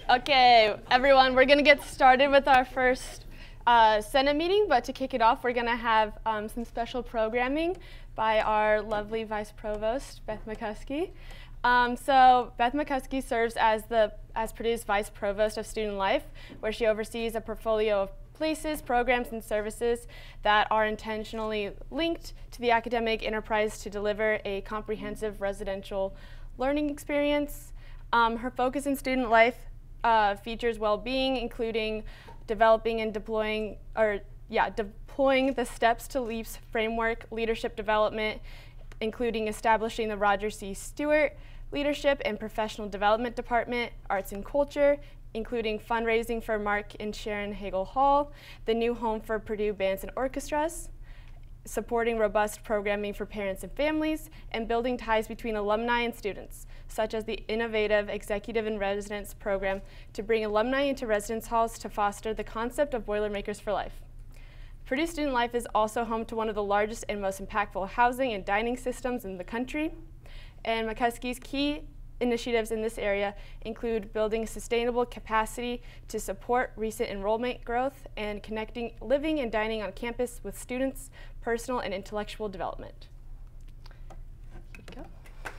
Okay, everyone, we're going to get started with our first Senate meeting, but to kick it off, we're going to have some special programming by our lovely Vice Provost, Beth McCuskey. So Beth McCuskey serves as Purdue's Vice Provost of Student Life, where she oversees a portfolio of places, programs, and services that are intentionally linked to the academic enterprise to deliver a comprehensive residential learning experience. Her focus in student life features well-being, including developing and deploying the Steps to LEAPS framework, leadership development, including establishing the Roger C. Stewart Leadership and Professional Development Department, Arts and Culture, including fundraising for Mark and Sharon Hagel Hall, the new home for Purdue bands and orchestras, supporting robust programming for parents and families, and building ties between alumni and students, such as the innovative Executive in Residence program to bring alumni into residence halls to foster the concept of Boilermakers for Life. Purdue Student Life is also home to one of the largest and most impactful housing and dining systems in the country, and McCuskey's key initiatives in this area include building sustainable capacity to support recent enrollment growth and connecting living and dining on campus with students' personal and intellectual development. Here we go.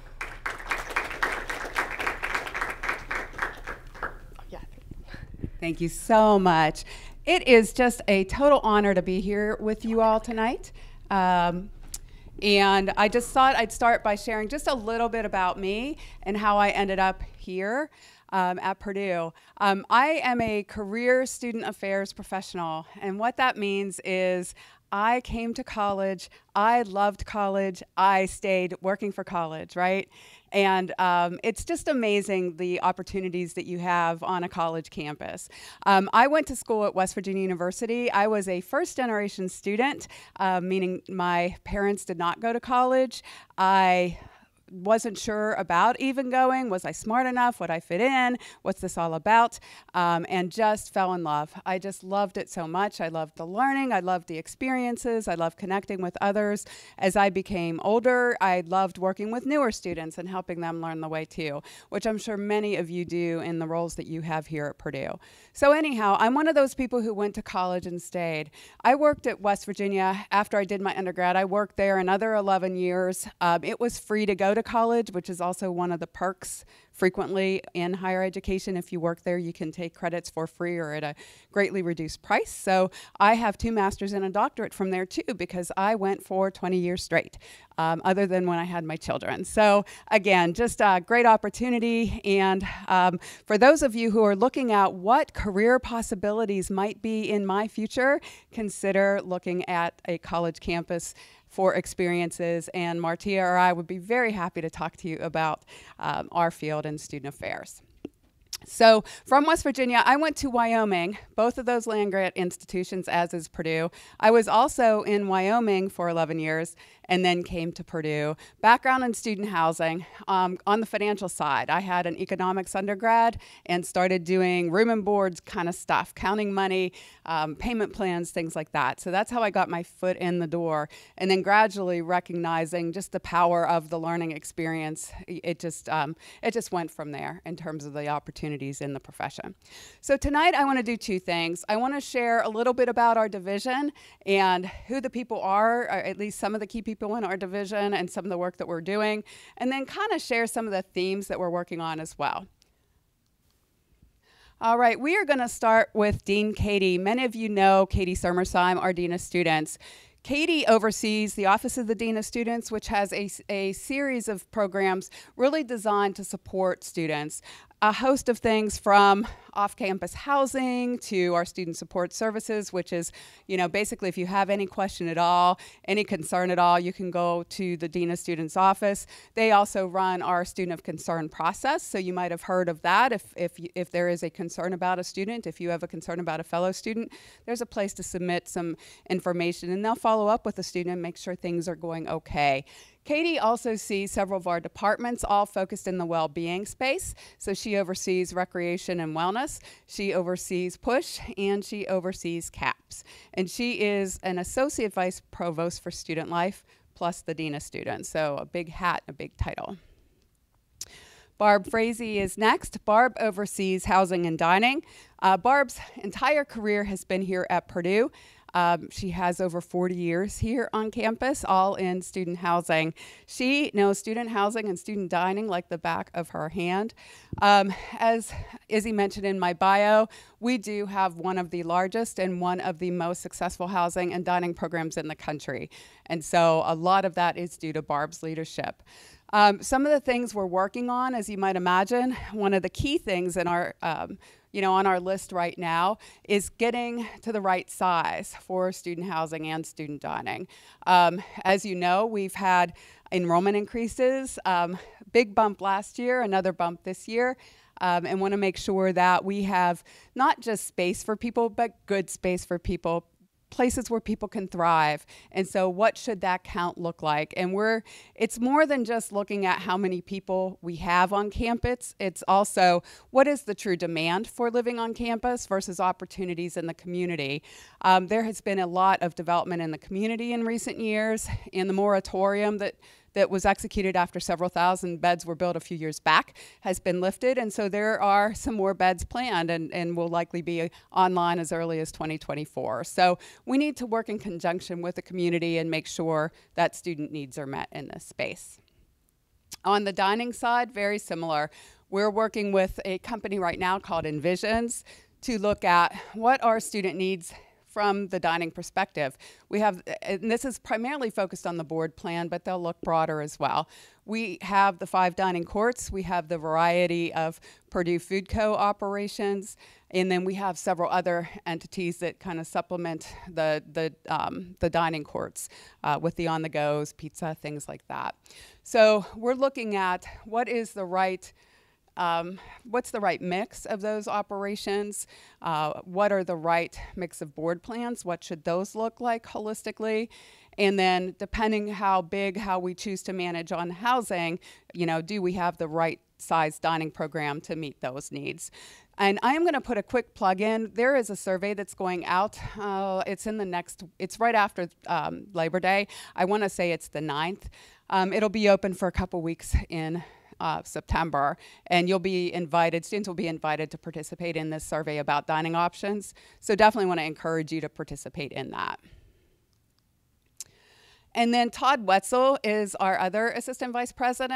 Thank you so much. It is just a total honor to be here with you all tonight. And I just thought I'd start by sharing just a little bit about me and how I ended up here at Purdue. I am a career student affairs professional, and what that means is I came to college, I loved college, I stayed working for college, right? And it's just amazing the opportunities that you have on a college campus. I went to school at West Virginia University. I was a first-generation student, meaning my parents did not go to college. I wasn't sure about even going. Was I smart enough? Would I fit in? What's this all about? And just fell in love. I just loved it so much. I loved the learning. I loved the experiences. I loved connecting with others. As I became older, I loved working with newer students and helping them learn the way too, which I'm sure many of you do in the roles that you have here at Purdue. So anyhow, I'm one of those people who went to college and stayed. I worked at West Virginia after I did my undergrad. I worked there another 11 years. It was free to go to college, which is also one of the perks frequently in higher education. If you work there, you can take credits for free or at a greatly reduced price. So I have 2 masters and a doctorate from there too, because I went for 20 years straight, other than when I had my children. So again, just a great opportunity. And for those of you who are looking at what career possibilities might be in my future, consider looking at a college campus for experiences, and Martia or I would be very happy to talk to you about our field in student affairs. So from West Virginia, I went to Wyoming, both of those land-grant institutions, as is Purdue. I was also in Wyoming for 11 years and then came to Purdue. Background in student housing. On the financial side, I had an economics undergrad and started doing room and boards kind of stuff, counting money, payment plans, things like that. So that's how I got my foot in the door. And then gradually recognizing just the power of the learning experience, it just went from there in terms of the opportunities in the profession. So tonight I want to do 2 things. I want to share a little bit about our division and who the people are, or at least some of the key people in our division and some of the work that we're doing, and then kind of share some of the themes that we're working on as well. All right, we are going to start with Dean Katie. Many of you know Katie Sermersheim, our Dean of Students. Katie oversees the Office of the Dean of Students, which has a series of programs really designed to support students. A host of things from off-campus housing to our student support services, which is, basically if you have any question at all, any concern at all, you can go to the Dean of Students office. They also run our Student of Concern process, so you might have heard of that. If there is a concern about a student, if you have a concern about a fellow student, there's a place to submit some information, and they'll follow up with the student and make sure things are going okay. Katie also sees several of our departments, all focused in the well-being space. So she oversees recreation and wellness, she oversees PUSH, and she oversees CAPS. And she is an associate vice provost for student life, plus the dean of students. So a big hat, a big title. Barb Frazee is next. Barb oversees housing and dining. Barb's entire career has been here at Purdue. She has over 40 years here on campus, all in student housing. She knows student housing and student dining like the back of her hand. As Izzy mentioned in my bio, we do have one of the largest and one of the most successful housing and dining programs in the country. And so a lot of that is due to Barb's leadership. Some of the things we're working on, as you might imagine, one of the key things in our on our list right now is getting to the right size for student housing and student dining. As you know, we've had enrollment increases, big bump last year, another bump this year, and want to make sure that we have not just space for people, but good space for people, places where people can thrive. And so what should that count look like? And it's more than just looking at how many people we have on campus. It's also what is the true demand for living on campus versus opportunities in the community. There has been a lot of development in the community in recent years, and the moratorium that was executed after several thousand beds were built a few years back has been lifted, and so there are some more beds planned and will likely be online as early as 2024. So we need to work in conjunction with the community and make sure that student needs are met in this space. On the dining side, very similar. We're working with a company right now called Envisions to look at what are student needs from the dining perspective. We have, and this is primarily focused on the board plan, but they'll look broader as well. We have the 5 dining courts. We have the variety of Purdue Food Co. operations, and then we have several other entities that kind of supplement the dining courts with the on-the-goes, pizza, things like that. So we're looking at what is the right what's the right mix of those operations? What are the right mix of board plans? What should those look like holistically? And then depending how we choose to manage on housing, do we have the right size dining program to meet those needs? And I am going to put a quick plug in. There is a survey that's going out. It's right after Labor Day. I want to say it's the 9th. It'll be open for a couple weeks in September, and students will be invited to participate in this survey about dining options. So definitely want to encourage you to participate in that. And then Todd Wetzel is our other assistant vice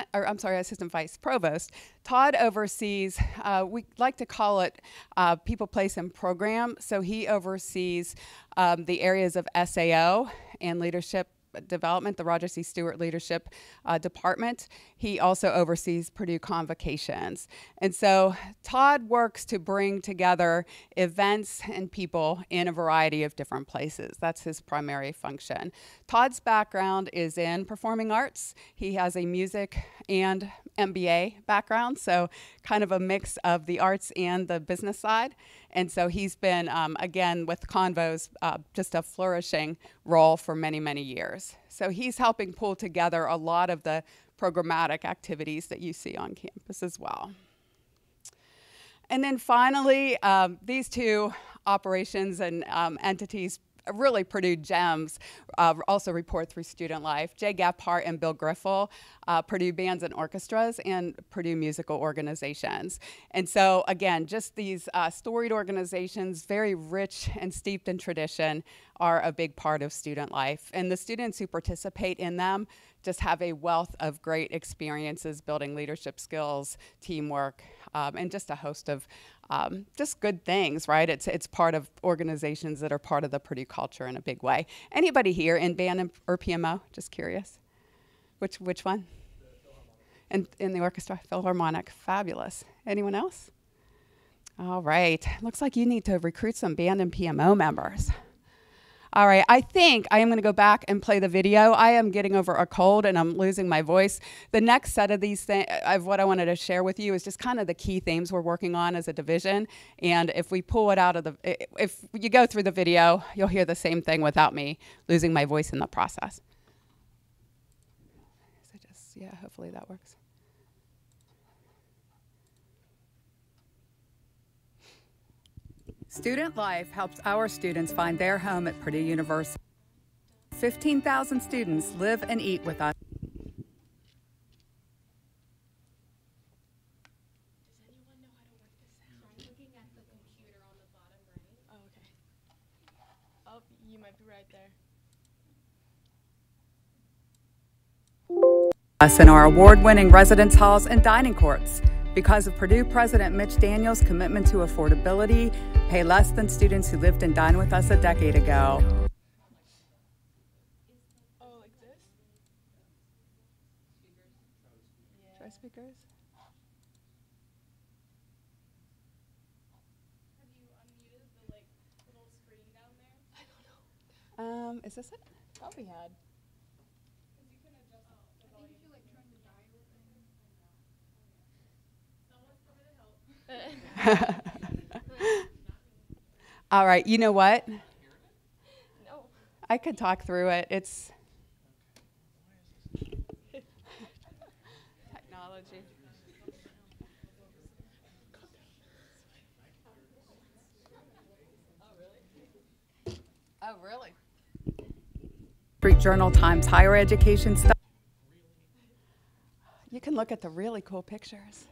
provost. Todd oversees, we like to call it people, place, and program. So he oversees the areas of SAO and leadership development, the Roger C. Stewart Leadership Department. He also oversees Purdue Convocations. And so Todd works to bring together events and people in a variety of different places. That's his primary function. Todd's background is in performing arts. He has a music and MBA background, so kind of a mix of the arts and the business side. And so he's been, again, with Convos, just a flourishing role for many, many years. So he's helping pull together a lot of the programmatic activities that you see on campus as well. And then finally, these two operations and entities, really Purdue gems, also report through student life. Jay Gephardt and Bill Griffel, Purdue Bands and Orchestras, and Purdue Musical Organizations. And so again, just these storied organizations, very rich and steeped in tradition, are a big part of student life. And the students who participate in them just have a wealth of great experiences building leadership skills, teamwork, and just a host of just good things, right? It's part of organizations that are part of the Purdue culture in a big way. Anybody here in band or PMO? Just curious. Which one? In the orchestra, Philharmonic. Fabulous. Anyone else? All right. Looks like you need to recruit some band and PMO members. All right, I think I am going to go back and play the video. I am getting over a cold and I'm losing my voice. The next set of these things, of what I wanted to share with you is just kind of the key themes we're working on as a division. And if we pull it out of if you go through the video, you'll hear the same thing without me losing my voice in the process. So yeah, hopefully that works. Student Life helps our students find their home at Purdue University. 15,000 students live and eat with us. You might be right there. Us in our award-winning residence halls and dining courts. Because of Purdue President Mitch Daniels' commitment to affordability, pay less than students who lived and dined with us a decade ago. Oh, like this? Try speakers. Have you unmuted the little screen down there? I don't know. Is this it? Thought we had. All right, you know what? No. I could talk through it. It's technology. Oh, really? Street Journal Times Higher Education stuff. You can look at the really cool pictures.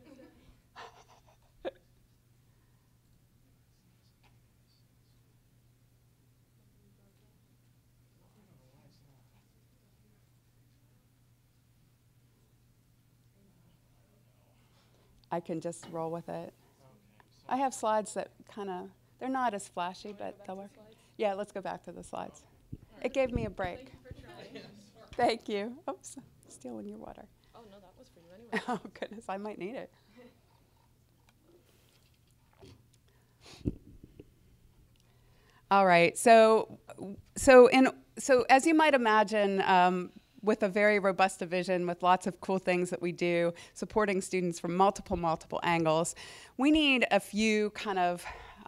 I can just roll with it. I have slides that they're not as flashy, but they'll work. Yeah, let's go back to the slides. It gave me a break. Thank you. Oops, stealing your water. Oh, no, that was for you anyway. Oh, goodness, I might need it. All right, so as you might imagine, with a very robust division with lots of cool things that we do, supporting students from multiple angles, we need a few kind of,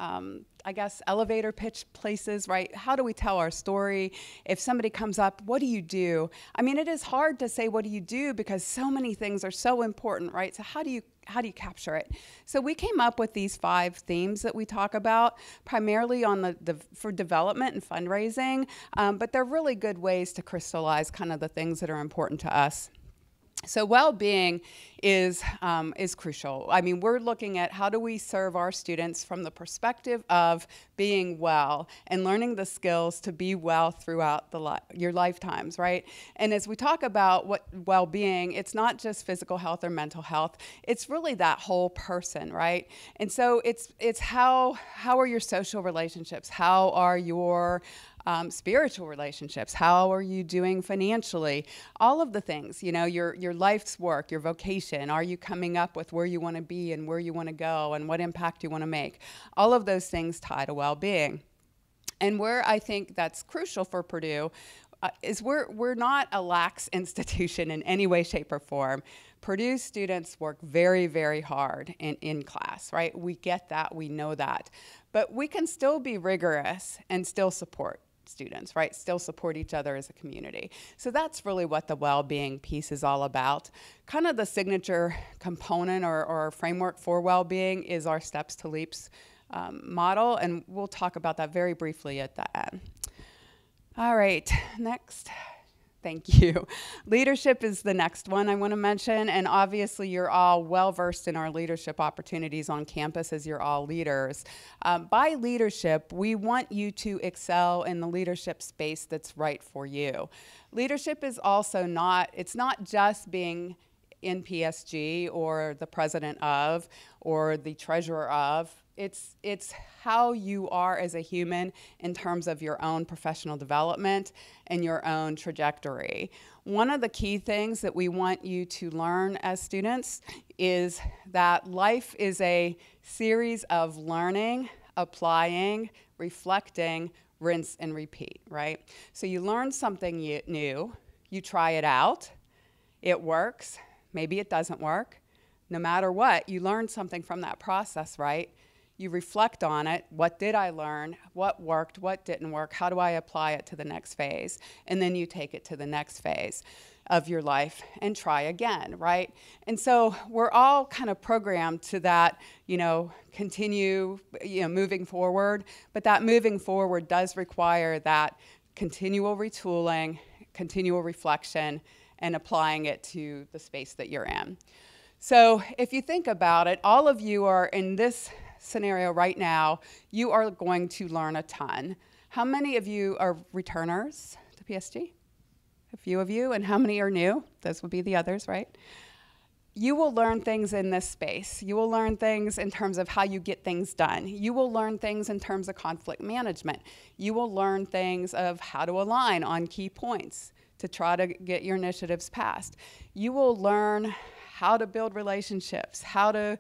I guess, elevator pitch places, right? How do we tell our story? If somebody comes up, what do you do? I mean, it is hard to say what do you do because so many things are so important, right? So how do you capture it? So we came up with these 5 themes that we talk about, primarily on for development and fundraising, but they're really good ways to crystallize kind of the things that are important to us. So well-being is crucial. I mean, we're looking at how do we serve our students from the perspective of being well and learning the skills to be well throughout your lifetimes, right? And as we talk about what well-being, it's not just physical health or mental health. It's really that whole person, right? And so it's how are your social relationships? How are your spiritual relationships? How are you doing financially? All of the things, you know, your life's work, your vocation. Are you coming up with where you want to be and where you want to go and what impact you want to make? All of those things tie to well-being. And where I think that's crucial for Purdue is we're not a lax institution in any way, shape, or form. Purdue students work very, very hard in class, right? We get that, we know that. But we can still be rigorous and still support students, right? Still support each other as a community. So that's really what the well-being piece is all about. Kind of the signature component or framework for well-being is our Steps to Leaps model, and we'll talk about that very briefly at the end. All right, next. Thank you. Leadership is the next one I want to mention, and obviously you're all well-versed in our leadership opportunities on campus as you're all leaders. By leadership, we want you to excel in the leadership space that's right for you. Leadership is also it's not just being in PSG or the president of or the treasurer of. It's how you are as a human in terms of your own professional development and your own trajectory. One of the key things that we want you to learn as students is that life is a series of learning, applying, reflecting, rinse, and repeat, right? So you learn something new, you try it out, it works, maybe it doesn't work. No matter what, you learn something from that process, right? You reflect on it. What did I learn? What worked? What didn't work? How do I apply it to the next phase? And then you take it to the next phase of your life and try again, right? And so we're all kind of programmed to that, continue, moving forward. But that moving forward does require that continual retooling, continual reflection, and applying it to the space that you're in. So if you think about it, all of you are in this scenario right now, you are going to learn a ton. How many of you are returners to PSG? A few of you, and how many are new? Those would be the others, right? You will learn things in this space. You will learn things in terms of how you get things done. You will learn things in terms of conflict management. You will learn things of how to align on key points to try to get your initiatives passed. You will learn how to build relationships, how to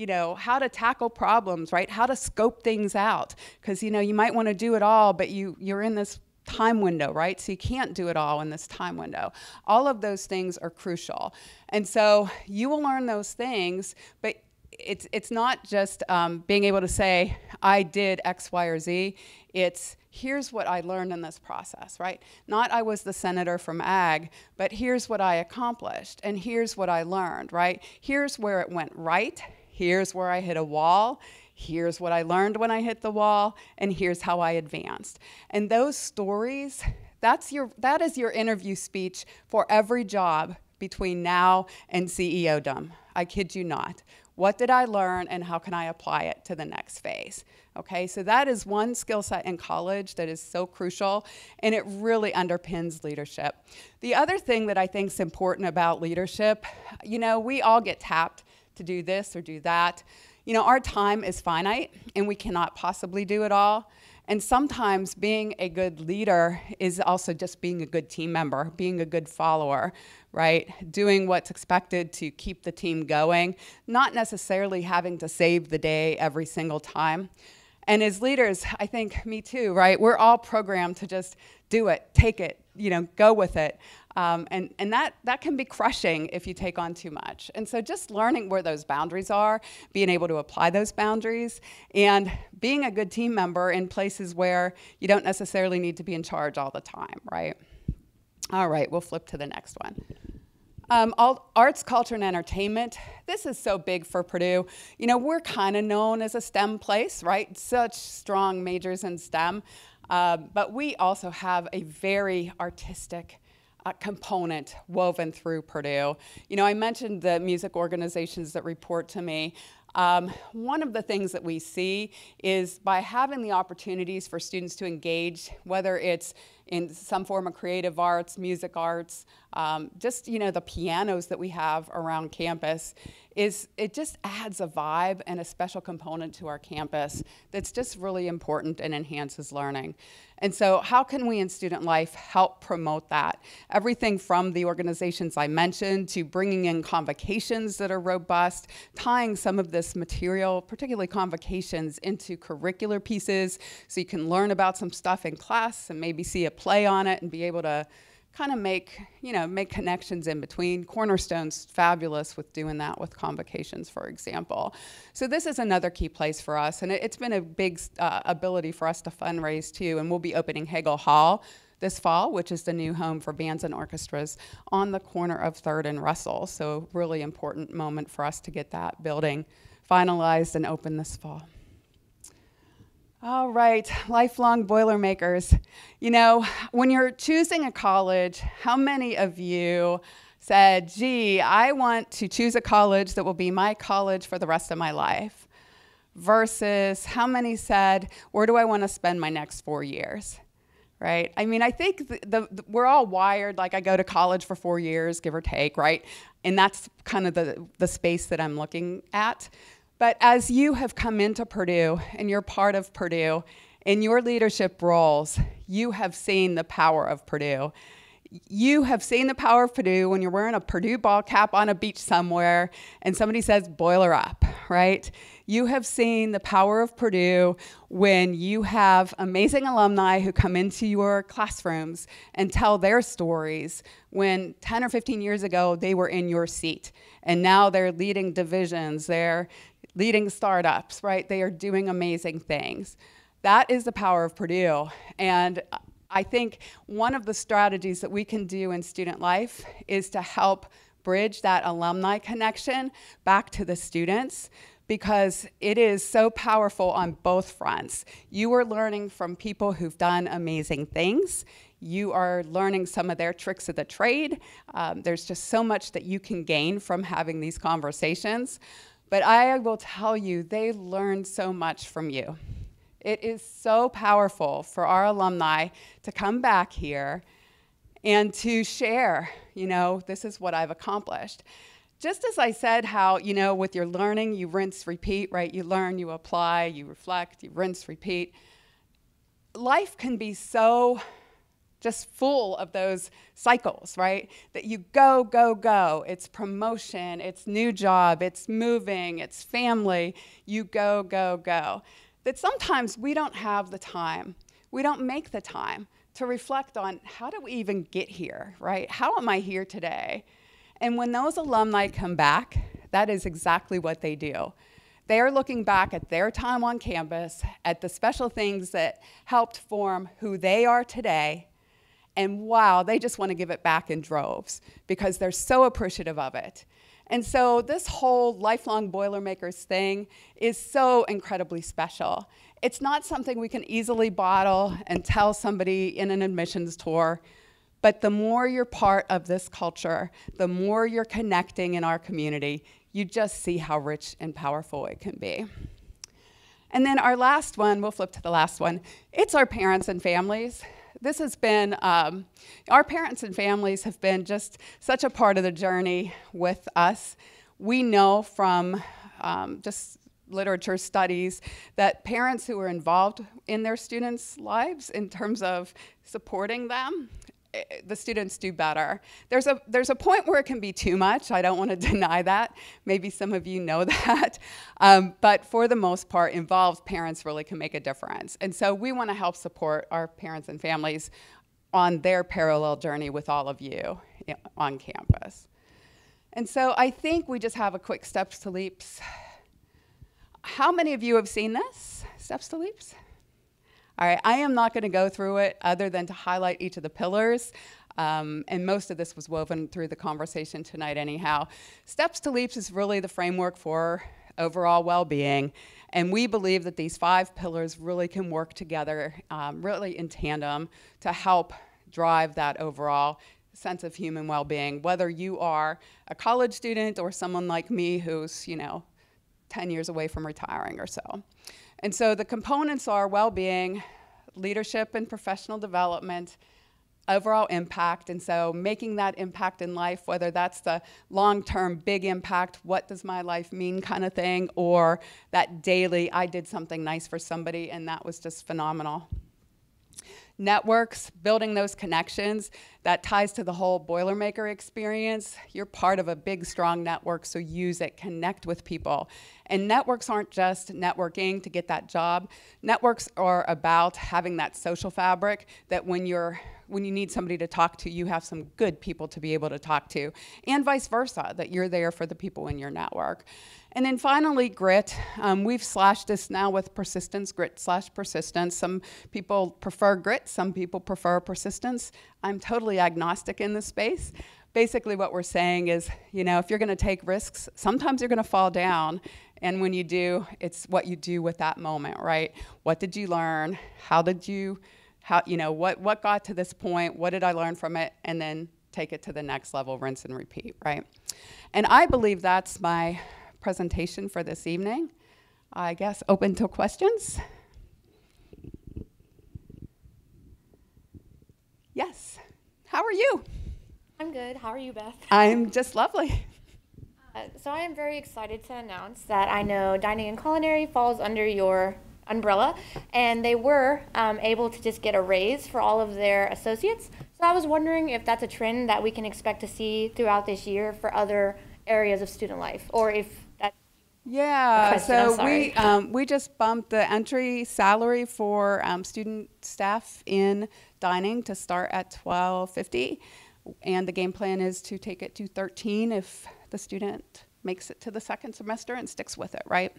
tackle problems, right? How to scope things out. Because, you might want to do it all, but you're in this time window, right? So you can't do it all in this time window. All of those things are crucial. And so you will learn those things, but it's not just being able to say, I did X, Y, or Z. It's here's what I learned in this process, right? Not I was the senator from Ag, but here's what I accomplished, and here's what I learned, right? Here's where it went right. Here's where I hit a wall. Here's what I learned when I hit the wall, and here's how I advanced. And those stories, that is your interview speech for every job between now and CEO-dom. I kid you not. What did I learn, and how can I apply it to the next phase? Okay, so that is one skill set in college that is so crucial, and it really underpins leadership. The other thing that I think is important about leadership, we all get tapped to do this or do that. Our time is finite, and we cannot possibly do it all. And sometimes being a good leader is also just being a good team member, being a good follower, right? Doing what's expected to keep the team going, not necessarily having to save the day every single time. And as leaders, I think me too, right? We're all programmed to just do it, take it, go with it. And that can be crushing if you take on too much. And so just learning where those boundaries are, being able to apply those boundaries, and being a good team member in places where you don't necessarily need to be in charge all the time, right? All right, we'll flip to the next one. Arts, culture, and entertainment. This is so big for Purdue. We're kind of known as a STEM place, right? Such strong majors in STEM. But we also have a very artistic component woven through Purdue. I mentioned the music organizations that report to me. One of the things that we see is by having the opportunities for students to engage, whether it's in some form of creative arts, music arts, just the pianos that we have around campus, it just adds a vibe and a special component to our campus that's just really important and enhances learning. And so how can we in student life help promote that? Everything from the organizations I mentioned to bringing in convocations that are robust, tying some of this material, particularly convocations, into curricular pieces so you can learn about some stuff in class and maybe see a play on it and be able to kind of make connections in between. Cornerstone's fabulous with doing that with convocations, for example. So this is another key place for us, and it's been a big ability for us to fundraise too, and we'll be opening Hagel Hall this fall, which is the new home for bands and orchestras on the corner of 3rd and Russell. So really important moment for us to get that building finalized and open this fall. All right, lifelong Boilermakers. When you're choosing a college, how many of you said, gee, I want to choose a college that will be my college for the rest of my life? Versus how many said, where do I want to spend my next 4 years? Right? I think we're all wired, like I go to college for 4 years, give or take, right? And that's kind of the space that I'm looking at. But as you have come into Purdue and you're part of Purdue, in your leadership roles, you have seen the power of Purdue. You have seen the power of Purdue when you're wearing a Purdue ball cap on a beach somewhere and somebody says, boiler up, right? You have seen the power of Purdue when you have amazing alumni who come into your classrooms and tell their stories when 10 or 15 years ago they were in your seat. And now they're leading divisions, they're leading startups, right? They are doing amazing things. That is the power of Purdue. And I think one of the strategies that we can do in student life is to help bridge that alumni connection back to the students, because it is so powerful on both fronts. You are learning from people who've done amazing things. You are learning some of their tricks of the trade. There's just so much that you can gain from having these conversations. But I will tell you, they learn so much from you. It is so powerful for our alumni to come back here and to share, this is what I've accomplished. Just as I said how, with your learning, you rinse, repeat, right? You learn, you apply, you reflect, you rinse, repeat. Life can be so just full of those cycles, right? That you go, go, go. It's promotion, it's new job, it's moving, it's family. You go, go, go. That sometimes we don't have the time. We don't make the time to reflect on how do we even get here, right? How am I here today? And when those alumni come back, that is exactly what they do. They are looking back at their time on campus, at the special things that helped form who they are today, and wow, they just want to give it back in droves because they're so appreciative of it. And so this whole lifelong Boilermakers thing is so incredibly special. It's not something we can easily bottle and tell somebody in an admissions tour, but the more you're part of this culture, the more you're connecting in our community, you just see how rich and powerful it can be. And then our last one, we'll flip to the last one, it's our parents and families. This has been, our parents and families have been just such a part of the journey with us. We know from just literature studies that parents who are involved in their students' lives in terms of supporting them, the students do better. There's a point where it can be too much. I don't want to deny that. Maybe some of you know that. But for the most part, involved parents really can make a difference. And so we want to help support our parents and families on their parallel journey with all of you on campus. And so I think we just have a quick Steps to Leaps. How many of you have seen this, Steps to Leaps? All right, I am not going to go through it other than to highlight each of the pillars, and most of this was woven through the conversation tonight anyhow. Steps to Leaps is really the framework for overall well-being, and we believe that these 5 pillars really can work together, really in tandem, to help drive that overall sense of human well-being, whether you are a college student or someone like me who's, 10 years away from retiring or so. And so the components are well-being, leadership and professional development, overall impact, and so making that impact in life, whether that's the long-term big impact, what does my life mean kind of thing, or that daily, I did something nice for somebody and that was just phenomenal. Networks, building those connections, that ties to the whole Boilermaker experience. You're part of a big, strong network, so use it, connect with people. And networks aren't just networking to get that job. Networks are about having that social fabric that when you need somebody to talk to, you have some good people to be able to talk to, and vice versa, that you're there for the people in your network. And then finally, grit. We've slashed this now with persistence, grit/persistence. Some people prefer grit, some people prefer persistence. I'm totally agnostic in this space. Basically what we're saying is, if you're gonna take risks, sometimes you're gonna fall down. And when you do, it's what you do with that moment, right? What did you learn? What got to this point? What did I learn from it? And then take it to the next level, rinse and repeat, right? And I believe that's my presentation for this evening. I guess open to questions. Yes. How are you? I'm good. How are you, Beth? I'm just lovely. So I am very excited to announce that I know Dining and Culinary falls under your umbrella, and they were able to just get a raise for all of their associates. So I was wondering if that's a trend that we can expect to see throughout this year for other areas of student life, or if that's yeah. question, So we just bumped the entry salary for student staff in dining to start at $12.50, and the game plan is to take it to $13 if the student makes it to the second semester and sticks with it, right?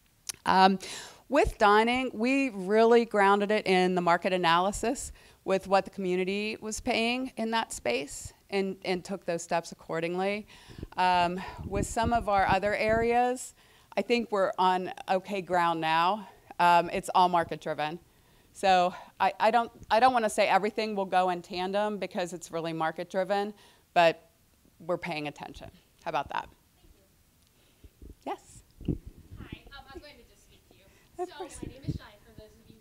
With dining, we really grounded it in the market analysis with what the community was paying in that space and took those steps accordingly. With some of our other areas, I think we're on okay ground now. It's all market driven. So I don't want to say everything will go in tandem because it's really market driven, but we're paying attention. How about that? Yes? Hi, I'm going to just speak to you. Of So course. my name is Shai, for those of you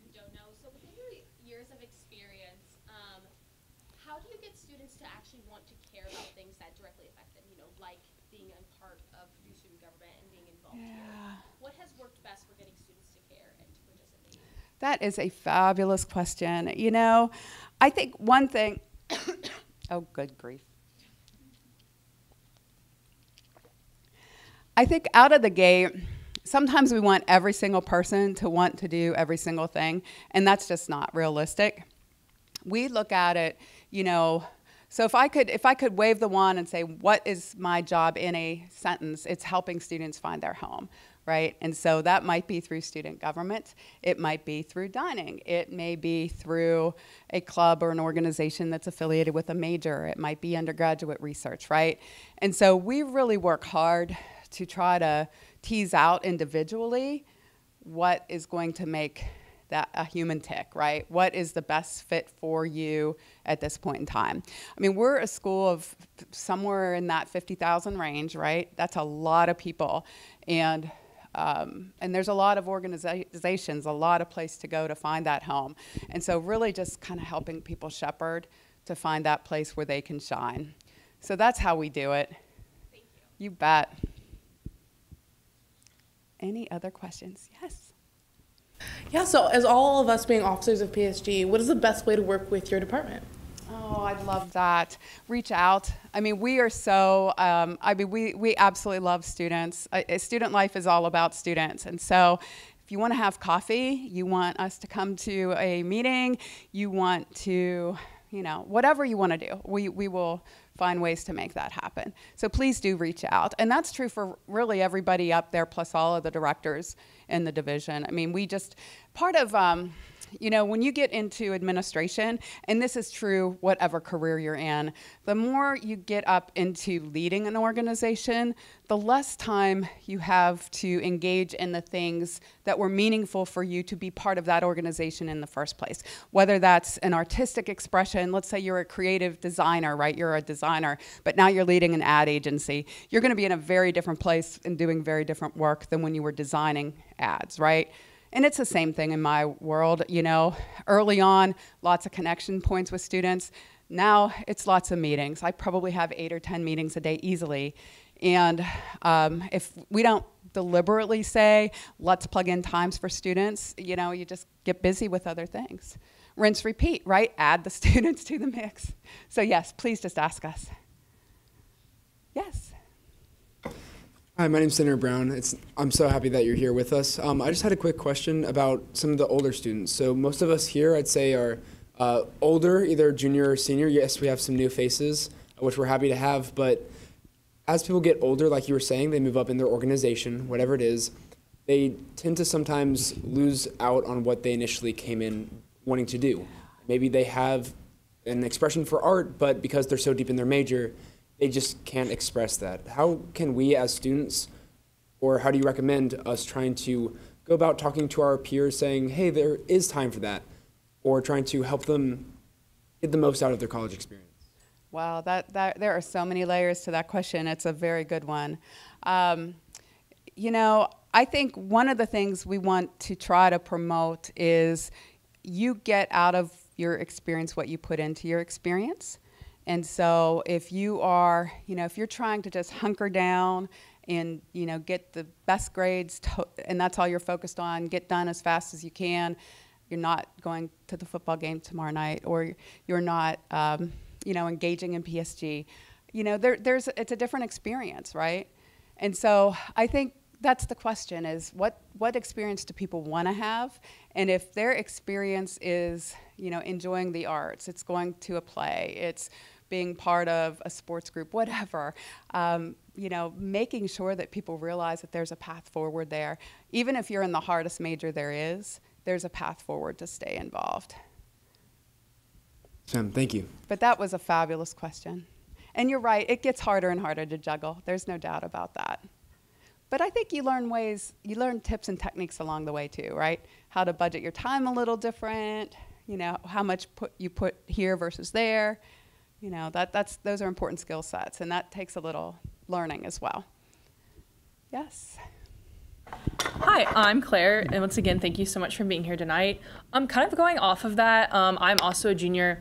students to actually want to care about things that directly affect them, you know, like being a part of your student government and being involved here? What has worked best for getting students to care and to participate? That is a fabulous question. You know, I think one thing, oh, good grief. I think out of the gate, sometimes we want every single person to want to do every single thing, and that's just not realistic. We look at it, you know, so if I could wave the wand and say, what is my job in a sentence, it's helping students find their home, right? And so that might be through student government. It might be through dining. It may be through a club or an organization that's affiliated with a major. It might be undergraduate research, right? And so we really work hard to try to tease out individually what is going to make that a human tick, right? What is the best fit for you at this point in time? I mean, we're a school of somewhere in that 50,000 range, right? That's a lot of people. And there's a lot of organizations, a lot of place to go to find that home. And so really just kind of helping people shepherd to find that place where they can shine. So that's how we do it. Thank you. You bet. Any other questions? Yes. Yeah, so as all of us being officers of PSG, what is the best way to work with your department? Oh, I love that. Reach out. I mean, we are so, we absolutely love students. Student life is all about students. And so if you want to have coffee, you want us to come to a meeting, you want to, you know, whatever you want to do, we will find ways to make that happen. So please do reach out. And that's true for really everybody up there, plus all of the directors in the division. I mean, we just, part of, you know, when you get into administration, and this is true whatever career you're in, the more you get up into leading an organization, the less time you have to engage in the things that were meaningful for you to be part of that organization in the first place. Whether that's an artistic expression, let's say you're a creative designer, right? You're a designer, but now you're leading an ad agency. You're going to be in a very different place and doing very different work than when you were designing ads, right? And it's the same thing in my world, you know. Early on, lots of connection points with students. Now it's lots of meetings. I probably have 8 or 10 meetings a day easily. And if we don't deliberately say, let's plug in times for students, you know, you just get busy with other things. Rinse, repeat, right? Add the students to the mix. So yes, please just ask us. Yes. Hi, my name's Senator Brown. I'm so happy that you're here with us. I just had a quick question about some of the older students. So most of us here, I'd say, are older, either junior or senior. Yes, we have some new faces, which we're happy to have. But as people get older, like you were saying, they move up in their organization, whatever it is, they tend to sometimes lose out on what they initially came in wanting to do. Maybe they have an expression for art, but because they're so deep in their major, they just can't express that. How can we as students, or how do you recommend us trying to go about talking to our peers saying, hey, there is time for that, or trying to help them get the most out of their college experience? Wow, there are so many layers to that question. It's a very good one. You know, I think one of the things we want to try to promote is you get out of your experience what you put into your experience. And so if you are, you know, if you're trying to just hunker down and, you know, get the best grades and that's all you're focused on, get done as fast as you can, you're not going to the football game tomorrow night, or you're not, you know, engaging in PSG. You know, it's a different experience, right? And so I think that's the question is what experience do people want to have? And if their experience is, you know, enjoying the arts, it's going to a play, it's being part of a sports group, whatever, you know, making sure that people realize that there's a path forward there. Even if you're in the hardest major there is, there's a path forward to stay involved. Sam, thank you. But that was a fabulous question. And you're right, it gets harder and harder to juggle. There's no doubt about that. But I think you learn tips and techniques along the way too, right? How to budget your time a little different, you know, how much you put here versus there. You know, those are important skill sets, and that takes a little learning as well. Yes. Hi, I'm Claire, and once again, thank you so much for being here tonight. Kind of going off of that, I'm also a junior,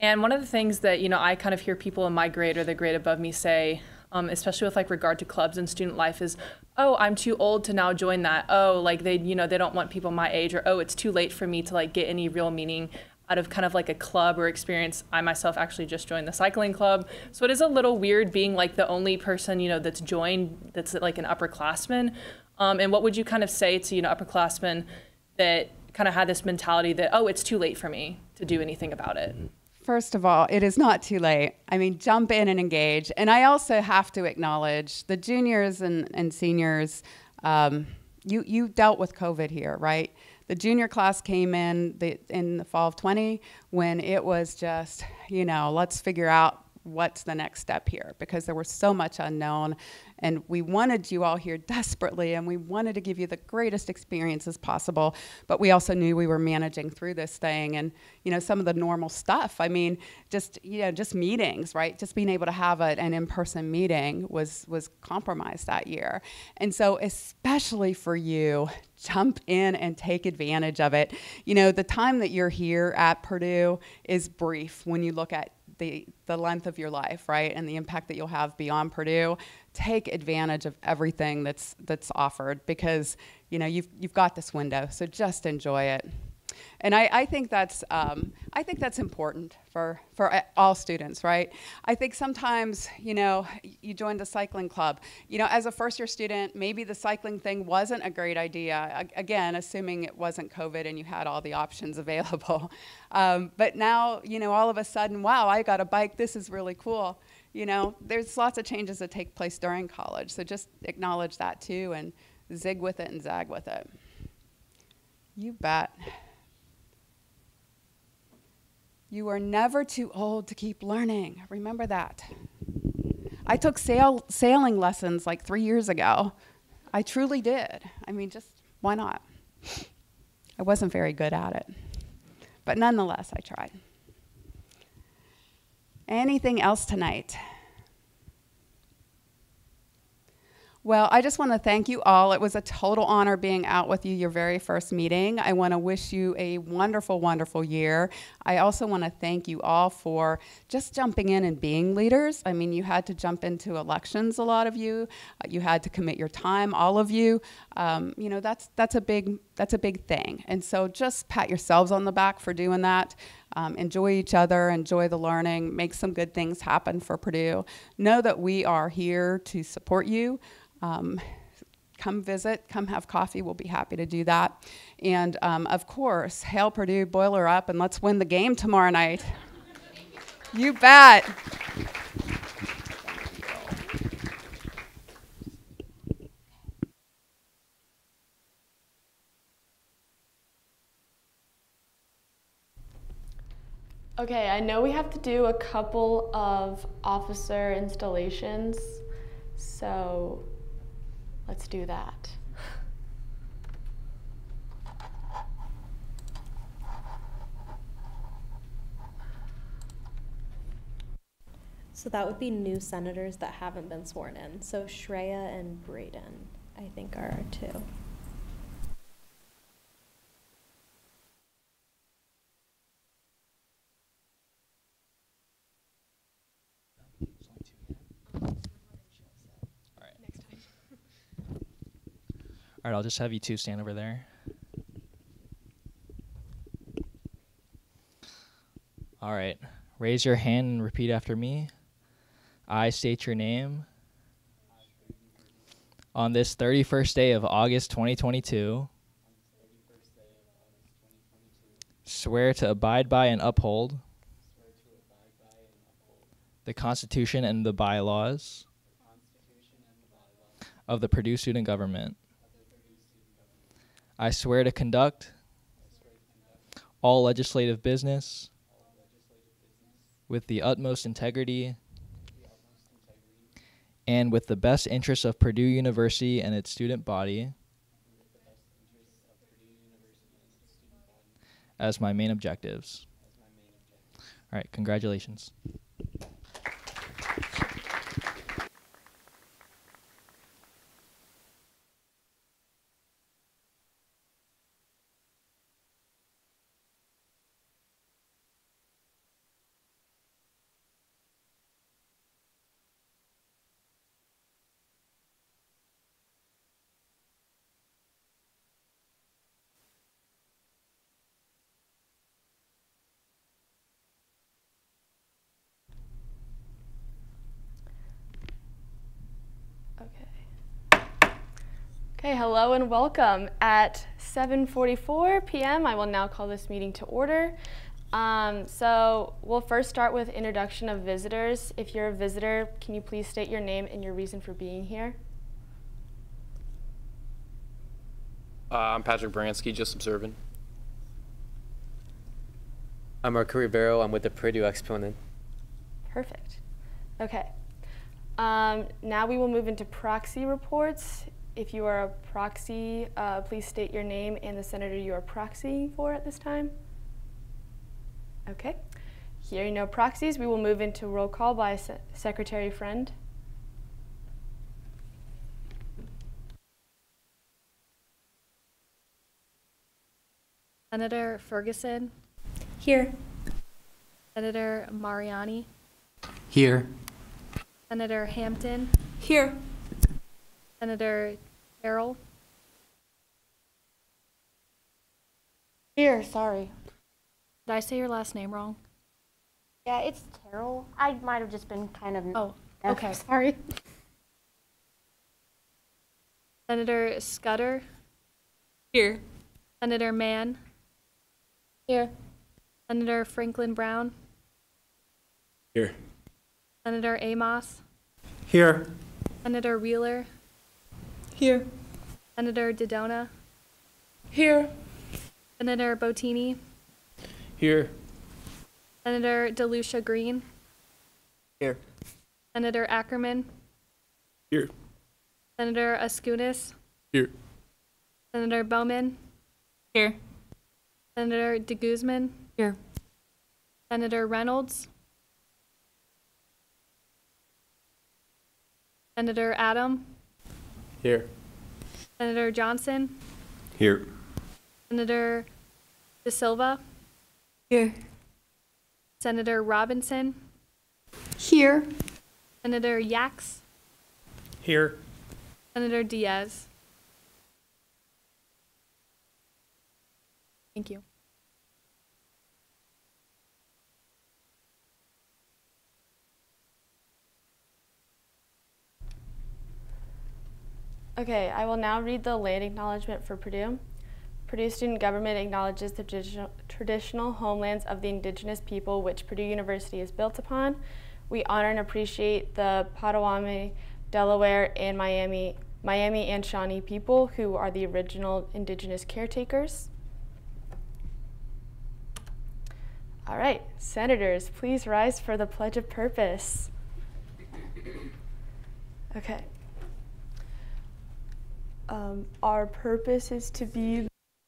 And one of the things that, I kind of hear people in my grade or the grade above me say, especially with like regard to clubs and student life is, oh, I'm too old to now join that. Oh, like they don't want people my age, or oh, it's too late for me to like get any real meaning out of kind of like a club or experience. I myself actually just joined the cycling club. So it is a little weird being like the only person, that's joined that's like an upperclassman. And what would you kind of say to, upperclassmen that kind of had this mentality that, oh, it's too late for me to do anything about it? First of all, it is not too late. I mean, jump in and engage. And I also have to acknowledge the juniors and seniors, you dealt with COVID here, right? The junior class came in the fall of 20 when it was just, let's figure out what's the next step here, because there was so much unknown, and we wanted you all here desperately, and we wanted to give you the greatest experiences possible, but we also knew we were managing through this thing, and some of the normal stuff. I mean, just meetings, right? Just being able to have an in-person meeting was compromised that year, and so especially for you, jump in and take advantage of it. The time that you're here at Purdue is brief when you look at the length of your life, right, and the impact that you'll have beyond Purdue. Take advantage of everything that's offered, because you've got this window, so just enjoy it. And I think that's important for all students, right? I think sometimes you join the cycling club. As a first-year student, maybe the cycling thing wasn't a great idea. Again, assuming it wasn't COVID and you had all the options available. But now all of a sudden, wow, I got a bike. This is really cool. There's lots of changes that take place during college, so just acknowledge that too and zig with it and zag with it. You bet. You are never too old to keep learning. Remember that. I took sailing lessons like 3 years ago. I truly did. I mean, just why not? I wasn't very good at it, but nonetheless, I tried. Anything else tonight? Well, I just want to thank you all. It was a total honor being out with you your very first meeting. I want to wish you a wonderful, wonderful year. I also want to thank you all for just jumping in and being leaders. I mean, you had to jump into elections, a lot of you. You had to commit your time, all of you. That's a big thing. And so just pat yourselves on the back for doing that. Enjoy each other, enjoy the learning, make some good things happen for Purdue. Know that we are here to support you. Come visit, come have coffee. We'll be happy to do that. And of course, hail Purdue, boiler up, and let's win the game tomorrow night. You bet. Okay, I know we have to do a couple of officer installations, so let's do that. So that would be new senators that haven't been sworn in. So Shreya and Braden, I think, are our two. All right, I'll just have you two stand over there. All right, raise your hand and repeat after me. I state your name. On this 31st day of August 2022, swear to abide by and uphold the Constitution and the bylaws of the Purdue Student Government. I swear to conduct all legislative business with the utmost integrity and with the best interests of Purdue University and its student body as my main objectives. All right, congratulations. Okay, hello and welcome. At 7:44 p.m., I will now call this meeting to order. So we'll first start with introduction of visitors. If you're a visitor, can you please state your name and your reason for being here? I'm Patrick Bransky, just observing. I'm Marco Ribeiro. I'm with the Purdue Exponent. Perfect. Okay. Now we will move into proxy reports. If you are a proxy, please state your name and the senator you are proxying for at this time. Okay. Hearing no proxies, we will move into roll call by Secretary Friend. Senator Ferguson. Here. Senator Mariani. Here. Senator Hampton. Here. Senator Carroll. Here, sorry. Did I say your last name wrong? Yeah, it's Carol. I might have just been kind of. Oh, okay. Sorry. Senator Scudder. Here. Senator Mann. Here. Senator Franklin Brown. Here. Senator Amos. Here. Senator Wheeler. Here. Senator Dodona. Here. Senator Bottini. Here. Senator DeLucia Green. Here. Senator Ackerman. Here. Senator Askunis. Here. Senator Bowman. Here. Senator de Guzman. Here. Senator Reynolds. Senator Adam. Here. Senator Johnson. Here. Senator De Silva. Here. Senator Robinson. Here. Senator Yax. Here. Senator Diaz. Thank you. Okay, I will now read the land acknowledgement for Purdue. Purdue Student Government acknowledges the traditional homelands of the indigenous people which Purdue University is built upon. We honor and appreciate the Potawatomi, Delaware, and Miami and Shawnee people who are the original indigenous caretakers. All right, senators, please rise for the Pledge of Purpose. Okay. Our purpose is to be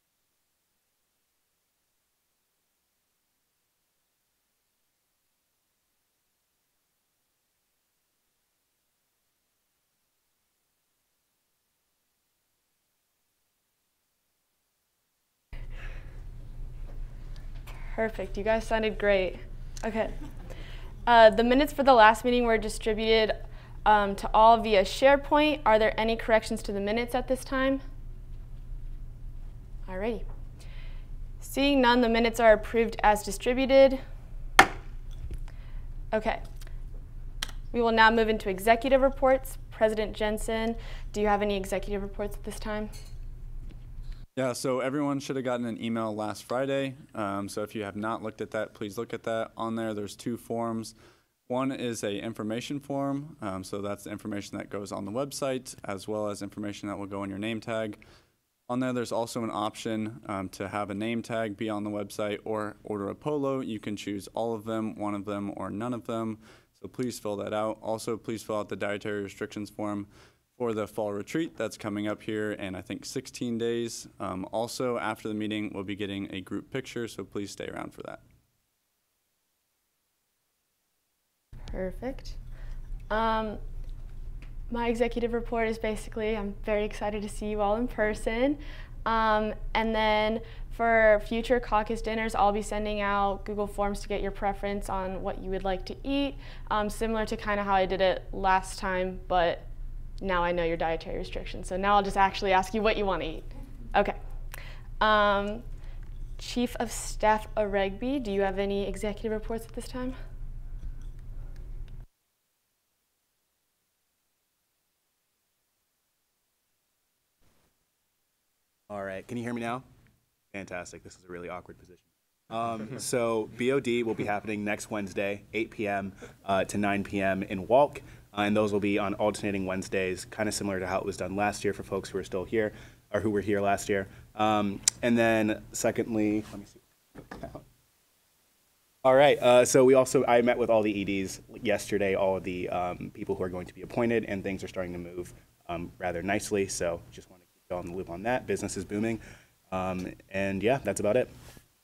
perfect. You guys sounded great. Okay. The minutes for the last meeting were distributed to all via SharePoint. Are there any corrections to the minutes at this time? Alrighty. Seeing none, the minutes are approved as distributed. Okay. We will now move into executive reports. President Jensen, do you have any executive reports at this time? Yeah, so everyone should have gotten an email last Friday. So if you have not looked at that, please look at that. On there, there's two forms. One is a information form, so that's the information that goes on the website, as well as information that will go on your name tag. On there, there's also an option to have a name tag be on the website or order a polo. You can choose all of them, one of them, or none of them. So please fill that out. Also, please fill out the dietary restrictions form for the fall retreat that's coming up here in, I think, 16 days. Also, after the meeting, we'll be getting a group picture, so please stay around for that. Perfect. My executive report is basically, I'm very excited to see you all in person. And then for future caucus dinners, I'll be sending out Google Forms to get your preference on what you would like to eat, similar to kind of how I did it last time, but now I know your dietary restrictions. So now I'll just actually ask you what you want to eat. Okay. Chief of Staff Oregby, do you have any executive reports at this time? right, can you hear me now? Fantastic. This is a really awkward position. So BOD will be happening next Wednesday, 8 p.m. To 9 p.m. in Walk, and those will be on alternating Wednesdays, kind of similar to how it was done last year for folks who are still here or who were here last year. And then secondly, let me see. All right, so I met with all the EDs yesterday, all of the people who are going to be appointed, and things are starting to move rather nicely, so just want to keep you all in the loop on that. Business is booming, and yeah, that's about it.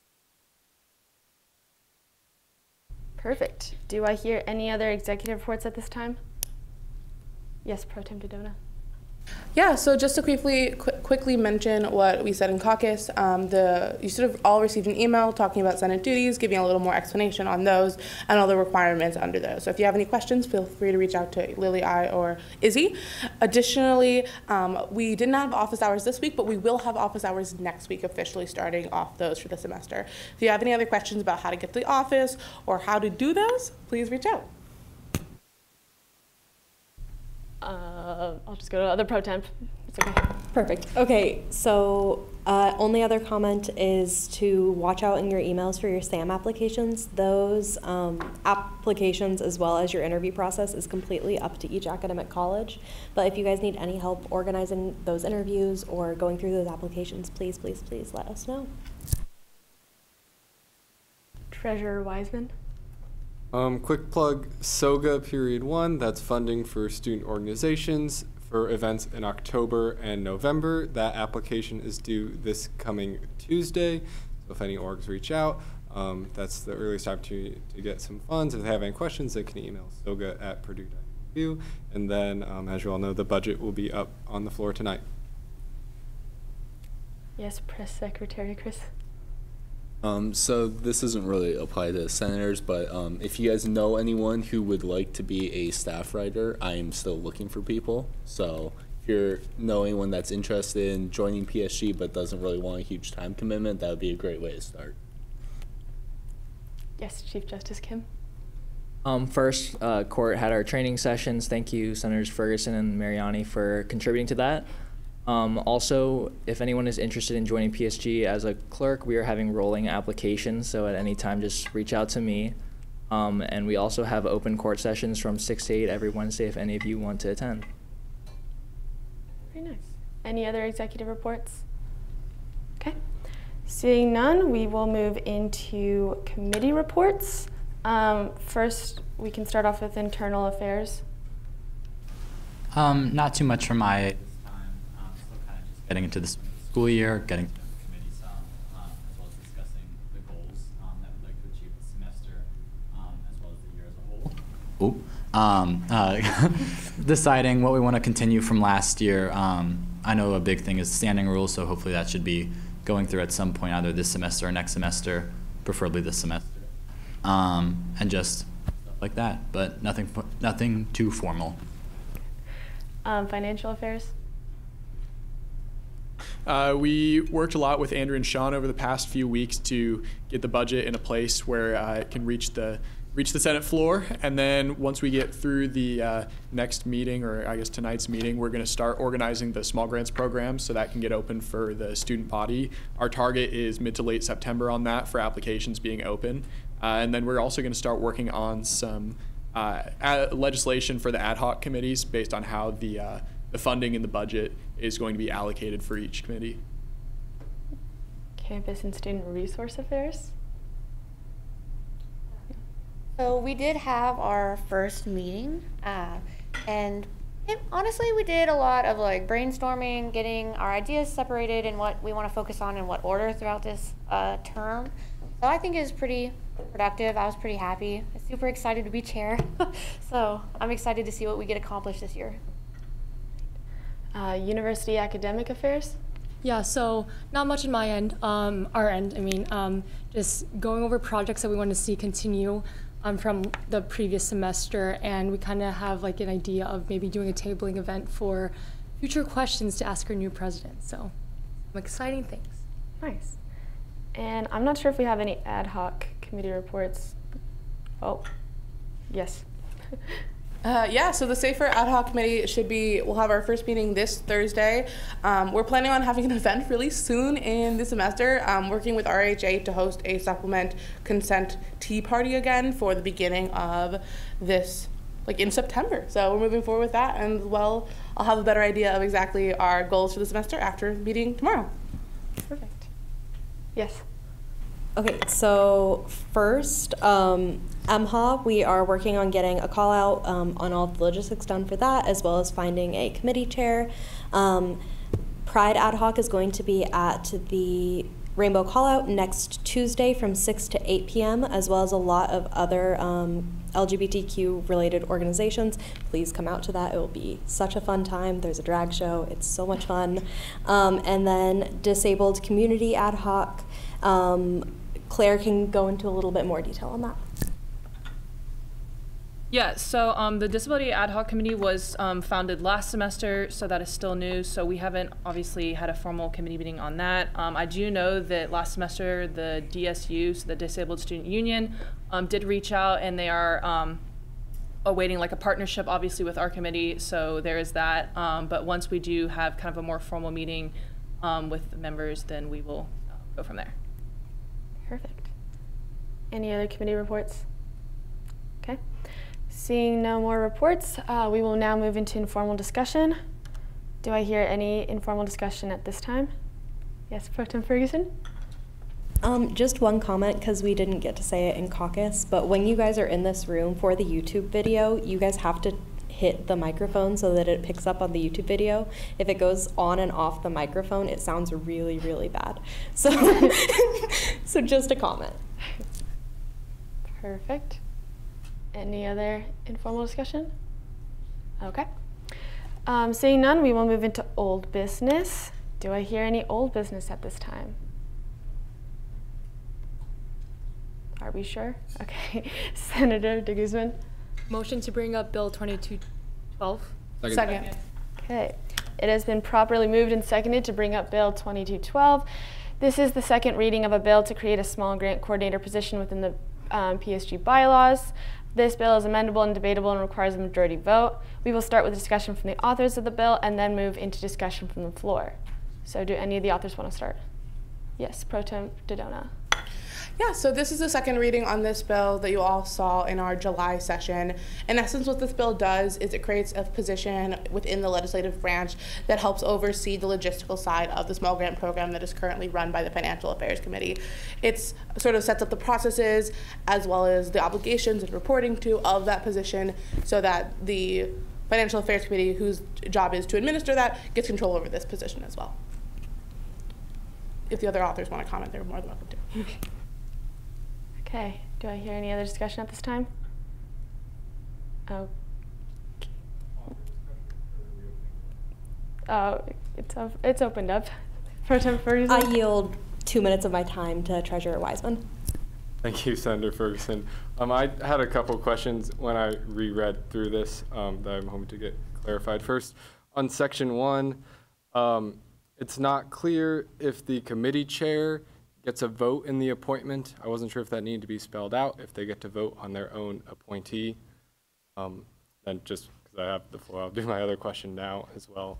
Perfect. Do I hear any other executive reports at this time? Yes, Pro Tem Dodona. Yeah, so just to quickly mention what we said in caucus, you should have all received an email talking about Senate duties, giving a little more explanation on those and all the requirements under those. So if you have any questions, feel free to reach out to Lily, I, or Izzy. Additionally, we didn't have office hours this week, but we will have office hours next week, officially starting off those for the semester. If you have any other questions about how to get to the office or how to do those, please reach out. I'll just go to other pro temp. It's okay. Perfect. Okay, so only other comment is to watch out in your emails for your SAM applications. Those applications, as well as your interview process, is completely up to each academic college. But if you guys need any help organizing those interviews or going through those applications, please, please, please let us know. Treasurer Wiseman. Quick plug, SOGA Period 1, that's funding for student organizations for events in October and November. That application is due this coming Tuesday, so if any orgs reach out, that's the earliest opportunity to get some funds. If they have any questions, they can email soga@purdue.edu, and then, as you all know, the budget will be up on the floor tonight. Yes, Press Secretary Chris. So this doesn't really apply to senators, but if you guys know anyone who would like to be a staff writer, I am still looking for people. So if you know anyone that's interested in joining PSG but doesn't really want a huge time commitment, that would be a great way to start. Yes, Chief Justice Kim. First, court had our training sessions. Thank you, Senators Ferguson and Mariani, for contributing to that. Also, if anyone is interested in joining PSG as a clerk, we are having rolling applications, so at any time just reach out to me. And we also have open court sessions from 6 to 8 every Wednesday if any of you want to attend. Very nice. Any other executive reports? Okay. Seeing none, we will move into committee reports. First, we can start off with internal affairs. Not too much from my getting into the school year, getting to the committee some, as well as discussing the goals that we'd like to achieve this semester, as well as the year as a whole. Deciding what we want to continue from last year. I know a big thing is standing rules, so hopefully that should be going through at some point, either this semester or next semester, preferably this semester. And just stuff like that, but nothing too formal. Financial affairs. We worked a lot with Andrew and Sean over the past few weeks to get the budget in a place where it can reach the Senate floor. And then once we get through the next meeting, or I guess tonight's meeting, we're going to start organizing the small grants program so that can get open for the student body. Our target is mid to late September on that for applications being open. And then we're also going to start working on some legislation for the ad hoc committees based on how the funding in the budget is going to be allocated for each committee. Campus and student resource affairs. So we did have our first meeting, and honestly, we did a lot of like brainstorming, getting our ideas separated and what we want to focus on in what order throughout this term. So I think it was pretty productive. I was pretty happy. I'm super excited to be chair. So I'm excited to see what we get accomplished this year. University academic affairs. Yeah, so not much on my end, our end, I mean, just going over projects that we want to see continue from the previous semester, and we kind of have like an idea of maybe doing a tabling event for future questions to ask our new president, so some exciting things. Nice. And I'm not sure if we have any ad hoc committee reports. Oh, yes. Yeah, so the Safer Ad Hoc Committee we'll have our first meeting this Thursday. We're planning on having an event really soon in the semester, working with RHA to host a supplement consent tea party again for the beginning of this, like in September. So we're moving forward with that, and well, I'll have a better idea of exactly our goals for the semester after meeting tomorrow. Perfect. Yes. Okay, so first, MHA, we are working on getting a call out on all the logistics done for that, as well as finding a committee chair. Pride Ad Hoc is going to be at the Rainbow Callout next Tuesday from 6 to 8 p.m., as well as a lot of other LGBTQ related organizations. Please come out to that. It will be such a fun time. There's a drag show. It's so much fun. And then Disabled Community Ad Hoc. Claire can go into a little bit more detail on that. Yeah, so the Disability Ad Hoc Committee was founded last semester, so that is still new. So we haven't obviously had a formal committee meeting on that. I do know that last semester the DSU, so the Disabled Student Union, did reach out, and they are awaiting like a partnership, obviously, with our committee. So there is that. But once we do have kind of a more formal meeting with the members, then we will go from there. Perfect. Any other committee reports? Okay. Seeing no more reports, we will now move into informal discussion. Do I hear any informal discussion at this time? Yes, Pro Tem Ferguson? Just one comment, because we didn't get to say it in caucus, but when you guys are in this room for the YouTube video, you guys have to hit the microphone so that it picks up on the YouTube video. If it goes on and off the microphone, it sounds really, really bad. So, so just a comment. Perfect. Any other informal discussion? Okay. Seeing none, we will move into old business. Do I hear any old business at this time? Are we sure? Okay. Senator de Guzman. Motion to bring up Bill 2212. Second. Okay. It has been properly moved and seconded to bring up Bill 2212. This is the second reading of a bill to create a small grant coordinator position within the PSG bylaws. This bill is amendable and debatable and requires a majority vote. We will start with discussion from the authors of the bill and then move into discussion from the floor. So do any of the authors want to start? Yes, Pro Tem Dodona. Yeah, so this is the second reading on this bill that you all saw in our July session. In essence, what this bill does is it creates a position within the legislative branch that helps oversee the logistical side of the small grant program that is currently run by the Financial Affairs Committee. It sort of sets up the processes as well as the obligations and reporting to of that position so that the Financial Affairs Committee, whose job is to administer that, gets control over this position as well. If the other authors want to comment, they're more than welcome to. Okay, do I hear any other discussion at this time? Oh, it's opened up. Pro Tem Ferguson? I yield 2 minutes of my time to Treasurer Wiseman. Thank you, Senator Ferguson. I had a couple questions when I reread through this that I'm hoping to get clarified. First, on Section 1, it's not clear if the committee chair gets a vote in the appointment. I wasn't sure if that needed to be spelled out, if they get to vote on their own appointee. And just because I have the floor, I'll do my other question now as well.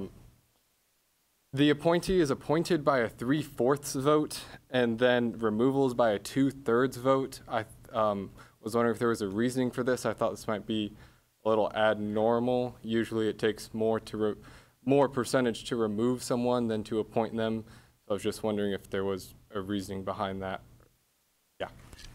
The appointee is appointed by a 3/4 vote, and then removal is by a 2/3 vote. I was wondering if there was a reasoning for this. I thought this might be a little abnormal. Usually it takes more percentage to remove someone than to appoint them. So I was just wondering if there was a reasoning behind that. Yeah.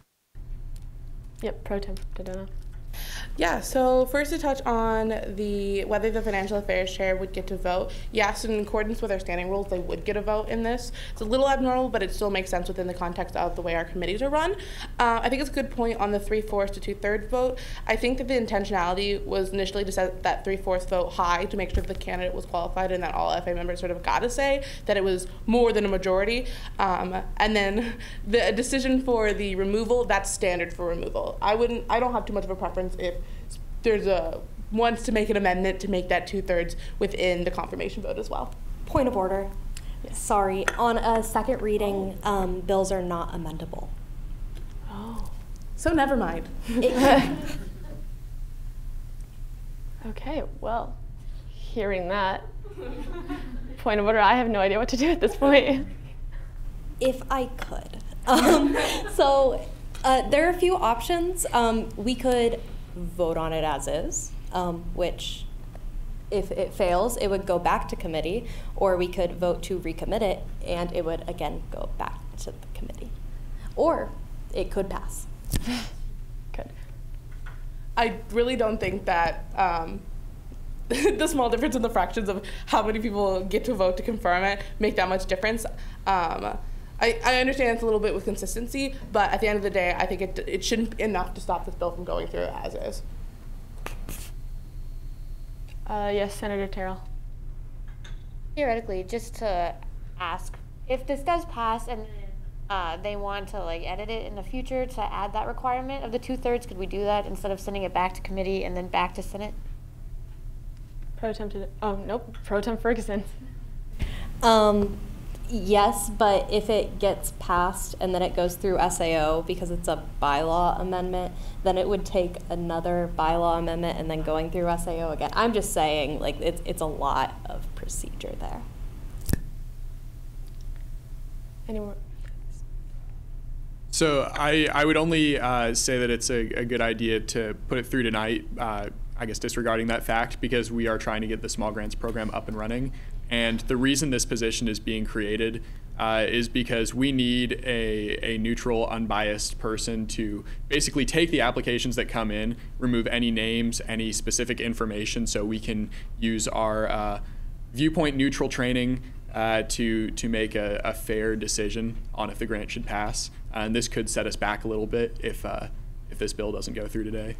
Yep, Pro Tem Dodona. Yeah, so first to touch on whether the Financial Affairs Chair would get to vote. Yes, in accordance with our standing rules, they would get a vote in this. It's a little abnormal, but it still makes sense within the context of the way our committees are run. I think it's a good point on the 3/4 to 2/3 vote. I think that the intentionality was initially to set that 3/4 vote high to make sure that the candidate was qualified and that all FA members sort of got to say that it was more than a majority. And then the decision for the removal, that's standard for removal. I don't have too much of a preference if there's wants to make an amendment to make that 2/3 within the confirmation vote as well. Point of order. Yes. Sorry, on a second reading, bills are not amendable. Oh, so never mind. Okay, well, hearing that, point of order, I have no idea what to do at this point. If I could. There are a few options. We could vote on it as is, which if it fails, it would go back to committee, or we could vote to recommit it, and it would again go back to the committee. Or it could pass. Good. I really don't think that the small difference in the fractions of how many people get to vote to confirm it make that much difference. I understand it's a little bit with consistency, but at the end of the day, I think it shouldn't be enough to stop this bill from going through as is. Yes, Senator Terrell. Theoretically, just to ask, if this does pass and then they want to like edit it in the future to add that requirement of the 2/3, could we do that instead of sending it back to committee and then back to Senate? Pro Tem nope, Pro Tem Ferguson. Yes, but if it gets passed and then it goes through SAO because it's a bylaw amendment, then it would take another bylaw amendment and then going through SAO again. I'm just saying, like, it's a lot of procedure there. Any more? So I would only say that it's a good idea to put it through tonight, I guess disregarding that fact, because we are trying to get the small grants program up and running. And the reason this position is being created is because we need a neutral, unbiased person to basically take the applications that come in, remove any names, any specific information, so we can use our viewpoint neutral training to make a fair decision on if the grant should pass. And this could set us back a little bit if this bill doesn't go through today.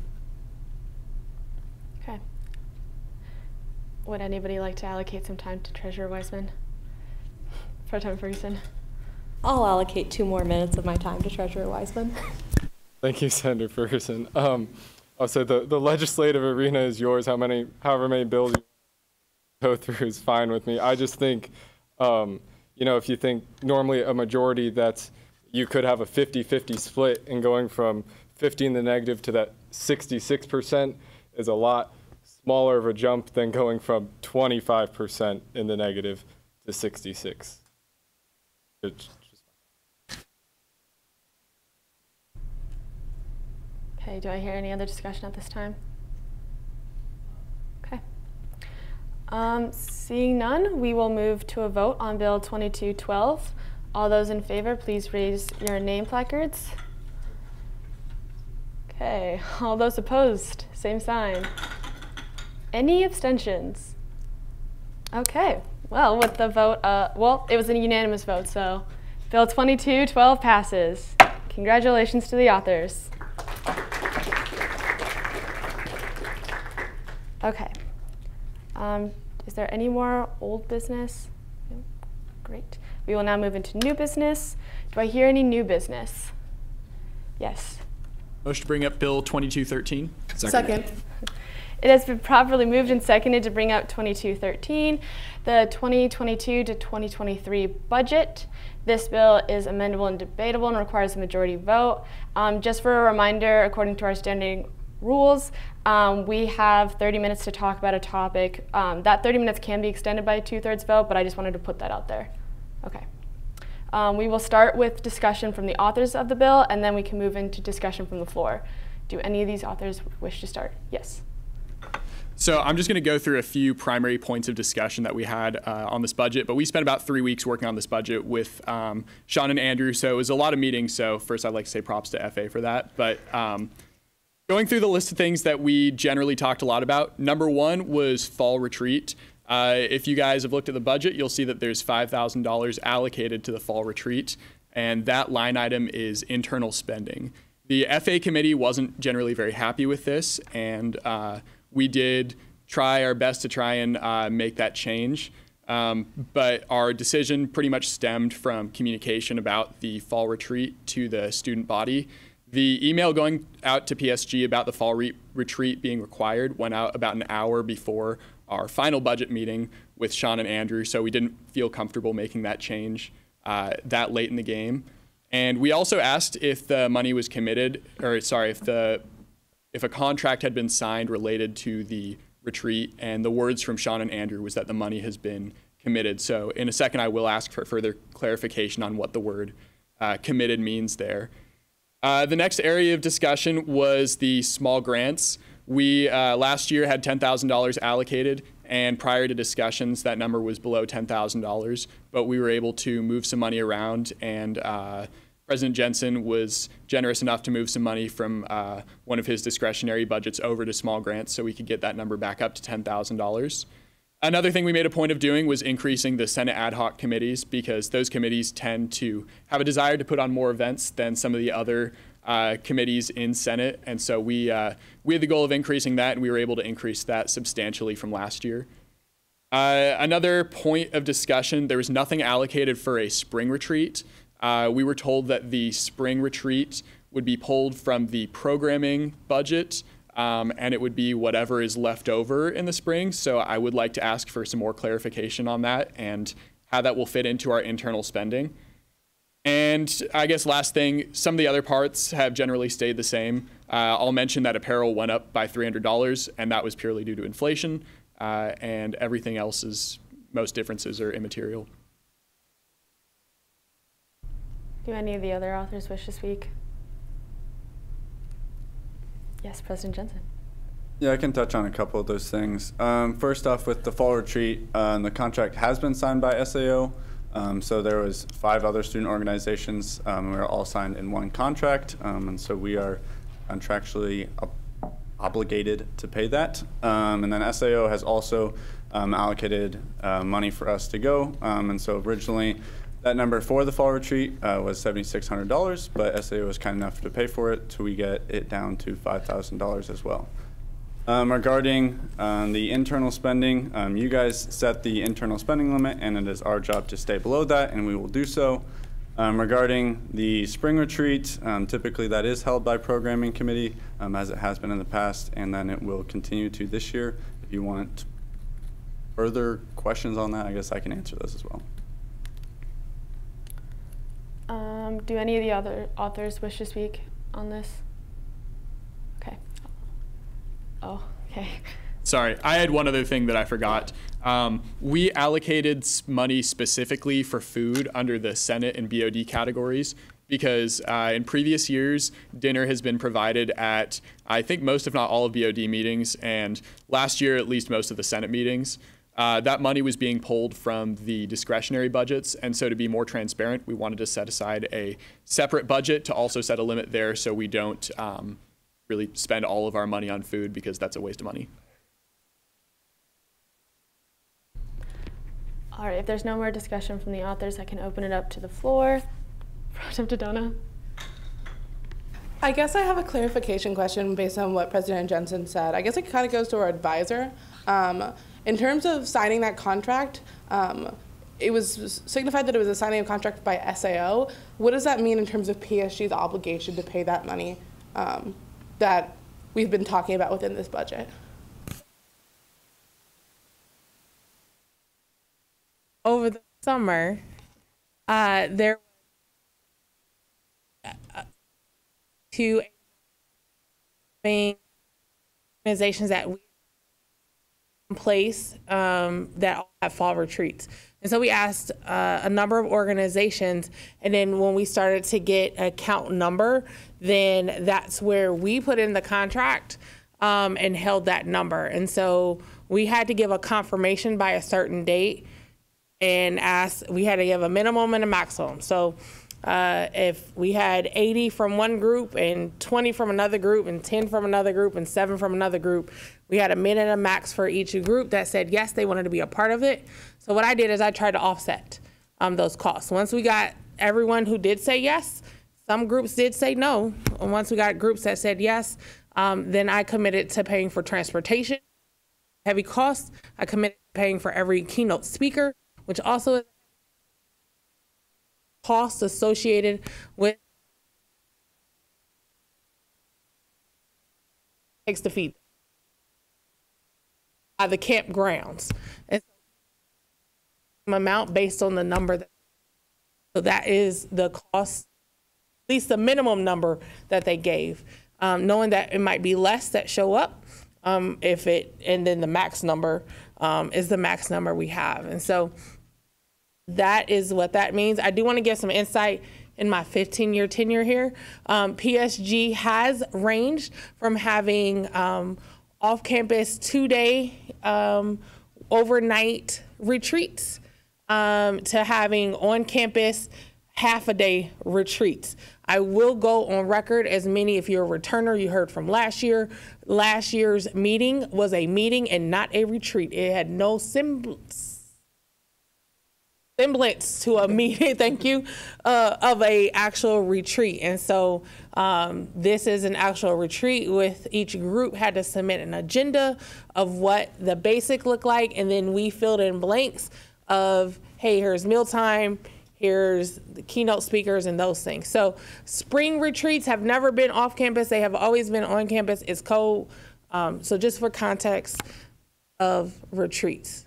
Okay. Would anybody like to allocate some time to Treasurer Wiseman? Pro Tem Ferguson. I'll allocate 2 more minutes of my time to Treasurer Wiseman. Thank you, Senator Ferguson. I'll say the legislative arena is yours. However many bills you go through is fine with me. I just think, if you think normally a majority you could have a 50-50 split, and going from 50 in the negative to that 66% is a lot smaller of a jump than going from 25% in the negative to 66. Okay, do I hear any other discussion at this time? Okay. Seeing none, we will move to a vote on Bill 2212. All those in favor, please raise your name placards. Okay, all those opposed, same sign. Any abstentions? Okay, well, with the vote, it was a unanimous vote, so Bill 2212 passes. Congratulations to the authors. Okay. Is there any more old business? No? Great. We will now move into new business. Do I hear any new business? Yes. Motion to bring up Bill 2213. Second. It has been properly moved and seconded to bring up 2213, the 2022 to 2023 budget. This bill is amendable and debatable and requires a majority vote. Just for a reminder, according to our standing rules, we have 30 minutes to talk about a topic. That 30 minutes can be extended by a 2/3 vote, but I just wanted to put that out there. Okay. We will start with discussion from the authors of the bill, and then we can move into discussion from the floor. Do any of these authors wish to start? Yes. So I'm just going to go through a few primary points of discussion that we had on this budget, but we spent about 3 weeks working on this budget with Sean and Andrew, so it was a lot of meetings. So first I'd like to say props to FA for that. But going through the list of things that we generally talked a lot about, number 1 was fall retreat. If you guys have looked at the budget, you'll see that there's $5,000 allocated to the fall retreat, and that line item is internal spending. The FA committee wasn't generally very happy with this, and we did try our best to try and make that change. But our decision pretty much stemmed from communication about the fall retreat to the student body. The email going out to PSG about the fall retreat being required went out about an hour before our final budget meeting with Sean and Andrew, so we didn't feel comfortable making that change that late in the game. And we also asked if the money was committed, or sorry, if a contract had been signed related to the retreat, and the words from Sean and Andrew was that the money has been committed. So in a second, I will ask for further clarification on what the word committed means there. The next area of discussion was the small grants. We last year had $10,000 allocated, and prior to discussions, that number was below $10,000, but we were able to move some money around, and President Jensen was generous enough to move some money from one of his discretionary budgets over to small grants so we could get that number back up to $10,000. Another thing we made a point of doing was increasing the Senate ad hoc committees, because those committees tend to have a desire to put on more events than some of the other committees in Senate. And so we had the goal of increasing that, and we were able to increase that substantially from last year. Another point of discussion, there was nothing allocated for a spring retreat. We were told that the spring retreat would be pulled from the programming budget, and it would be whatever is left over in the spring. So I would like to ask for some more clarification on that and how that will fit into our internal spending. And I guess last thing, some of the other parts have generally stayed the same. I'll mention that apparel went up by $300, and that was purely due to inflation, and everything else is, most differences are immaterial. Do any of the other authors wish to speak? Yes, President Jensen. Yeah, I can touch on a couple of those things. First off, with the fall retreat, the contract has been signed by SAO. So there was 5 other student organizations. We were all signed in one contract, and so we are contractually obligated to pay that. And then SAO has also allocated money for us to go. And so originally, that number for the fall retreat was $7,600, but SAO was kind enough to pay for it, so we get it down to $5,000 as well. Regarding the internal spending, you guys set the internal spending limit, and it is our job to stay below that, and we will do so. Regarding the spring retreat, typically that is held by programming committee, as it has been in the past, and then it will continue to this year. If you want further questions on that, I guess I can answer those as well. Do any of the other authors wish to speak on this? Okay. Oh, okay. Sorry, I had one other thing that I forgot. We allocated money specifically for food under the Senate and BOD categories because in previous years, dinner has been provided at, I think, most, if not all, of BOD meetings, and last year, at least most of the Senate meetings. That money was being pulled from the discretionary budgets, and so to be more transparent, we wanted to set aside a separate budget to also set a limit there so we don't really spend all of our money on food, because that's a waste of money. All right, if there's no more discussion from the authors, I can open it up to the floor. Pro Tem Dodonna. I guess I have a clarification question based on what President Jensen said. I guess it kind of goes to our advisor. In terms of signing that contract, it was signified that it was a signing of contract by SAO. What does that mean in terms of PSG's obligation to pay that money that we've been talking about within this budget? Over the summer, there were 2 organizations that we in place that all have fall retreats. And so we asked a number of organizations, and then when we started to get a count number, then that's where we put in the contract and held that number. And so we had to give a confirmation by a certain date and we had to give a minimum and a maximum. So if we had 80 from one group and 20 from another group and 10 from another group and 7 from another group, we had a min and a max for each group that said yes, they wanted to be a part of it. So what I did is I tried to offset those costs. Once we got everyone who did say yes, some groups did say no. And once we got groups that said yes, then I committed to paying for transportation, heavy costs. I committed to paying for every keynote speaker, which also is costs associated with takes to feed the campgrounds. And so amount based on the number so that is the cost, at least the minimum number that they gave. Knowing that it might be less that show up, and then the max number is the max number we have. And so that is what that means. I do want to give some insight in my 15-year tenure here. PSG has ranged from having off-campus 2-day overnight retreats to having on-campus half-a-day retreats. I will go on record as many, if you're a returner, you heard from last year. Last year's meeting was a meeting and not a retreat. It had no semblance to a meeting, thank you, of a actual retreat. And so this is an actual retreat with each group had to submit an agenda of what the basic looked like, and then we filled in blanks of, hey, here's mealtime, here's the keynote speakers and those things. So spring retreats have never been off campus. They have always been on campus. It's cold. So just for context of retreats.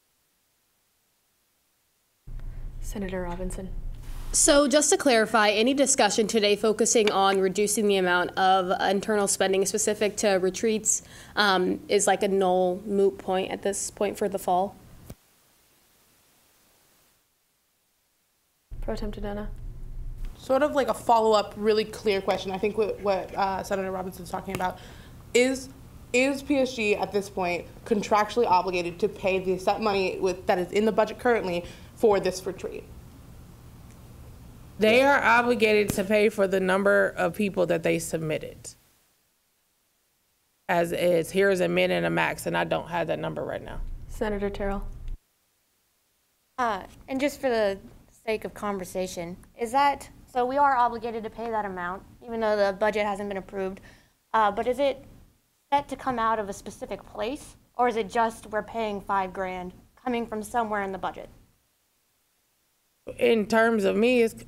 Senator Robinson. So just to clarify, any discussion today focusing on reducing the amount of internal spending specific to retreats is like a null moot point at this point for the fall? Pro Tem Tadena. Sort of like a follow-up, really clear question. I think what Senator Robinson's talking about is PSG at this point contractually obligated to pay the set money that is in the budget currently for this retreat? They are obligated to pay for the number of people that they submitted. As is, here's a min and a max, and I don't have that number right now. Senator Terrell. And just for the sake of conversation, so we are obligated to pay that amount, even though the budget hasn't been approved, but is it set to come out of a specific place, or is it just we're paying $5,000 coming from somewhere in the budget? In terms of me, it's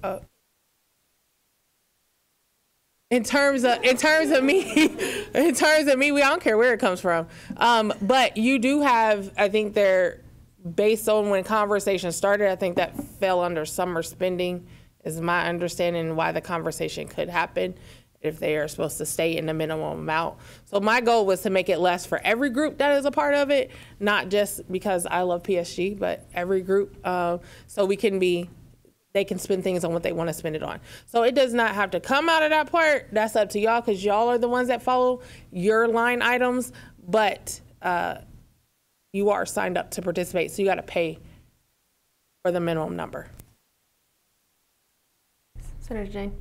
in terms of me, we don't care where it comes from. But you do have, I think they're based on when conversation started. I think that fell under summer spending, is my understanding why the conversation could happen if they are supposed to stay in the minimum amount. So my goal was to make it less for every group that is a part of it, not just because I love PSG, but every group, so they can spend things on what they want to spend it on. So it does not have to come out of that part. That's up to y'all, because y'all are the ones that follow your line items, but you are signed up to participate, so you got to pay for the minimum number. Senator Jane.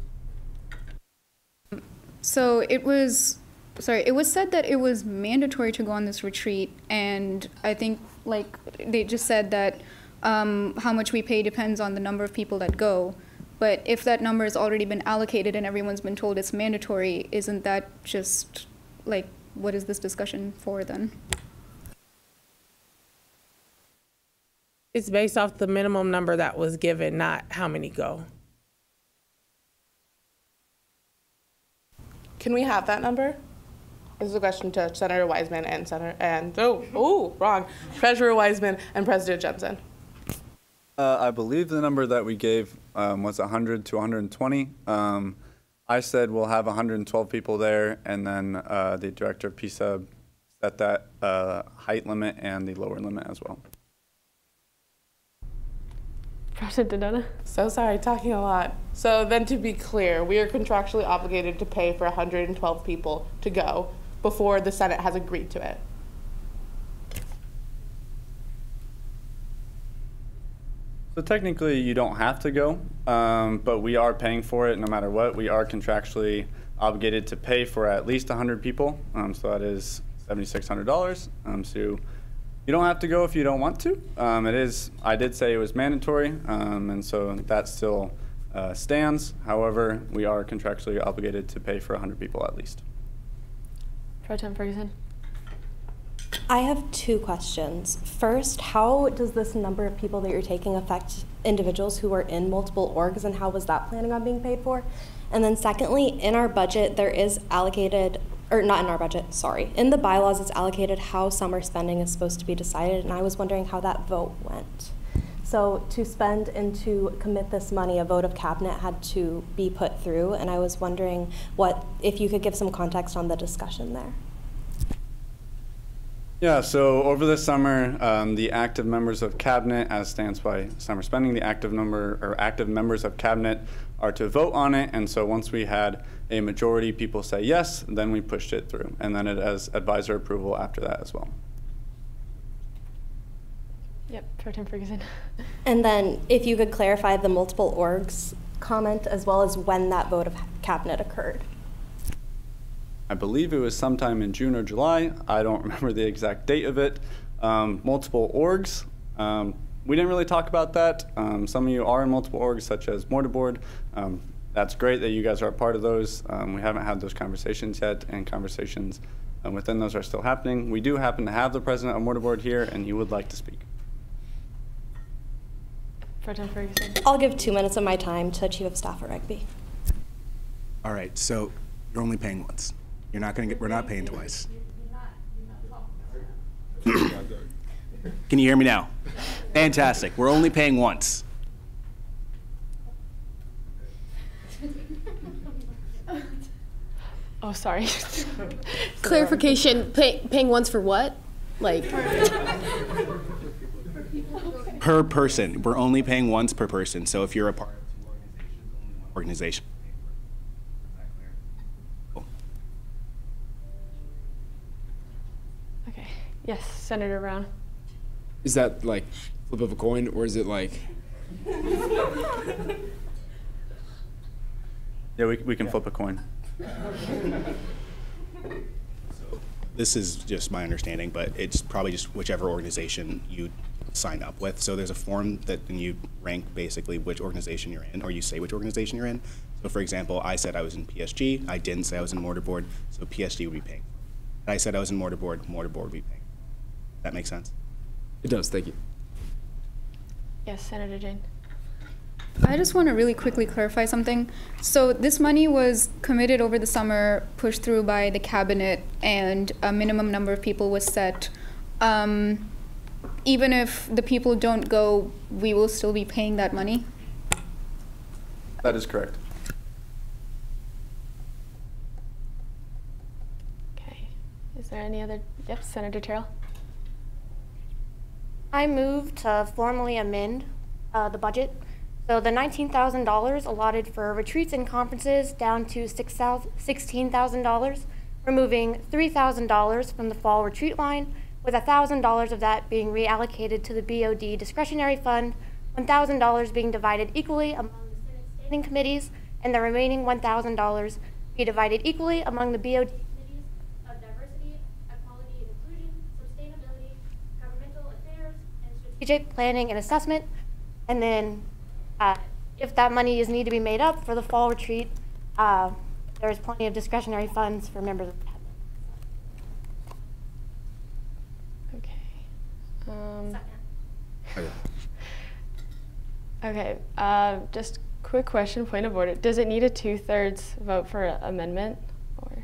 So it was said that it was mandatory to go on this retreat, and I think they just said that how much we pay depends on the number of people that go. But if that number has already been allocated and everyone's been told it's mandatory, isn't that just what is this discussion for then? It's based off the minimum number that was given, not how many go. Can we have that number? This is a question to Senator Wiseman and Treasurer Wiseman and President Jensen. I believe the number that we gave was 100 to 120. I said we'll have 112 people there, and then the director of PSUB set that height limit and the lower limit as well. President Tadena. So sorry, talking a lot. So then to be clear, we are contractually obligated to pay for 112 people to go before the Senate has agreed to it. So technically you don't have to go, but we are paying for it no matter what. We are contractually obligated to pay for at least 100 people, so that is $7,600. So you don't have to go if you don't want to. I did say it was mandatory, and so that still stands. However, we are contractually obligated to pay for 100 people at least. Pro Tem Ferguson. I have two questions. First, how does this number of people that you're taking affect individuals who are in multiple orgs, and how was that planning on being paid for? And then secondly, in our budget, there is allocated, or not in our budget, sorry. In the bylaws, it's allocated how summer spending is supposed to be decided, and I was wondering how that vote went. So to spend and to commit this money, a vote of cabinet had to be put through, and I was wondering if you could give some context on the discussion there. Yeah, so over the summer, the active members of cabinet, as stands by summer spending, the active members of cabinet are to vote on it. And so once we had a majority people say yes, then we pushed it through. And then it has advisor approval after that as well. Yep, Pro Tem Ferguson. And then if you could clarify the multiple orgs comment as well as when that vote of cabinet occurred. I believe it was sometime in June or July. I don't remember the exact date of it. Multiple orgs. We didn't really talk about that. Some of you are in multiple orgs, such as Mortarboard. That's great that you guys are a part of those. We haven't had those conversations yet, and conversations within those are still happening. We do happen to have the president of Mortarboard here, and he would like to speak. Pro Tem Ferguson. I'll give 2 minutes of my time to Chief of Staff at Rugby. All right, so you're only paying once. You're not going to get, we're not paying twice. Can you hear me now? Fantastic. We're only paying once. Oh, sorry. Clarification, paying once for what? Like? Per person. We're only paying once per person. So if you're a part of two organizations, only one organization. Okay. Yes, Senator Brown. Is that like flip of a coin, or is it like? Yeah, we can flip a coin. This is just my understanding, but it's probably just whichever organization you sign up with. So there's a form that then you rank basically which organization you're in, or you say which organization you're in. So for example, I said I was in PSG. I didn't say I was in Mortarboard, so PSG would be paying. I said I was in Mortarboard, Mortarboard would be paying. That makes sense? It does, thank you. Yes, Senator Jane. I just want to really quickly clarify something. So this money was committed over the summer, pushed through by the cabinet, and a minimum number of people was set. Even if the people don't go, we will still be paying that money? That is correct. Okay. Is there any other? Yep, Senator Terrell. I move to formally amend the budget. So the $19,000 allotted for retreats and conferences down to $16,000, removing $3,000 from the fall retreat line, with $1,000 of that being reallocated to the BOD discretionary fund, $1,000 being divided equally among the Senate standing committees, and the remaining $1,000 be divided equally among the BOD committees of diversity, equality and inclusion, sustainability, governmental affairs, and strategic planning and assessment. And then if that money is need to be made up for the fall retreat, there's plenty of discretionary funds for members of the cabinet. Okay. Just quick question, point of order. Does it need a 2/3 vote for amendment? Or?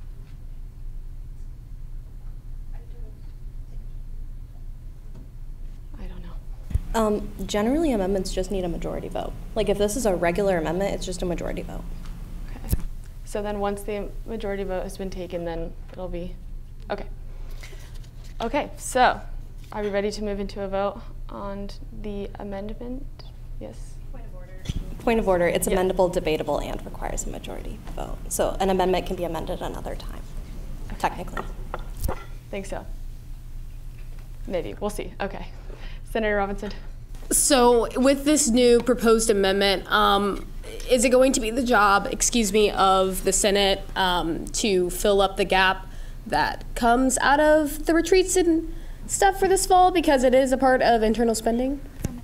Generally, amendments just need a majority vote. Like if this is a regular amendment, it's just a majority vote. Okay. So then once the majority vote has been taken, then it'll be, okay. Okay, so are we ready to move into a vote on the amendment? Yes? Point of order, it's amendable, debatable, and requires a majority vote. So an amendment can be amended another time, technically. Think so. Maybe, we'll see. Okay. Senator Robinson. So with this new proposed amendment, is it going to be the job, of the Senate to fill up the gap that comes out of the retreats and stuff for this fall, because it is a part of internal spending?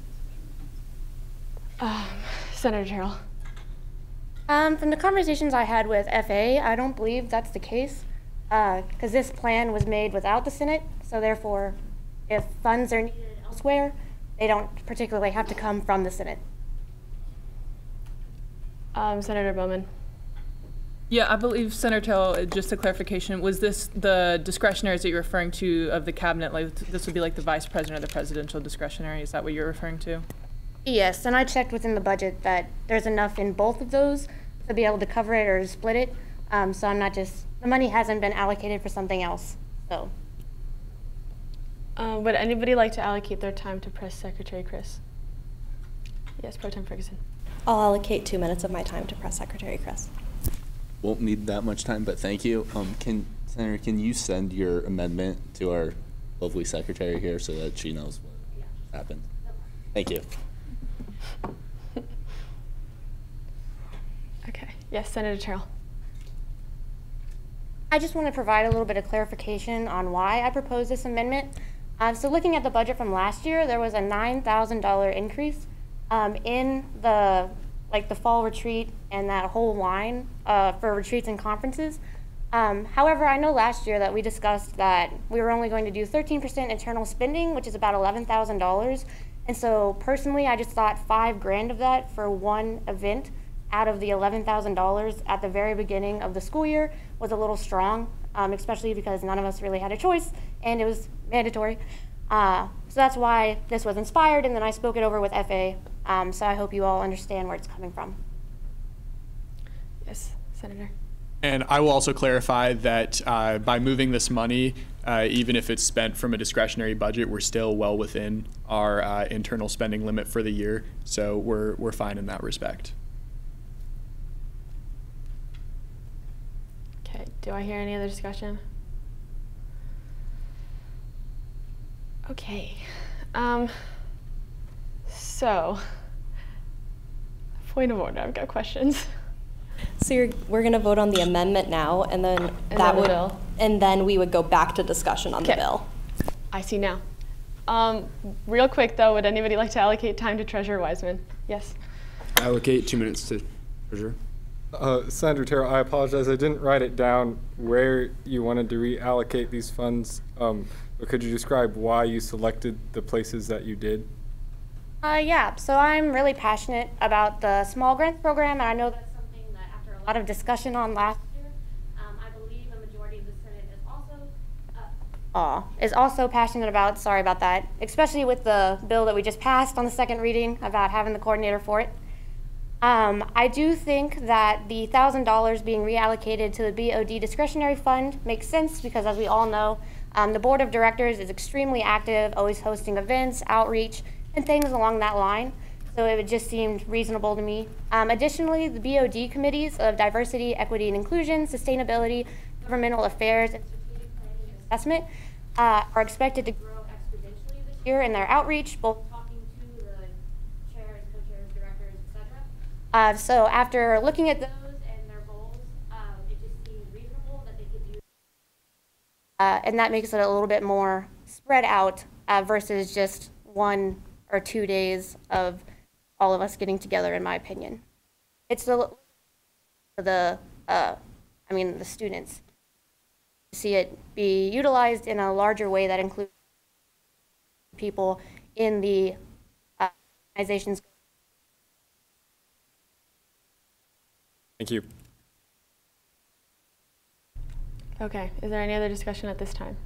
Senator Terrell. From the conversations I had with FA, I don't believe that's the case, because this plan was made without the Senate, so therefore, if funds are needed elsewhere, they don't particularly have to come from the Senate. Senator Bowman. Yeah, I believe, Senator Terrell, just a clarification, was this the discretionaries that you're referring to of the cabinet? Like this would be like the vice president or the presidential discretionary? Is that what you're referring to? Yes, and I checked within the budget that there's enough in both of those to be able to cover it or to split it. So I'm not just, the money hasn't been allocated for something else, so. Would anybody like to allocate their time to Press Secretary Chris? Yes, Pro Tem Ferguson. I'll allocate 2 minutes of my time to Press Secretary Chris. Won't need that much time, but thank you. Senator, can you send your amendment to our lovely secretary here so that she knows what happened? Thank you. Okay. Yes, Senator Terrell. I just want to provide a little bit of clarification on why I proposed this amendment. So looking at the budget from last year, there was a $9,000 increase in the fall retreat and that whole line for retreats and conferences. However, I know last year that we discussed that we were only going to do 13% internal spending, which is about $11,000. And so personally, I just thought $5,000 of that for one event out of the $11,000 at the very beginning of the school year was a little strong, especially because none of us really had a choice and it was mandatory. So that's why this was inspired, and then I spoke it over with FA. So I hope you all understand where it's coming from. Yes, Senator. And I will also clarify that by moving this money, even if it's spent from a discretionary budget, we're still well within our internal spending limit for the year. So we're fine in that respect. Okay, do I hear any other discussion? Okay. So, point of order, I've got questions. So we're going to vote on the amendment now, and then and then we would go back to discussion on the bill. I see now. Real quick though, would anybody like to allocate time to Treasurer Wiseman? Yes. Allocate 2 minutes to Treasurer. Senator Terrell, I apologize. I didn't write it down where you wanted to reallocate these funds. But could you describe why you selected the places that you did? Yeah, so I'm really passionate about the small grants program, and I know that's something that after a lot of discussion on last year, I believe a majority of the Senate is also passionate about. Sorry about that, especially with the bill that we just passed on the second reading about having the coordinator for it. I do think that the $1,000 being reallocated to the BOD discretionary fund makes sense because, as we all know, the board of directors is extremely active, always hosting events, outreach, and things along that line. So it just seemed reasonable to me. Additionally, the BOD committees of diversity, equity and inclusion, sustainability, governmental affairs, and strategic planning and assessment are expected to grow exponentially this year in their outreach, both talking to the chairs, co-chairs, directors, etc. So after looking at those and their goals, it just seemed reasonable that they could use and that makes it a little bit more spread out versus just 1 or 2 days of all of us getting together, in my opinion. It's the students to see it be utilized in a larger way that includes people in the organizations. Thank you. Okay, is there any other discussion at this time?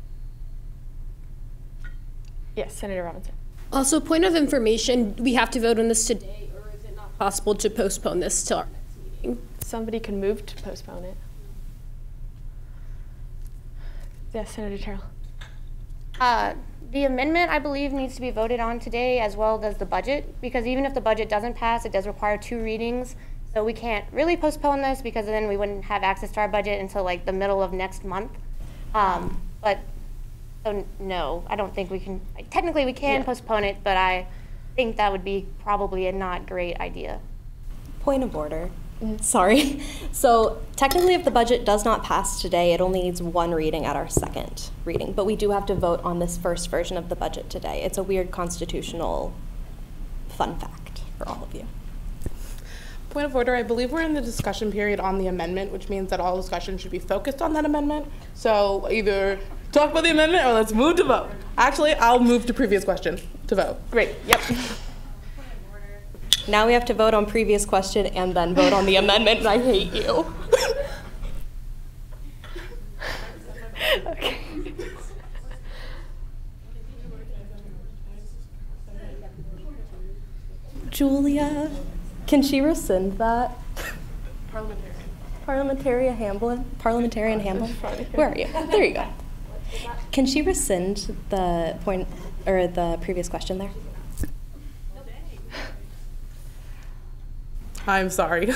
Yes, Senator Robinson. Also, point of information, we have to vote on this today, or is it not possible to postpone this till our next meeting? Somebody can move to postpone it. Yes, Senator Terrell. The amendment, I believe, needs to be voted on today, as well as the budget, because even if the budget doesn't pass, it does require 2 readings. So we can't really postpone this because then we wouldn't have access to our budget until like the middle of next month. So no, I don't think we can. Technically, we can postpone it, but I think that would be probably a not great idea. Point of order. Sorry. So technically, if the budget does not pass today, it only needs 1 reading at our second reading. But we do have to vote on this first version of the budget today. It's a weird constitutional fun fact for all of you. Point of order, I believe we're in the discussion period on the amendment, which means that all discussion should be focused on that amendment. So either talk about the amendment or let's move to vote. Actually, I'll move to previous question to vote. Great, yep. Now we have to vote on previous question and then vote on the amendment, and I hate you. Okay. Julia, can she rescind that? Parliamentarian Hamblin? Where are you? There you go. Can she rescind the point or the previous question there? I'm sorry.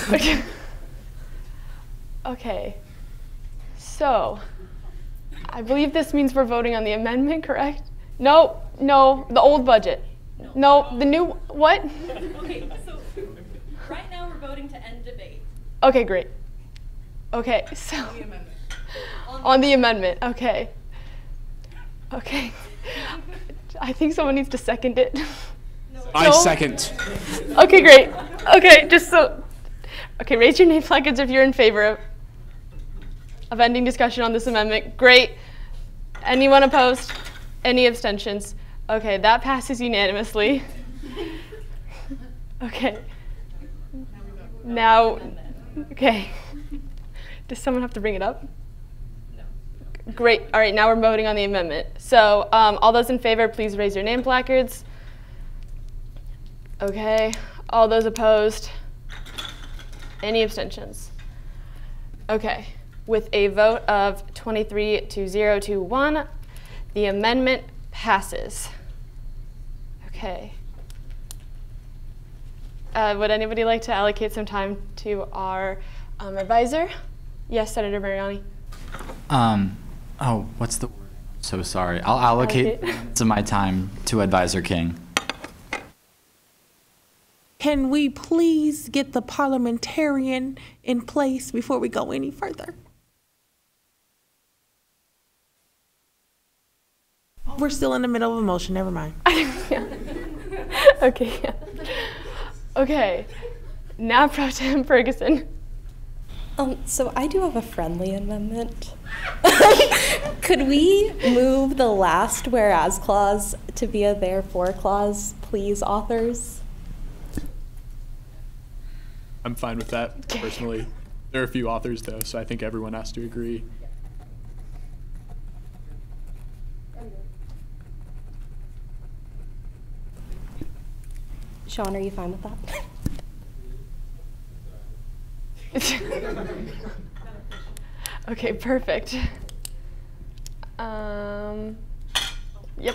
Okay. So, I believe this means we're voting on the amendment, correct? No, the old budget. No, the new, what? Okay, so right now we're voting to end debate. Okay, great. Okay, so. On the amendment, okay. Okay. I think someone needs to second it. I second. Okay, great. Okay, okay, raise your name placards if you're in favor of ending discussion on this amendment. Great. Anyone opposed? Any abstentions? Okay, that passes unanimously. Okay. Now, okay. Does someone have to bring it up? No. Great. All right, now we're voting on the amendment. So all those in favor, please raise your name placards. Okay. All those opposed? Any abstentions? Okay. With a vote of 23 to 0 to 1, the amendment passes. Okay. Would anybody like to allocate some time to our advisor? Yes, Senator Mariani. Oh, what's the word? So sorry. I'll allocate some of my time to Advisor King. Can we please get the parliamentarian in place before we go any further? We're still in the middle of a motion, never mind. Okay, yeah. Okay, now Pro Tem Ferguson. So I do have a friendly amendment. Could we move the last whereas clause to be a therefore clause, please, authors? I'm fine with that, personally. There are a few authors, though, so I think everyone has to agree. Sean, are you fine with that? Okay, perfect. Yep.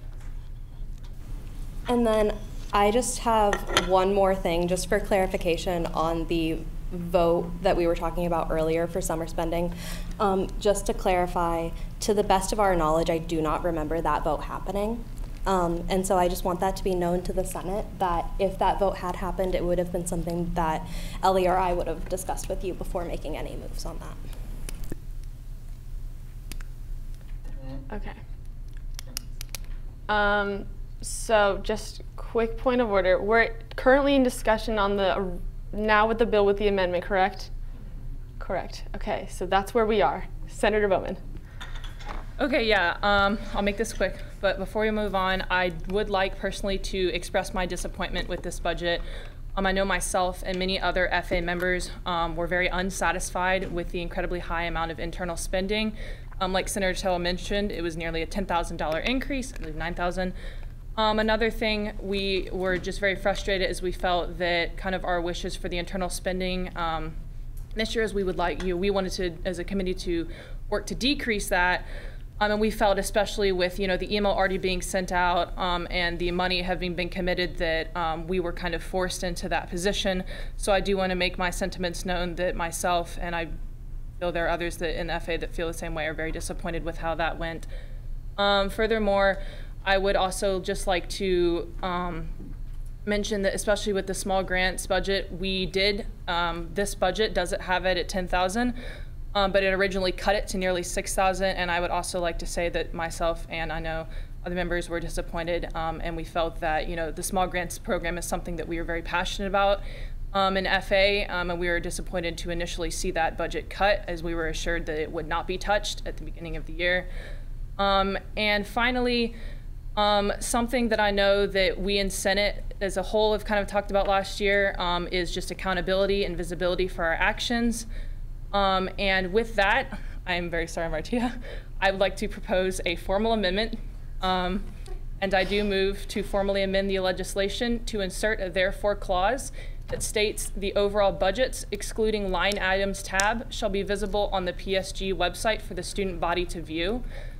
And then I just have one more thing, just for clarification on the vote that we were talking about earlier for summer spending. Just to clarify, to the best of our knowledge, I do not remember that vote happening. And so I just want that to be known to the Senate, that if that vote had happened, it would have been something that Ellie or I would have discussed with you before making any moves on that. Okay. So just quick point of order. We're currently in discussion on now with the bill with the amendment, correct? Correct. Okay, so that's where we are. Senator Bowman. Okay, yeah, I'll make this quick, but before we move on, I would like personally to express my disappointment with this budget. I know myself and many other FA members were very unsatisfied with the incredibly high amount of internal spending. Like Senator Tella mentioned, it was nearly a $10,000 increase, I believe $9,000. Another thing, we were just very frustrated as we felt that kind of our wishes for the internal spending this year, as we wanted to, as a committee, to work to decrease that. And we felt, especially with the email already being sent out and the money having been committed, that we were kind of forced into that position. So I do want to make my sentiments known that myself, and I feel there are others that in the FA that feel the same way, are very disappointed with how that went. Furthermore, I would also just like to mention that, especially with the small grants budget, we did, this budget doesn't have it at 10,000. But it originally cut it to nearly 6,000, and I would also like to say that myself and I know other members were disappointed, and we felt that the small grants program is something that we are very passionate about in FA, and we were disappointed to initially see that budget cut, as we were assured that it would not be touched at the beginning of the year. And finally, something that I know that we in Senate as a whole have kind of talked about last year is just accountability and visibility for our actions. And with that, I'm very sorry, Martia, I would like to propose a formal amendment. And I do move to formally amend the legislation to insert a therefore clause that states the overall budgets, excluding line items tab, shall be visible on the PSG website for the student body to view.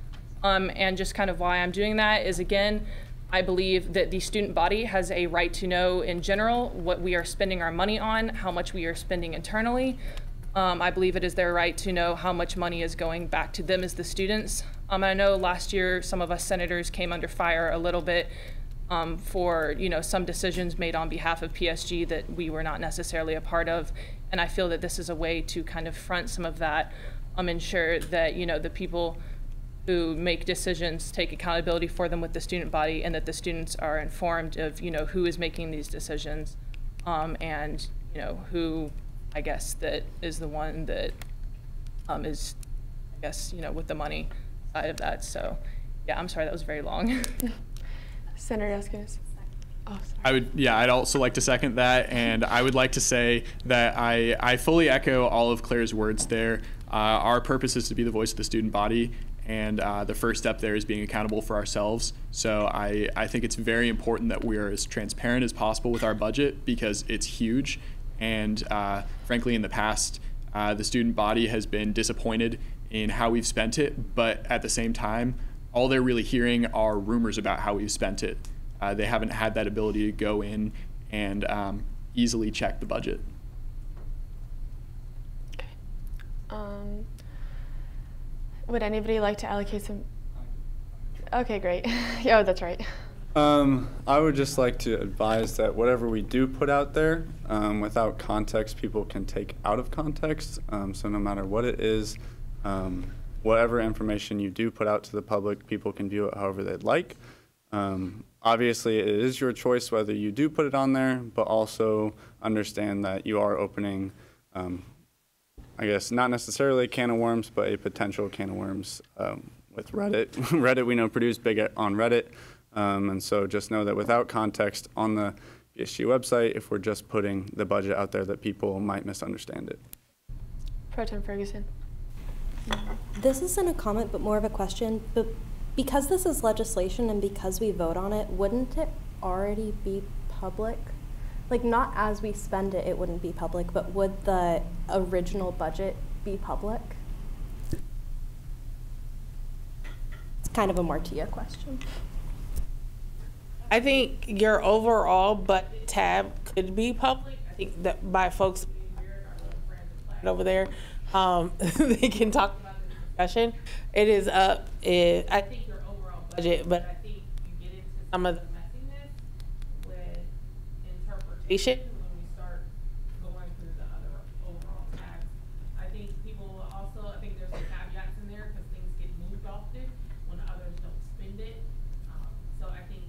And just kind of why I'm doing that is, again, I believe that the student body has a right to know in general what we are spending our money on, how much we are spending internally. I believe it is their right to know how much money is going back to them as the students. I know last year some of us senators came under fire a little bit for some decisions made on behalf of PSG that we were not necessarily a part of, and I feel that this is a way to kind of front some of that, ensure that the people who make decisions take accountability for them with the student body, and that the students are informed of who is making these decisions, and who I guess that is the one that is I guess with the money side of that. So yeah, I'm sorry that was very long. Senator Eskins. Oh, sorry. I'd also like to second that, and I would like to say that I fully echo all of Claire's words there. Our purpose is to be the voice of the student body, and the first step there is being accountable for ourselves. So I think it's very important that we are as transparent as possible with our budget, because it's huge, and frankly in the past the student body has been disappointed in how we've spent it, but at the same time all they're really hearing are rumors about how we've spent it. They haven't had that ability to go in and easily check the budget. Okay. Would anybody like to allocate some? Okay, great. Oh, that's right. I would just like to advise that whatever we do put out there, without context, people can take out of context. So no matter what it is, whatever information you do put out to the public, people can view it however they'd like. Obviously, it is your choice whether you do put it on there, but also understand that you are opening, I guess, not necessarily a can of worms, but a potential can of worms with Reddit. Reddit, we know, produced big on Reddit. And so just know that without context on the PSG website, if we're just putting the budget out there, that people might misunderstand it. Pro Tem Ferguson. This isn't a comment, but more of a question. But because this is legislation and because we vote on it, wouldn't it already be public? Like, not as we spend it, it wouldn't be public, but would the original budget be public? It's kind of a Martia question. I think your overall budget tab could be public. I think that by folks over there, they can talk about the discussion. It is up. I think your overall budget, but I think you get into some of the messiness with interpretation when we start going through the other overall tabs. I think people will also, I think there's some caveats in there because things get moved often when others don't spend it. So I think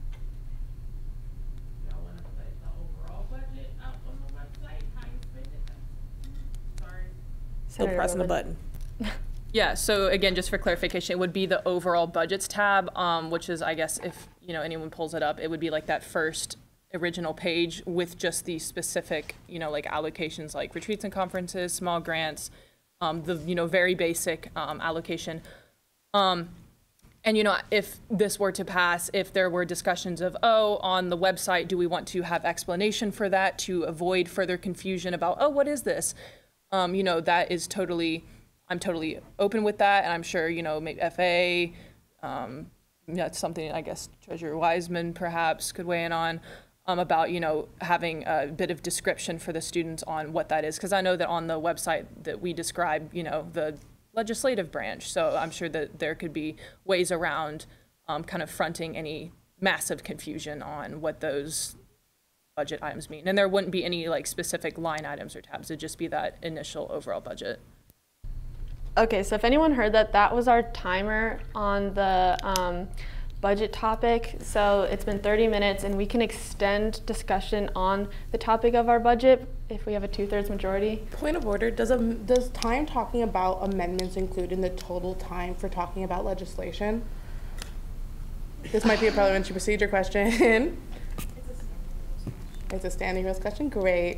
y'all want to put the overall budget up on the website, how you spend it. Sorry. Still pressing the button. Yeah, so again, just for clarification, it would be the overall budgets tab, which is, I guess, if anyone pulls it up, it would be like that first original page with just the specific, like allocations like retreats and conferences, small grants, the very basic allocation. And if this were to pass, if there were discussions of, on the website, do we want to have explanation for that to avoid further confusion about, what is this? That is totally, I'm totally open with that, and I'm sure, maybe FA, that's something I guess Treasurer Wiseman perhaps could weigh in on, about, having a bit of description for the students on what that is. Because I know that on the website that we describe, the legislative branch, so I'm sure that there could be ways around kind of fronting any massive confusion on what those budget items mean. And there wouldn't be any like specific line items or tabs, it'd just be that initial overall budget. Okay, so if anyone heard that, that was our timer on the budget topic. So it's been 30 minutes and we can extend discussion on the topic of our budget if we have a 2/3 majority. Point of order, does time talking about amendments include in the total time for talking about legislation? This might be a parliamentary procedure question. It's a standing rules question, great.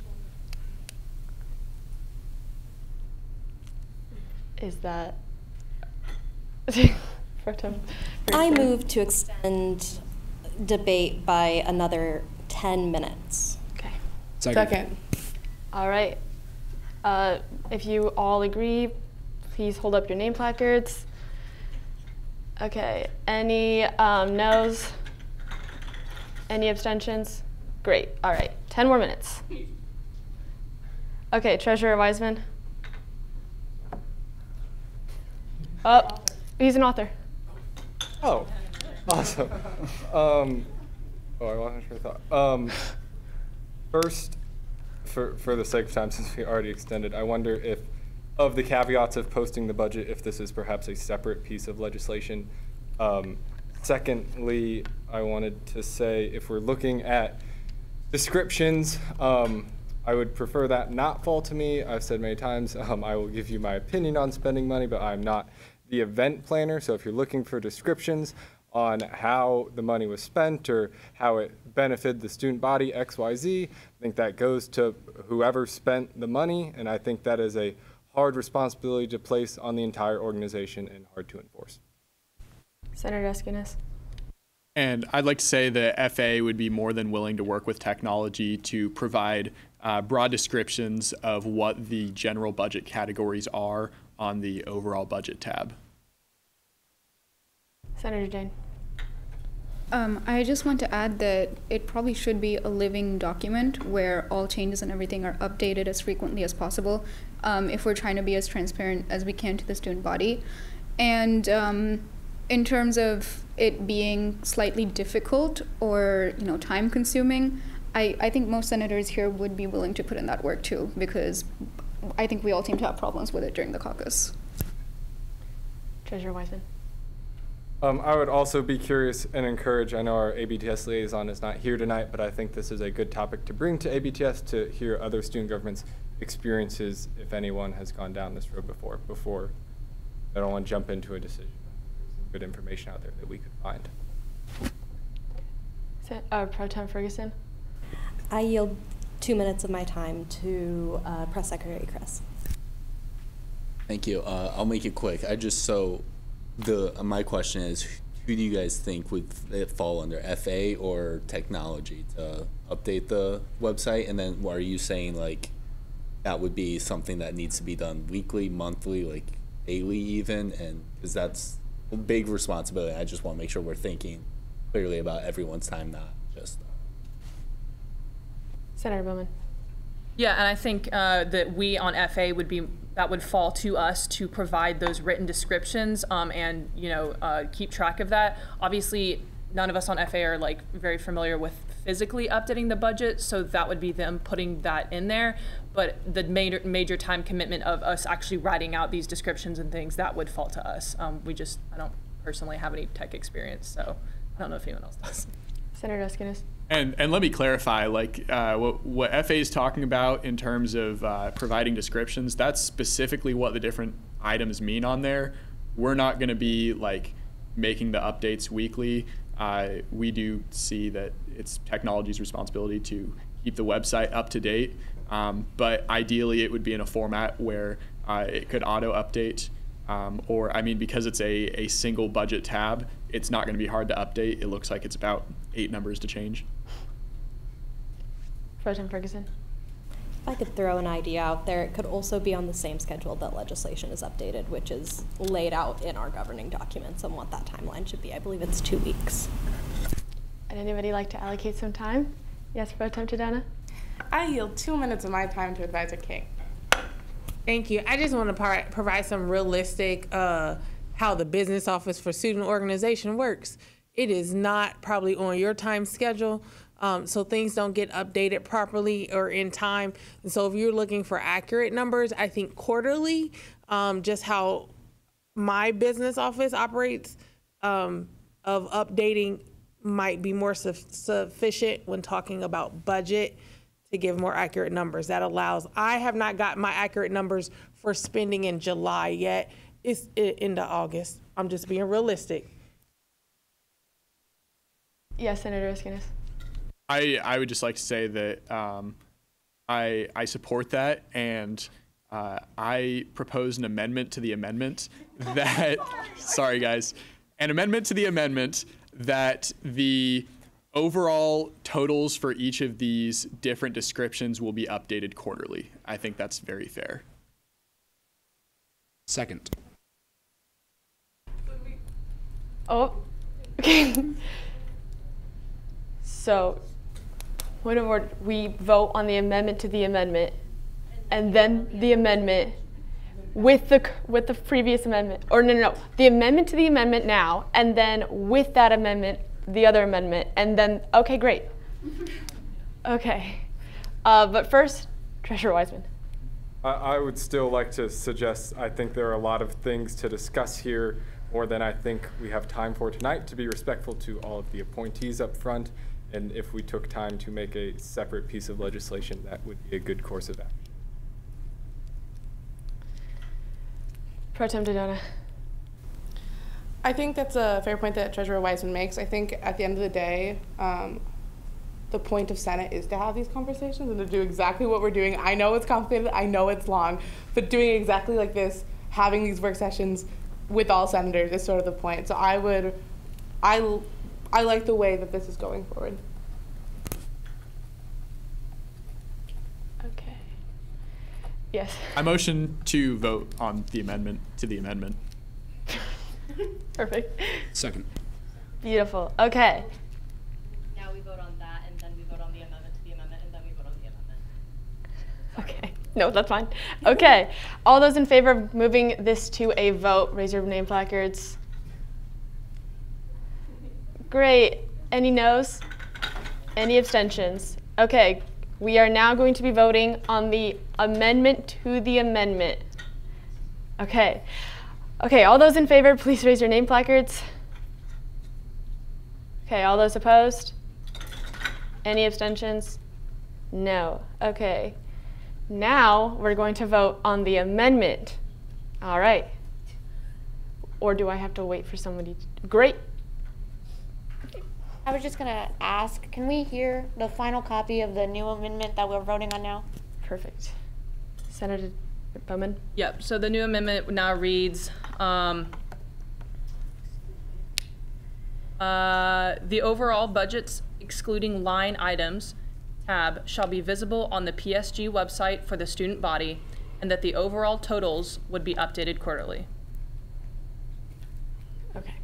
Is that I move to extend debate by another 10 minutes. Okay. Second. All right. If you all agree, please hold up your name placards. Okay, any no's? Any abstentions? Great, all right, 10 more minutes. Okay, Treasurer Wiseman. Oh, he's an author. Oh, awesome. I wasn't sure thought. First, for the sake of time, since we already extended, I wonder if, of the caveats of posting the budget, if this is perhaps a separate piece of legislation. Secondly, I wanted to say, if we're looking at descriptions, I would prefer that not fall to me. I've said many times, I will give you my opinion on spending money, but I'm not the event planner. So if you're looking for descriptions on how the money was spent or how it benefited the student body, XYZ, I think that goes to whoever spent the money, and I think that is a hard responsibility to place on the entire organization and hard to enforce. Senator Eskenis. And I'd like to say the FA would be more than willing to work with technology to provide broad descriptions of what the general budget categories are on the overall budget tab. Senator Jane. I just want to add that it probably should be a living document where all changes and everything are updated as frequently as possible, if we're trying to be as transparent as we can to the student body. And in terms of it being slightly difficult or time consuming, I think most senators here would be willing to put in that work too, because I think we all seem to have problems with it during the caucus. Treasurer Wiseman. I would also be curious and encourage, I know our ABTS liaison is not here tonight, but I think this is a good topic to bring to ABTS to hear other student governments' experiences, if anyone has gone down this road before I don't want to jump into a decision. There's some good information out there that we could find. Pro Tem Ferguson. I yield 2 minutes of my time to Press Secretary Chris. Thank you. I'll make it quick. My question is, who do you guys think would it fall under, FA or technology, to update the website? And then are you saying like that would be something that needs to be done weekly, monthly, like daily even? And because that's a big responsibility. I just want to make sure we're thinking clearly about everyone's time, not just. Senator Bowman. Yeah, and I think that we on FA that would fall to us to provide those written descriptions and keep track of that. Obviously, none of us on FA are like very familiar with physically updating the budget, so that would be them putting that in there. But the major time commitment of us actually writing out these descriptions and things, that would fall to us. I don't personally have any tech experience, so I don't know if anyone else does. Senator Eskenis. And let me clarify, like what FA is talking about in terms of providing descriptions, that's specifically what the different items mean on there. We're not going to be like making the updates weekly. We do see that it's technology's responsibility to keep the website up to date, but ideally it would be in a format where it could auto update, because it's a single budget tab, it's not going to be hard to update. It looks like it's about 8 numbers to change. President Ferguson. If I could throw an idea out there, it could also be on the same schedule that legislation is updated, which is laid out in our governing documents and what that timeline should be. I believe it's 2 weeks. Would anybody like to allocate some time? Yes, Pro Tem Tadana. I yield 2 minutes of my time to Advisor King. Thank you. I just want to provide some realistic how the business office for student organization works. It is not probably on your time schedule, so things don't get updated properly or in time. And so if you're looking for accurate numbers, I think quarterly, just how my business office operates, of updating might be more sufficient when talking about budget to give more accurate numbers. That allows, I have not got my accurate numbers for spending in July yet. It's into August. I'm just being realistic. Yes, Senator Eskenis. I would just like to say that I support that, and I propose an amendment to the amendment that, sorry guys, an amendment to the amendment that the overall totals for each of these different descriptions will be updated quarterly. I think that's very fair. Second. Oh, okay. So, point of order, we vote on the amendment to the amendment, and then the amendment with the previous amendment, or no, the amendment to the amendment now, and then with that amendment, the other amendment, and then, okay, great. Okay, but first, Treasurer Wiseman. I would still like to suggest, I think there are a lot of things to discuss here, more than I think we have time for tonight, to be respectful to all of the appointees up front. And if we took time to make a separate piece of legislation, that would be a good course of action. Pro Tem Dodona. I think that's a fair point that Treasurer Wiseman makes. I think at the end of the day, the point of Senate is to have these conversations and to do exactly what we're doing. I know it's complicated, I know it's long, but doing exactly like this, having these work sessions with all senators is sort of the point. So I like the way that this is going forward. Okay. Yes. I motion to vote on the amendment to the amendment. Perfect. Second. Beautiful. Okay. Now we vote on that, and then we vote on the amendment to the amendment, and then we vote on the amendment. Okay. No, that's fine. Okay. All those in favor of moving this to a vote, raise your name placards. Great. Any no's? Any abstentions? Okay. We are now going to be voting on the amendment to the amendment. Okay. Okay, all those in favor, please raise your name placards. Okay, all those opposed? Any abstentions? No. Okay. Now we're going to vote on the amendment. All right. Or do I have to wait for somebody? Great. I was just going to ask, can we hear the final copy of the new amendment that we're voting on now? Perfect. Senator Bowman? Yep, so the new amendment now reads, the overall budgets excluding line items tab shall be visible on the PSG website for the student body, and that the overall totals would be updated quarterly. Okay.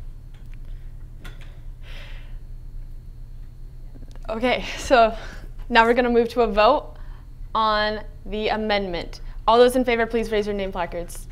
Okay, so now we're going to move to a vote on the amendment. All those in favor, please raise your name placards.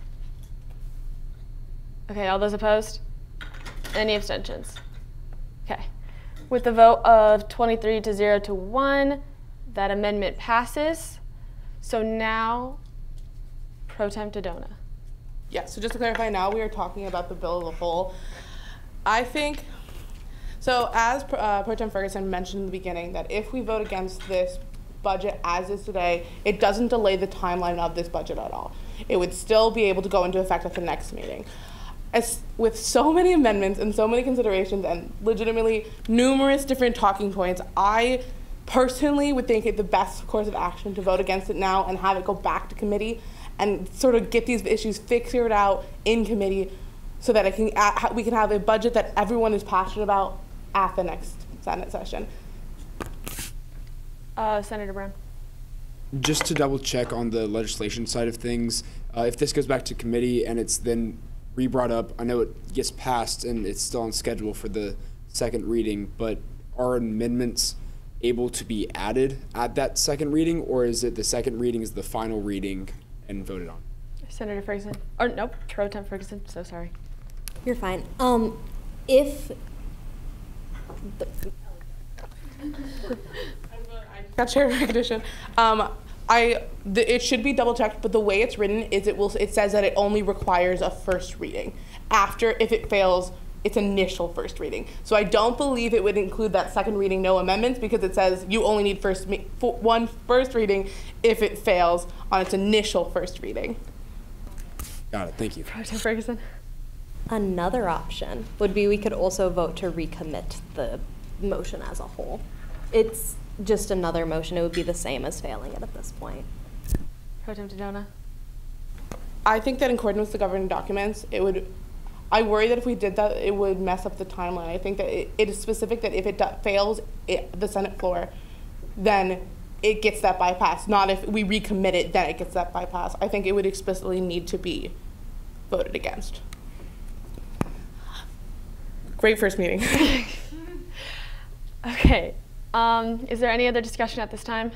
Okay, all those opposed? Any abstentions? Okay. With the vote of 23 to 0 to 1, that amendment passes. So now, Pro Tem Dodona. Yeah, so just to clarify, now we are talking about the bill as a whole. I think, so as Pro Tem Ferguson mentioned in the beginning, that if we vote against this budget as is today, it doesn't delay the timeline of this budget at all. It would still be able to go into effect at the next meeting. As with so many amendments and so many considerations and legitimately numerous different talking points, I personally would think it the best course of action to vote against it now and have it go back to committee and sort of get these issues figured out in committee so that we can have a budget that everyone is passionate about at the next Senate session. Senator Brown. Just to double check on the legislation side of things, if this goes back to committee and it's then re-brought up, I know it gets passed and it's still on schedule for the second reading, but are amendments able to be added at that second reading, or is it the second reading is the final reading and voted on? Senator Ferguson. Or nope, Pro Tem Ferguson, so sorry. You're fine. If Got chair recognition. It should be double checked, but the way it's written is it says that it only requires a first reading. After, if it fails, its initial first reading. So I don't believe it would include that second reading, no amendments, because it says you only need one first reading if it fails on its initial first reading. Got it. Thank you. Pro Tem Ferguson. another option would be we could also vote to recommit the motion as a whole. It's just another motion. It would be the same as failing it at this point. Pro Tem Dodona. I think that in accordance with the governing documents, I worry that if we did that, it would mess up the timeline. I think that it is specific that if it fails the Senate floor, then it gets that bypass. Not if we recommit it, then it gets that bypass. I think it would explicitly need to be voted against. great first meeting. Okay. Is there any other discussion at this time?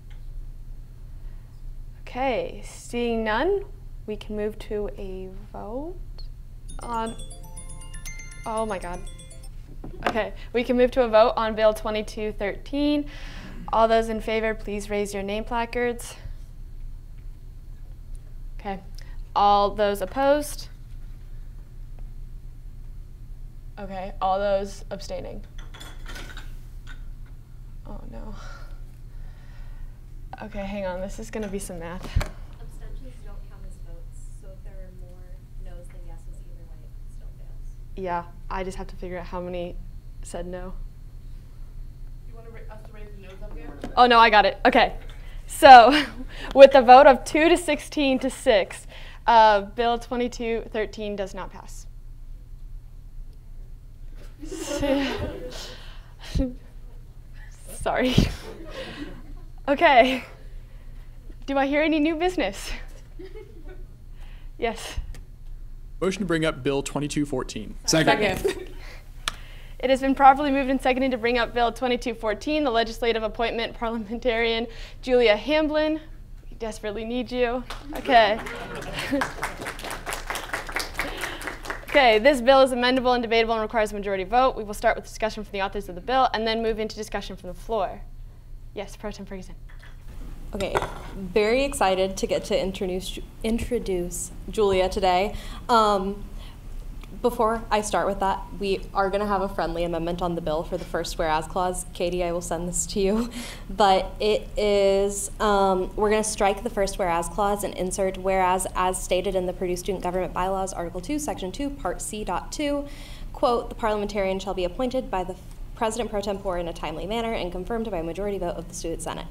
Okay, seeing none, we can move to a vote on, oh my God. Okay, we can move to a vote on Bill 2213. All those in favor, please raise your name placards. Okay, all those opposed? Okay, all those abstaining? Oh no. Okay, hang on, this is gonna be some math. Abstentions don't count as votes, so if there are more no's than yeses either way, it still fails. Yeah, I just have to figure out how many said no. You want us to raise the no's up again? Oh no, I got it. Okay. So, with a vote of 2 to 16 to 6, Bill 2213 does not pass. Sorry. Okay. Do I hear any new business? Yes. Motion to bring up Bill 2214. Second. It has been properly moved and seconded to bring up Bill 2214, the legislative appointment parliamentarian Julia Hamblin. We desperately need you. Okay. Okay, this bill is amendable and debatable and requires a majority vote. We will start with discussion from the authors of the bill and then move into discussion from the floor. Yes, Pro Tem Ferguson. Okay, very excited to get to introduce Julia today. Before I start with that, we are going to have a friendly amendment on the bill for the first whereas clause. Katie, I will send this to you. But it is, we're going to strike the first whereas clause and insert whereas as stated in the Purdue Student Government Bylaws, Article 2, Section 2, Part C.2, quote, the parliamentarian shall be appointed by the President pro tempore in a timely manner and confirmed by a majority vote of the Student Senate.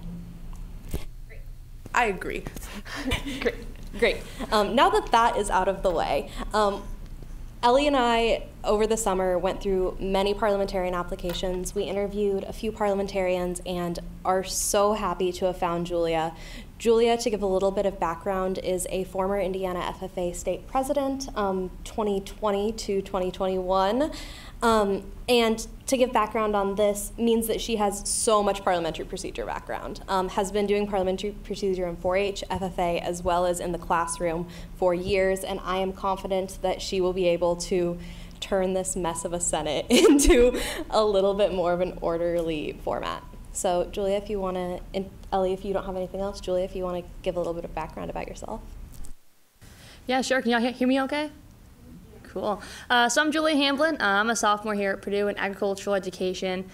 I agree. Great. Now that that is out of the way, Ellie and I, over the summer, went through many parliamentarian applications. We interviewed a few parliamentarians and are so happy to have found Julia. Julia, to give a little bit of background, is a former Indiana FFA state president, 2020 to 2021. And to give background on this means that she has so much parliamentary procedure background, has been doing parliamentary procedure in 4-H, FFA, as well as in the classroom for years, and I am confident that she will be able to turn this mess of a Senate into a little bit more of an orderly format. So Julia, if you want to, Ellie, if you don't have anything else, Julia, if you want to give a little bit of background about yourself. Yeah, sure. Can y'all hear me okay? Cool. So I'm Julia Hamblin. I'm a sophomore here at Purdue in agricultural education.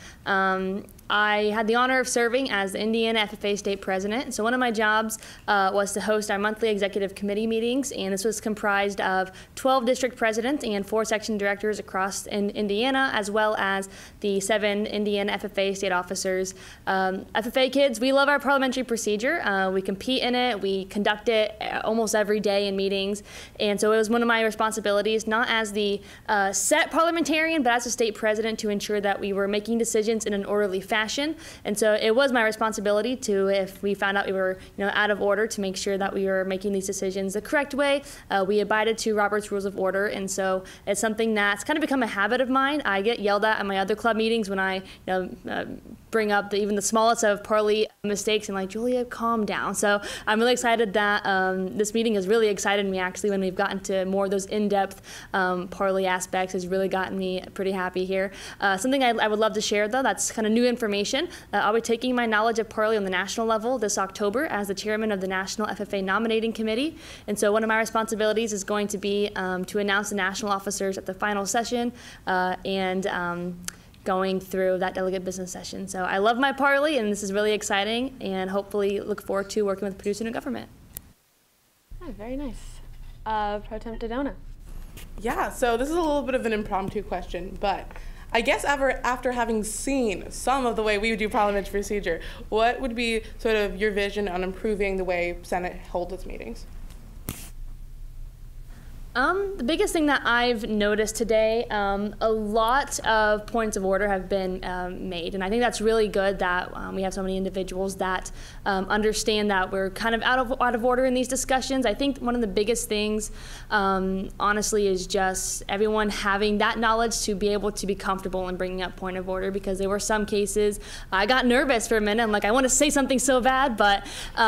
I had the honor of serving as the Indiana FFA state president. So one of my jobs was to host our monthly executive committee meetings, and this was comprised of 12 district presidents and 4 section directors across Indiana, as well as the 7 Indiana FFA state officers. FFA kids, we love our parliamentary procedure. We compete in it. We conduct it almost every day in meetings. And so it was one of my responsibilities, not as the set parliamentarian, but as a state president, to ensure that we were making decisions in an orderly fashion. And so it was my responsibility to, if we found out we were out of order, to make sure that we were making these decisions the correct way. We abided to Robert's Rules of Order, and so it's something that's kind of become a habit of mine. I get yelled at my other club meetings when I bring up even the smallest of parley mistakes and like, Julia, calm down. So I'm really excited that this meeting has really excited me, actually, when we've gotten to more of those in-depth parley aspects. Has really gotten me pretty happy here. Something I would love to share, though, that's kind of new information. I'll be taking my knowledge of parley on the national level this October as the chairman of the National FFA Nominating Committee. And so one of my responsibilities is going to be to announce the national officers at the final session and going through that delegate business session. So I love my parley, and this is really exciting, and hopefully look forward to working with Purdue Student Government. Oh, very nice. Pro Tem Dodona. Yeah, so this is a little bit of an impromptu question, but I guess after having seen some of the way we do parliamentary procedure, what would be sort of your vision on improving the way Senate holds its meetings? The biggest thing that I've noticed today, a lot of points of order have been made, and I think that's really good that we have so many individuals that understand that we're kind of out of order in these discussions. I think one of the biggest things, honestly, is just everyone having that knowledge to be able to be comfortable in bringing up point of order, because there were some cases I got nervous for a minute. I'm like, I want to say something so bad, but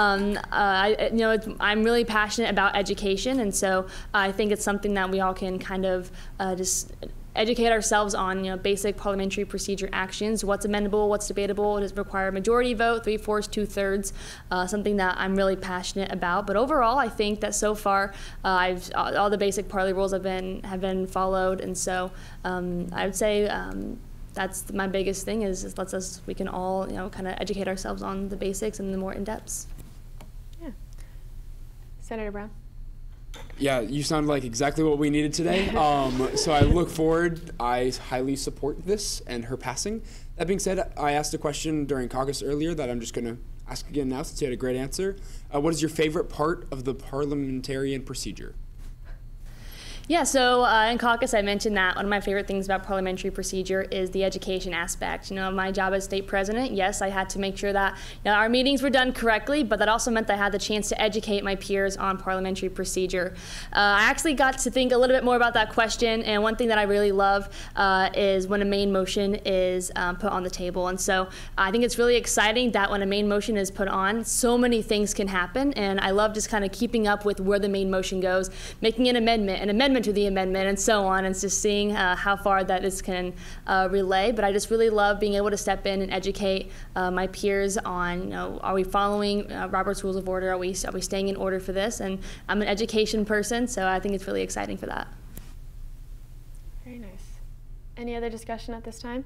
I'm really passionate about education, and so I think it's something that we all can kind of just educate ourselves on, basic parliamentary procedure actions, what's amendable, what's debatable. Does it require a majority vote, 3/4, 2/3, something that I'm really passionate about. But overall, I think that so far, all the basic parley rules have been followed, and so I would say that's my biggest thing is we can all kind of educate ourselves on the basics and the more in-depths. Yeah. Senator Brown. Yeah, you sound like exactly what we needed today. So I look forward. I highly support this and her passing. That being said, I asked a question during caucus earlier that I'm just going to ask again now since you had a great answer. What is your favorite part of the parliamentarian procedure? Yeah, so in caucus, I mentioned that one of my favorite things about parliamentary procedure is the education aspect. My job as state president, yes, I had to make sure that our meetings were done correctly, but that also meant that I had the chance to educate my peers on parliamentary procedure. I actually got to think a little bit more about that question, and one thing that I really love is when a main motion is put on the table. And so I think it's really exciting that when a main motion is put on, so many things can happen, and I love just kind of keeping up with where the main motion goes, making an amendment to the amendment, and so on, and just seeing how far that this can relay. But I just really love being able to step in and educate my peers on, are we following Robert's Rules of Order? Are we staying in order for this? And I'm an education person, so I think it's really exciting for that. Very nice. Any other discussion at this time?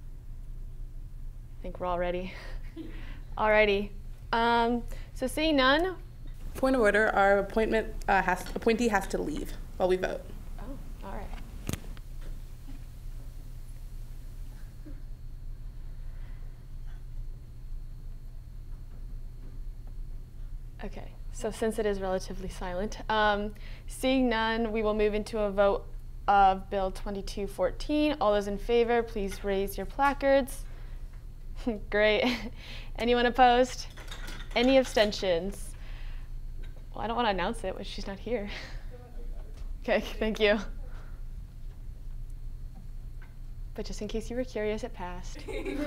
I think we're all ready. Alrighty. So seeing none. Point of order, our appointee has to leave while we vote. Oh, all right. Okay, so since it is relatively silent, seeing none, we will move into a vote of Bill 2214. All those in favor, please raise your placards. Great. Anyone opposed? Any abstentions? Well, I don't want to announce it, but she's not here. Okay, thank you. But just in case you were curious, it passed.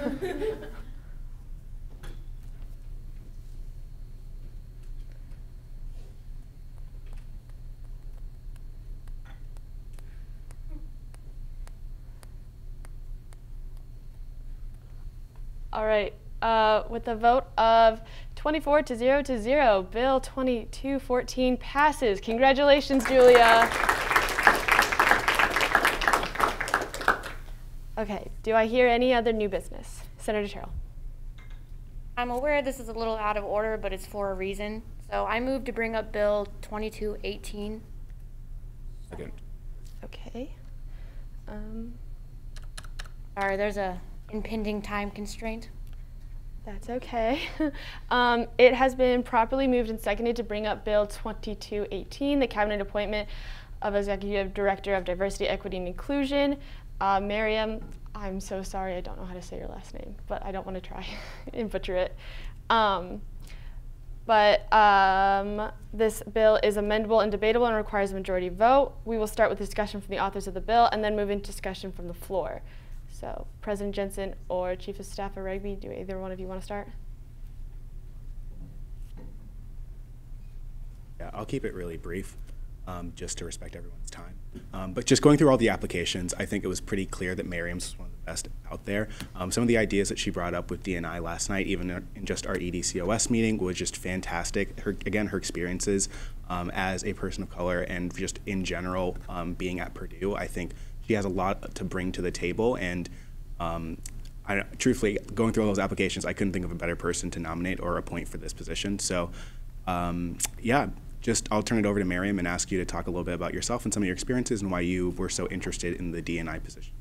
All right, with a vote of 24 to 0, Bill 2214 passes. Congratulations, Julia. Okay, do I hear any other new business? Senator Terrell. I'm aware this is a little out of order, but it's for a reason. So I move to bring up Bill 2218. Second. Okay. Sorry, there's a impending time constraint. That's okay. It has been properly moved and seconded to bring up Bill 2218, the cabinet appointment of Executive Director of Diversity, Equity, and Inclusion. Miriam, I'm so sorry, I don't know how to say your last name, but I don't want to try and butcher it. This bill is amendable and debatable and requires a majority vote. We will start with discussion from the authors of the bill and then move into discussion from the floor. So, President Jensen or Chief of Staff Aregbi, do either one of you want to start? Yeah, I'll keep it really brief, just to respect everyone's time. But just going through all the applications, I think it was pretty clear that Miriam's one of the best out there. Some of the ideas that she brought up with D&I last night, even in just our EDCOS meeting, was just fantastic. Her experiences as a person of color and just in general being at Purdue, I think she has a lot to bring to the table, and truthfully, going through all those applications, I couldn't think of a better person to nominate or appoint for this position. So, I'll turn it over to Miriam and ask you to talk a little bit about yourself and some of your experiences and why you were so interested in the D&I position.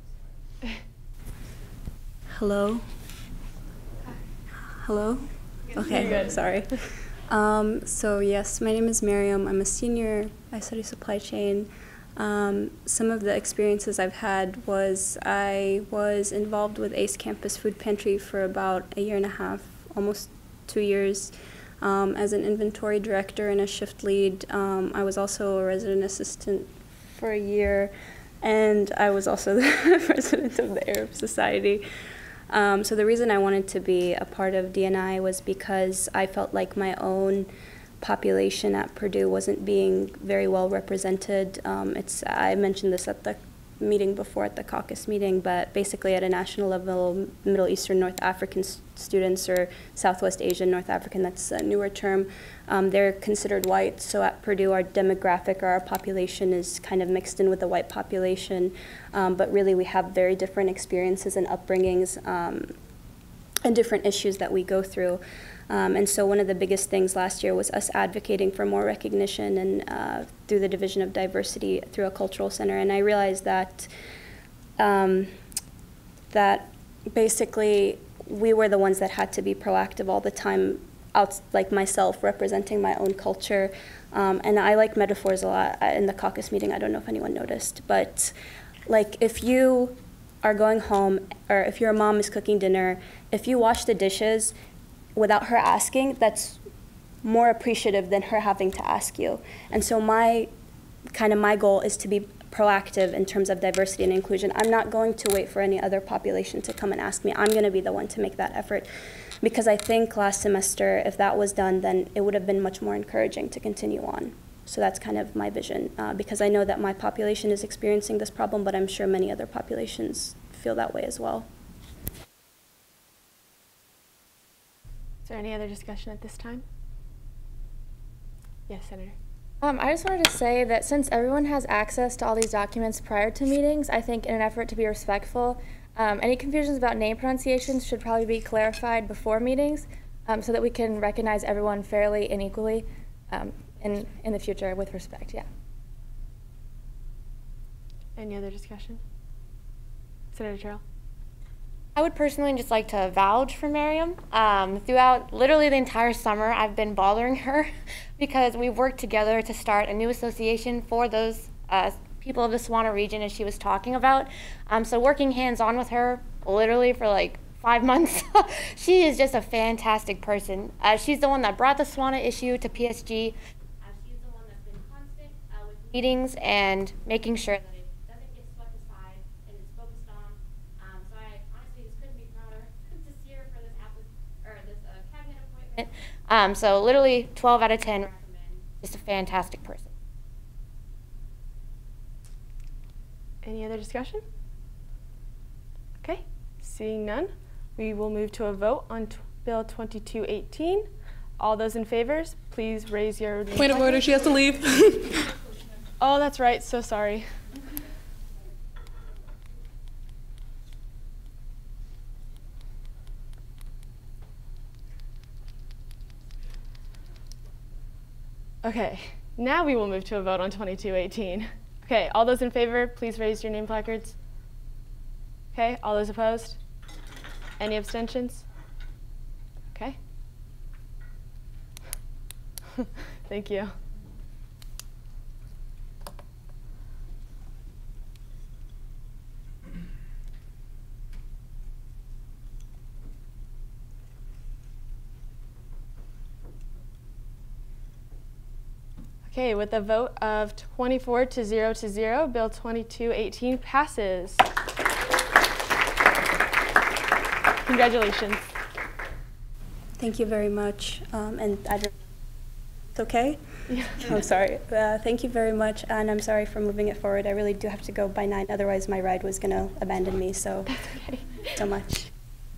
Hello? Hello? Okay, You're good. sorry. So yes, my name is Miriam. I'm a senior. I study supply chain. Some of the experiences I've had was I was involved with ACE Campus Food Pantry for about a year and a half, almost 2 years, as an inventory director and a shift lead. I was also a resident assistant for a year, and I was also the president of the Arab Society. So the reason I wanted to be a part of D&I was because I felt like my own population at Purdue wasn't being very well represented. I mentioned this at the meeting before, at the caucus meeting, but basically at a national level, Middle Eastern North African students, or Southwest Asian North African, that's a newer term, they're considered white. So at Purdue, our demographic, or our population, is kind of mixed in with the white population, but really we have very different experiences and upbringings and different issues that we go through. And so one of the biggest things last year was us advocating for more recognition and through the Division of Diversity through a cultural center. And I realized that that basically we were the ones that had to be proactive all the time, like myself, representing my own culture. And I like metaphors a lot. In the caucus meeting, I don't know if anyone noticed, but like if you are going home, or if your mom is cooking dinner, if you wash the dishes without her asking, that's more appreciative than her having to ask you. And so my goal is to be proactive in terms of diversity and inclusion. I'm not going to wait for any other population to come and ask me. I'm gonna be the one to make that effort. Because I think last semester, if that was done, then it would have been much more encouraging to continue on. So that's kind of my vision, because I know that my population is experiencing this problem, but I'm sure many other populations feel that way as well. Is there any other discussion at this time? Yes, Senator. I just wanted to say that since everyone has access to all these documents prior to meetings, I think in an effort to be respectful, any confusions about name pronunciations should probably be clarified before meetings, so that we can recognize everyone fairly and equally in the future with respect, yeah. Any other discussion? Senator Terrell. I would personally just like to vouch for Miriam. Throughout literally the entire summer, I've been bothering her because we've worked together to start a new association for those people of the Savannah region, as she was talking about. So working hands-on with her literally for like 5 months, she is just a fantastic person. She's the one that brought the Savannah issue to PSG. She's the one that's been constant with meetings and making sure that it doesn't get swept aside and is focused on. So I honestly just couldn't be prouder to see her for this cabinet appointment. So literally 12 out of 10 recommend. Just a fantastic person. Any other discussion? Okay, seeing none, we will move to a vote on Bill 2218. All those in favor, please raise your Point of order, she has to leave. Oh, that's right, so sorry. Okay, now we will move to a vote on 2218. Okay, all those in favor, please raise your name placards. Okay, all those opposed? Any abstentions? Okay. Thank you. Okay, with a vote of 24 to 0 to 0, Bill 2218 passes. Congratulations. Thank you very much. And it's okay? Yeah. I'm sorry. Thank you very much, and I'm sorry for moving it forward. I really do have to go by 9, otherwise my ride was gonna abandon me, so That's okay. so much.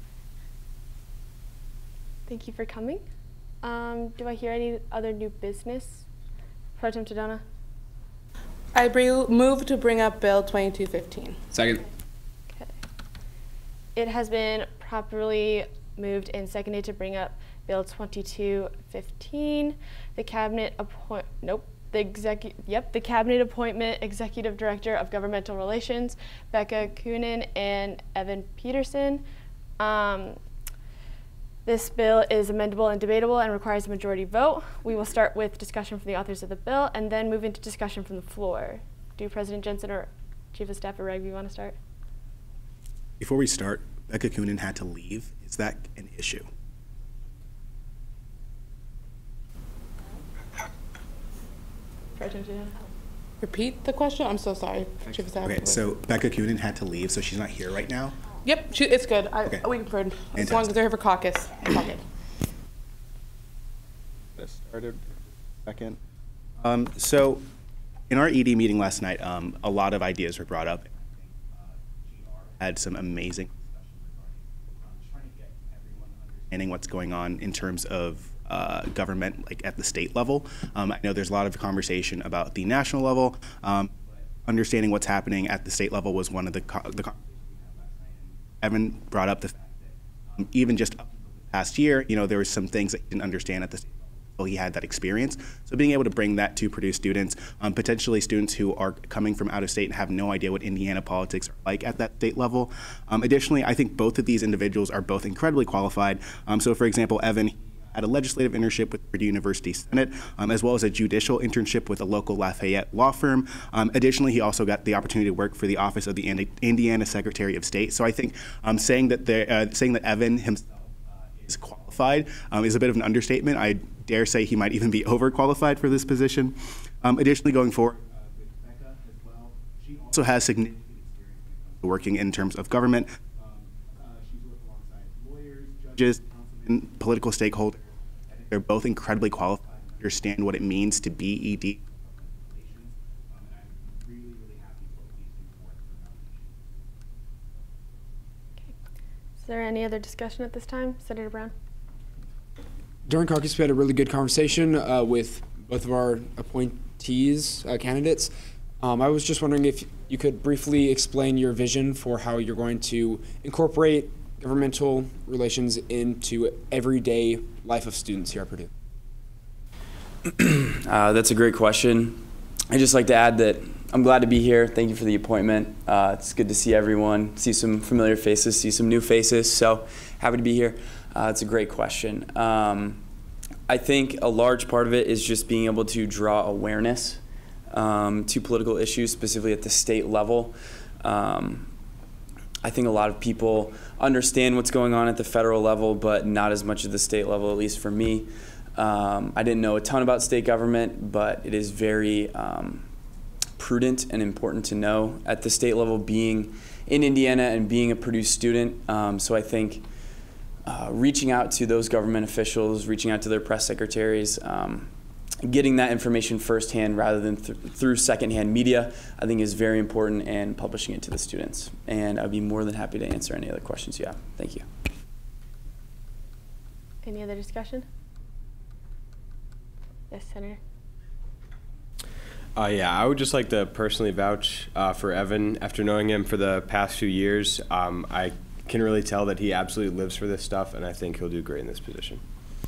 Thank you for coming. Do I hear any other new business? Pro Tem Tadona? I move to bring up Bill 2215. Second. Okay. It has been properly moved and seconded to bring up Bill 2215. The cabinet the cabinet appointment Executive Director of Governmental Relations, Becca Coonan and Evan Peterson. This bill is amendable and debatable and requires a majority vote. We will start with discussion from the authors of the bill and then move into discussion from the floor. Do President Jensen or Chief of Staff or Reg, you want to start? Before we start, Becca Coonan had to leave. Is that an issue? Repeat the question? I'm so sorry. Chief of Staff. Okay, so Becca Coonan had to leave, so she's not here right now. Yep, it's good. Okay. We can, as long as they're here for caucus. Started second. So in our ED meeting last night, a lot of ideas were brought up. Had some amazing trying to get everyone understanding what's going on in terms of government, like at the state level. I know there's a lot of conversation about the national level. Understanding what's happening at the state level was one of the Evan brought up the fact that even just past year, there were some things that he didn't understand at the state level. He had that experience. So being able to bring that to Purdue students, potentially students who are coming from out of state and have no idea what Indiana politics are like at that state level. Additionally, I think both of these individuals are both incredibly qualified. So for example, Evan had a legislative internship with Purdue University Senate, as well as a judicial internship with a local Lafayette law firm. Additionally, he also got the opportunity to work for the office of the Indiana Secretary of State. So I think saying that Evan himself is qualified is a bit of an understatement. I dare say he might even be overqualified for this position. Additionally, going forward, with Becca as well, she also has significant experience working in terms of government. She's worked alongside lawyers, judges, councilmen, political stakeholders. They're both incredibly qualified to understand what it means to be ED. And I'm really, really happy for what he's doing for Is there any other discussion at this time? Senator Brown? During caucus, we had a really good conversation with both of our appointees, candidates. I was just wondering if you could briefly explain your vision for how you're going to incorporate governmental relations into everyday life of students here at Purdue. That's a great question. I'd just like to add that I'm glad to be here. Thank you for the appointment. It's good to see everyone, see some familiar faces, see some new faces. So happy to be here. It's a great question. I think a large part of it is just being able to draw awareness to political issues, specifically at the state level. I think a lot of people understand what's going on at the federal level, but not as much at the state level, at least for me. I didn't know a ton about state government, but it is very prudent and important to know at the state level, being in Indiana and being a Purdue student. So I think reaching out to those government officials, reaching out to their press secretaries, getting that information firsthand rather than through secondhand media, I think is very important, and publishing it to the students. And I'd be more than happy to answer any other questions you have. Thank you. Any other discussion? Yes, Senator. Yeah, I would just like to personally vouch for Evan. After knowing him for the past few years, I can really tell that he absolutely lives for this stuff, and I think he'll do great in this position.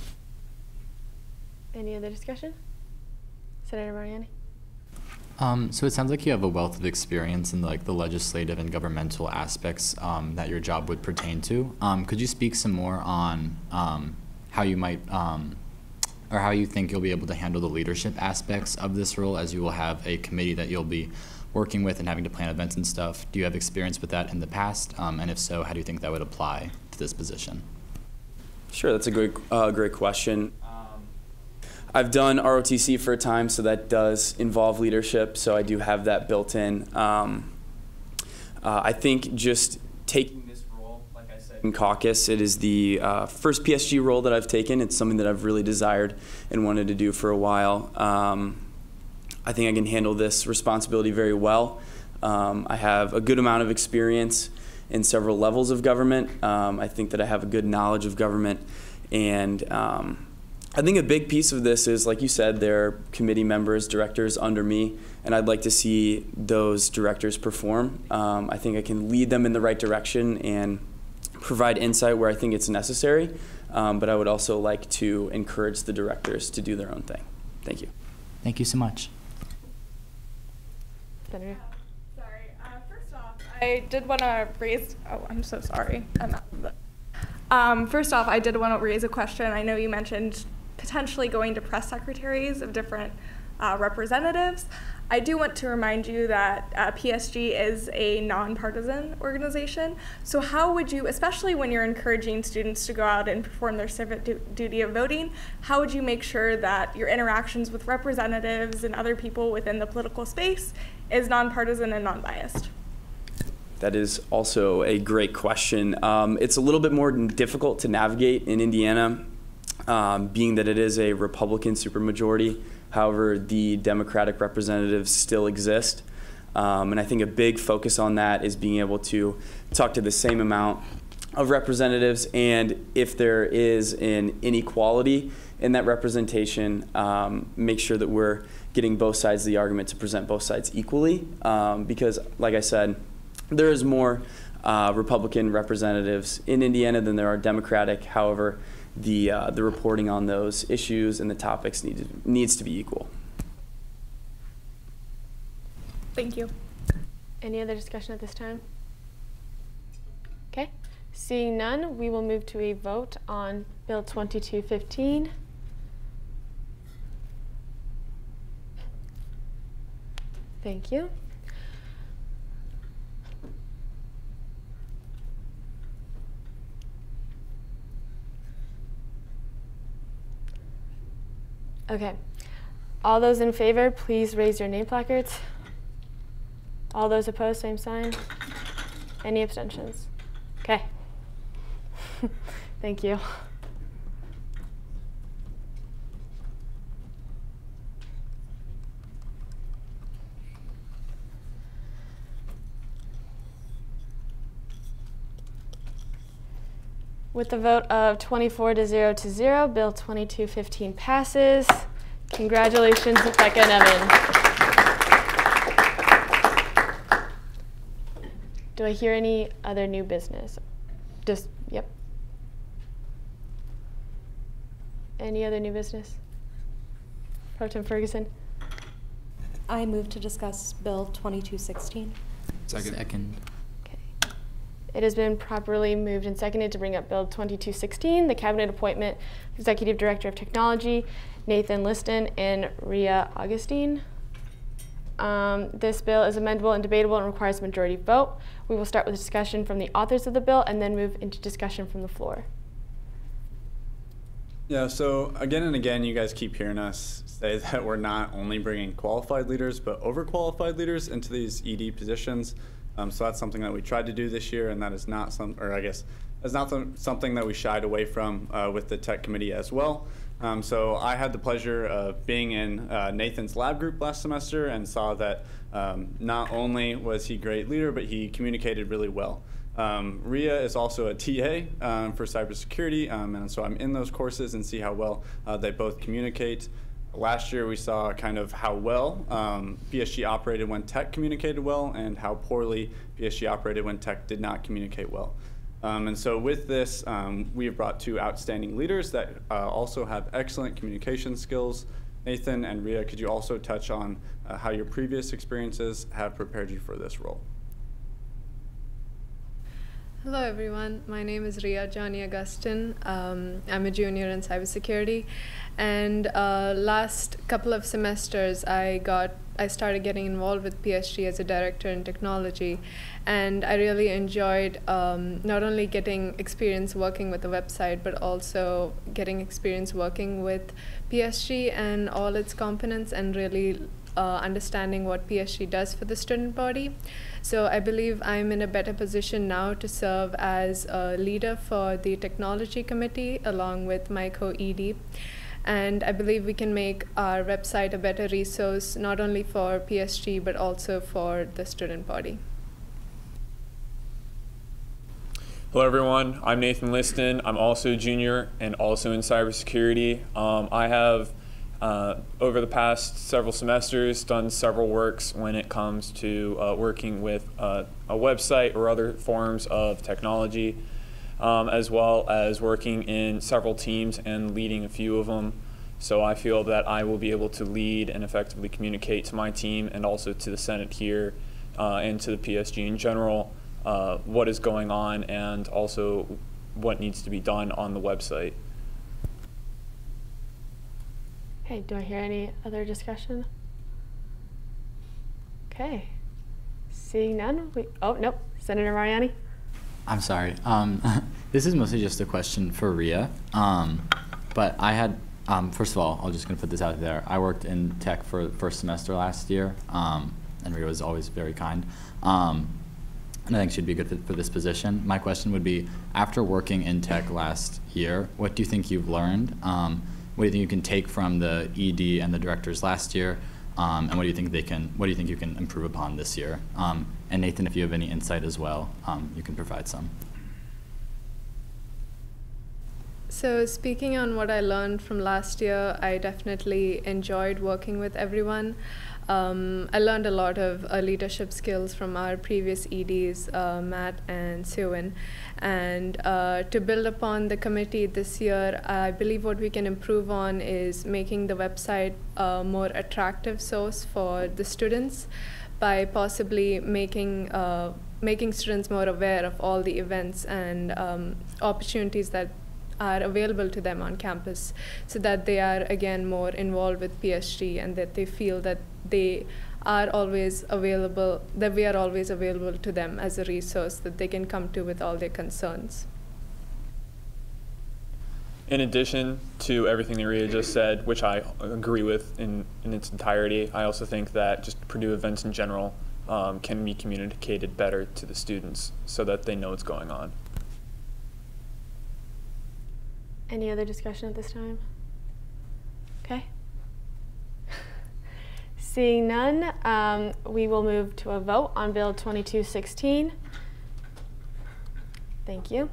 Any other discussion? Senator Mariani? So it sounds like you have a wealth of experience in the legislative and governmental aspects that your job would pertain to. Could you speak some more on how you might, or how you think you'll be able to handle the leadership aspects of this role, as you will have a committee that you'll be working with and having to plan events and stuff? Do you have experience with that in the past? And if so, how do you think that would apply to this position? Sure, that's a great question. I've done ROTC for a time, so that does involve leadership, so I do have that built in. I think just taking this role, like I said, in caucus, it is the first PSG role that I've taken. It's something that I've really desired and wanted to do for a while. I think I can handle this responsibility very well. I have a good amount of experience in several levels of government. I think that I have a good knowledge of government, and I think a big piece of this is, like you said, there are committee members, directors under me, and I'd like to see those directors perform. I think I can lead them in the right direction and provide insight where I think it's necessary, but I would also like to encourage the directors to do their own thing. Thank you. Thank you so much. Senator? Sorry, first off, I did want to raise, oh, I'm so sorry. First off, I did want to raise a question. I know you mentioned potentially going to press secretaries of different representatives. I do want to remind you that PSG is a nonpartisan organization. So how would you, especially when you're encouraging students to go out and perform their civic duty of voting, how would you make sure that your interactions with representatives and other people within the political space is nonpartisan and non-biased? That is also a great question. It's a little bit more difficult to navigate in Indiana, being that it is a Republican supermajority. However, the Democratic representatives still exist. And I think a big focus on that is being able to talk to the same amount of representatives, and if there is an inequality in that representation, make sure that we're getting both sides of the argument to present both sides equally. Because, like I said, there is more Republican representatives in Indiana than there are Democratic. However, the reporting on those issues and the topics needs to be equal. Thank you. Any other discussion at this time? Okay. Seeing none, we will move to a vote on Bill 2215. Thank you. Okay. All those in favor, please raise your name placards. All those opposed, same sign. Any abstentions? Okay. Thank you. With the vote of 24 to 0 to 0, Bill 2215 passes. Congratulations to Becca and Evan. Do I hear any other new business? Yep. Any other new business? Pro Tem Ferguson? I move to discuss Bill 2216. Second. It has been properly moved and seconded to bring up Bill 2216, the Cabinet Appointment Executive Director of Technology, Nathan Liston and Ria Augustine. This bill is amendable and debatable and requires a majority vote. We will start with a discussion from the authors of the bill and then move into discussion from the floor. Yeah, so again and again, you guys keep hearing us say that we're not only bringing qualified leaders, but overqualified leaders into these ED positions. So that's something that we tried to do this year, and that is not something that we shied away from with the tech committee as well. So I had the pleasure of being in Nathan's lab group last semester and saw that not only was he a great leader, but he communicated really well. Ria is also a TA for cybersecurity, and so I'm in those courses and see how well they both communicate. Last year we saw kind of how well PSG operated when tech communicated well and how poorly PSG operated when tech did not communicate well. And so with this, we have brought two outstanding leaders that also have excellent communication skills. Nathan and Ria, could you also touch on how your previous experiences have prepared you for this role? Hello everyone, my name is Ria Johnny Augustin. I'm a junior in cybersecurity, and last couple of semesters I started getting involved with PSG as a director in technology, and I really enjoyed not only getting experience working with the website, but also getting experience working with PSG and all its components, and really understanding what PSG does for the student body. So I believe I'm in a better position now to serve as a leader for the technology committee along with my co-ED. And I believe we can make our website a better resource not only for PSG but also for the student body. Hello everyone, I'm Nathan Liston. I'm also a junior and also in cybersecurity. I have over the past several semesters done several works when it comes to working with a website or other forms of technology, as well as working in several teams and leading a few of them. So I feel that I will be able to lead and effectively communicate to my team and also to the Senate here and to the PSG in general what is going on, and also what needs to be done on the website. Okay, do I hear any other discussion? Okay, seeing none, oh, nope, Senator Mariani. I'm sorry. This is mostly just a question for Ria. But I had, first of all, I'm just going to put this out there. I worked in tech for the first semester last year, and Ria was always very kind. And I think she'd be a good fit for this position. My question would be, after working in tech last year, what do you think you've learned? What do you think you can take from the ED and the directors last year? And what do you think you can improve upon this year? And Nathan, if you have any insight as well, you can provide some. So speaking on what I learned from last year, I definitely enjoyed working with everyone. I learned a lot of leadership skills from our previous EDs, Matt and Suwin. And to build upon the committee this year, I believe what we can improve on is making the website a more attractive source for the students by possibly making students more aware of all the events and opportunities that are available to them on campus, so that they are again more involved with PSG and that they feel that they are always available, that we are always available to them as a resource that they can come to with all their concerns. In addition to everything that Ria just said, which I agree with in its entirety, I also think that just Purdue events in general can be communicated better to the students so that they know what's going on. Any other discussion at this time? Okay. Seeing none, we will move to a vote on Bill 2216. Thank you.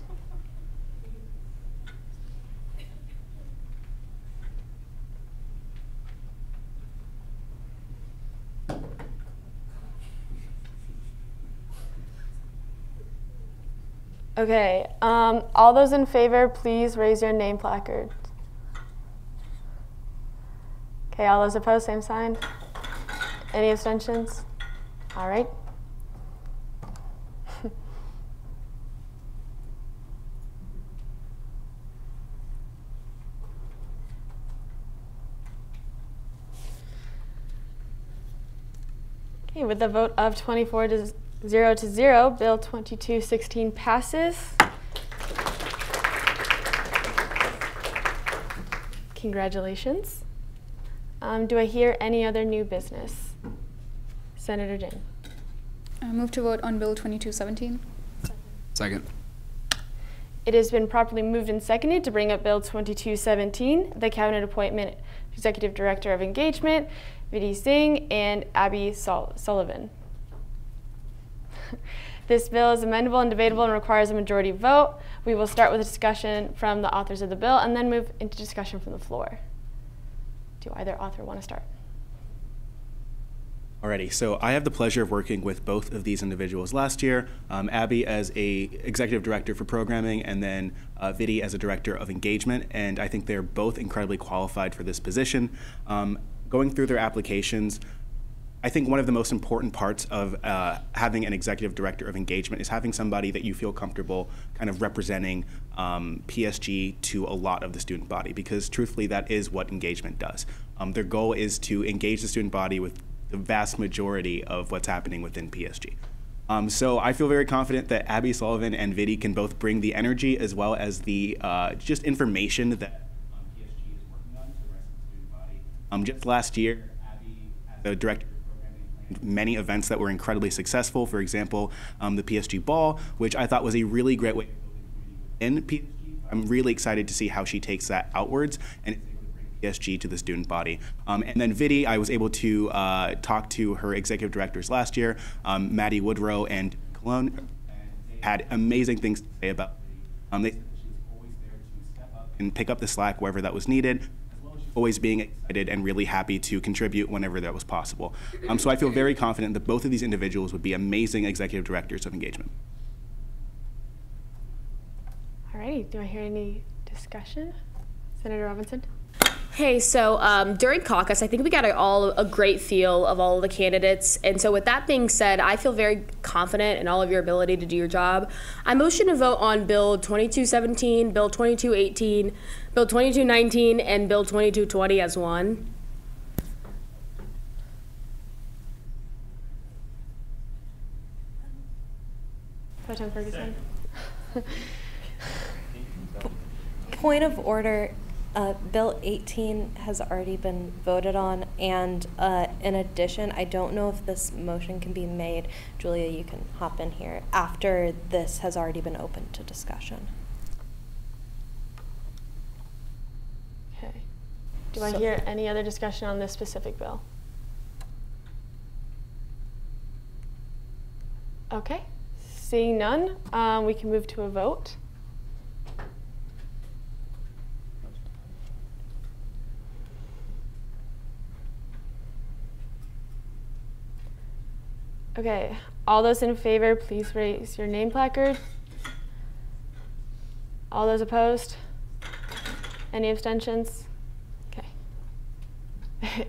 Okay, all those in favor, please raise your name placards. Okay, all those opposed, same sign. Any abstentions? All right. Okay, with the vote of 24 to 0, Bill 2216 passes. Congratulations. Do I hear any other new business? Senator Jane. Move to vote on Bill 2217. Second. It has been properly moved and seconded to bring up Bill 2217, the Cabinet Appointment Executive Director of Engagement, Vidhi Singh and Abby Sullivan. This bill is amendable and debatable and requires a majority vote. We will start with a discussion from the authors of the bill and then move into discussion from the floor. Do either author want to start? Alrighty, so I have the pleasure of working with both of these individuals last year. Abby as a executive director for programming, and then Vidhi as a director of engagement, and I think they're both incredibly qualified for this position. Going through their applications, I think one of the most important parts of having an executive director of engagement is having somebody that you feel comfortable kind of representing PSG to a lot of the student body, because truthfully that is what engagement does. Their goal is to engage the student body with the vast majority of what's happening within PSG. So I feel very confident that Abby Sullivan and Vidhi can both bring the energy as well as the just information that PSG is working on to the rest of the student body. Just last year, Abby, as the director many events that were incredibly successful. For example, the PSG Ball, which I thought was a really great way to build a community in PSG. I'm really excited to see how she takes that outwards and is able to bring PSG to the student body. And then Vidhi, I was able to talk to her executive directors last year, Maddie Woodrow and Cologne, and they had amazing things to say about Vidhi. They said that she was always there to step up and pick up the slack wherever that was needed, always being excited and really happy to contribute whenever that was possible. So I feel very confident that both of these individuals would be amazing executive directors of engagement. All righty, do I hear any discussion? Senator Robinson? Hey, so during caucus, I think we got a great feel of all of the candidates. And so with that being said, I feel very confident in all of your ability to do your job. I motion to vote on Bill 2217, Bill 2218, Bill 2219, and Bill 2220 as one. Pro-Tem Ferguson. Point of order. Bill 18 has already been voted on, and in addition, I don't know if this motion can be made. Julia, you can hop in here after this has already been open to discussion. Okay. Do I hear any other discussion on this specific bill? Okay. Seeing none, we can move to a vote. Okay, all those in favor, please raise your name placard. All those opposed? Any abstentions? Okay.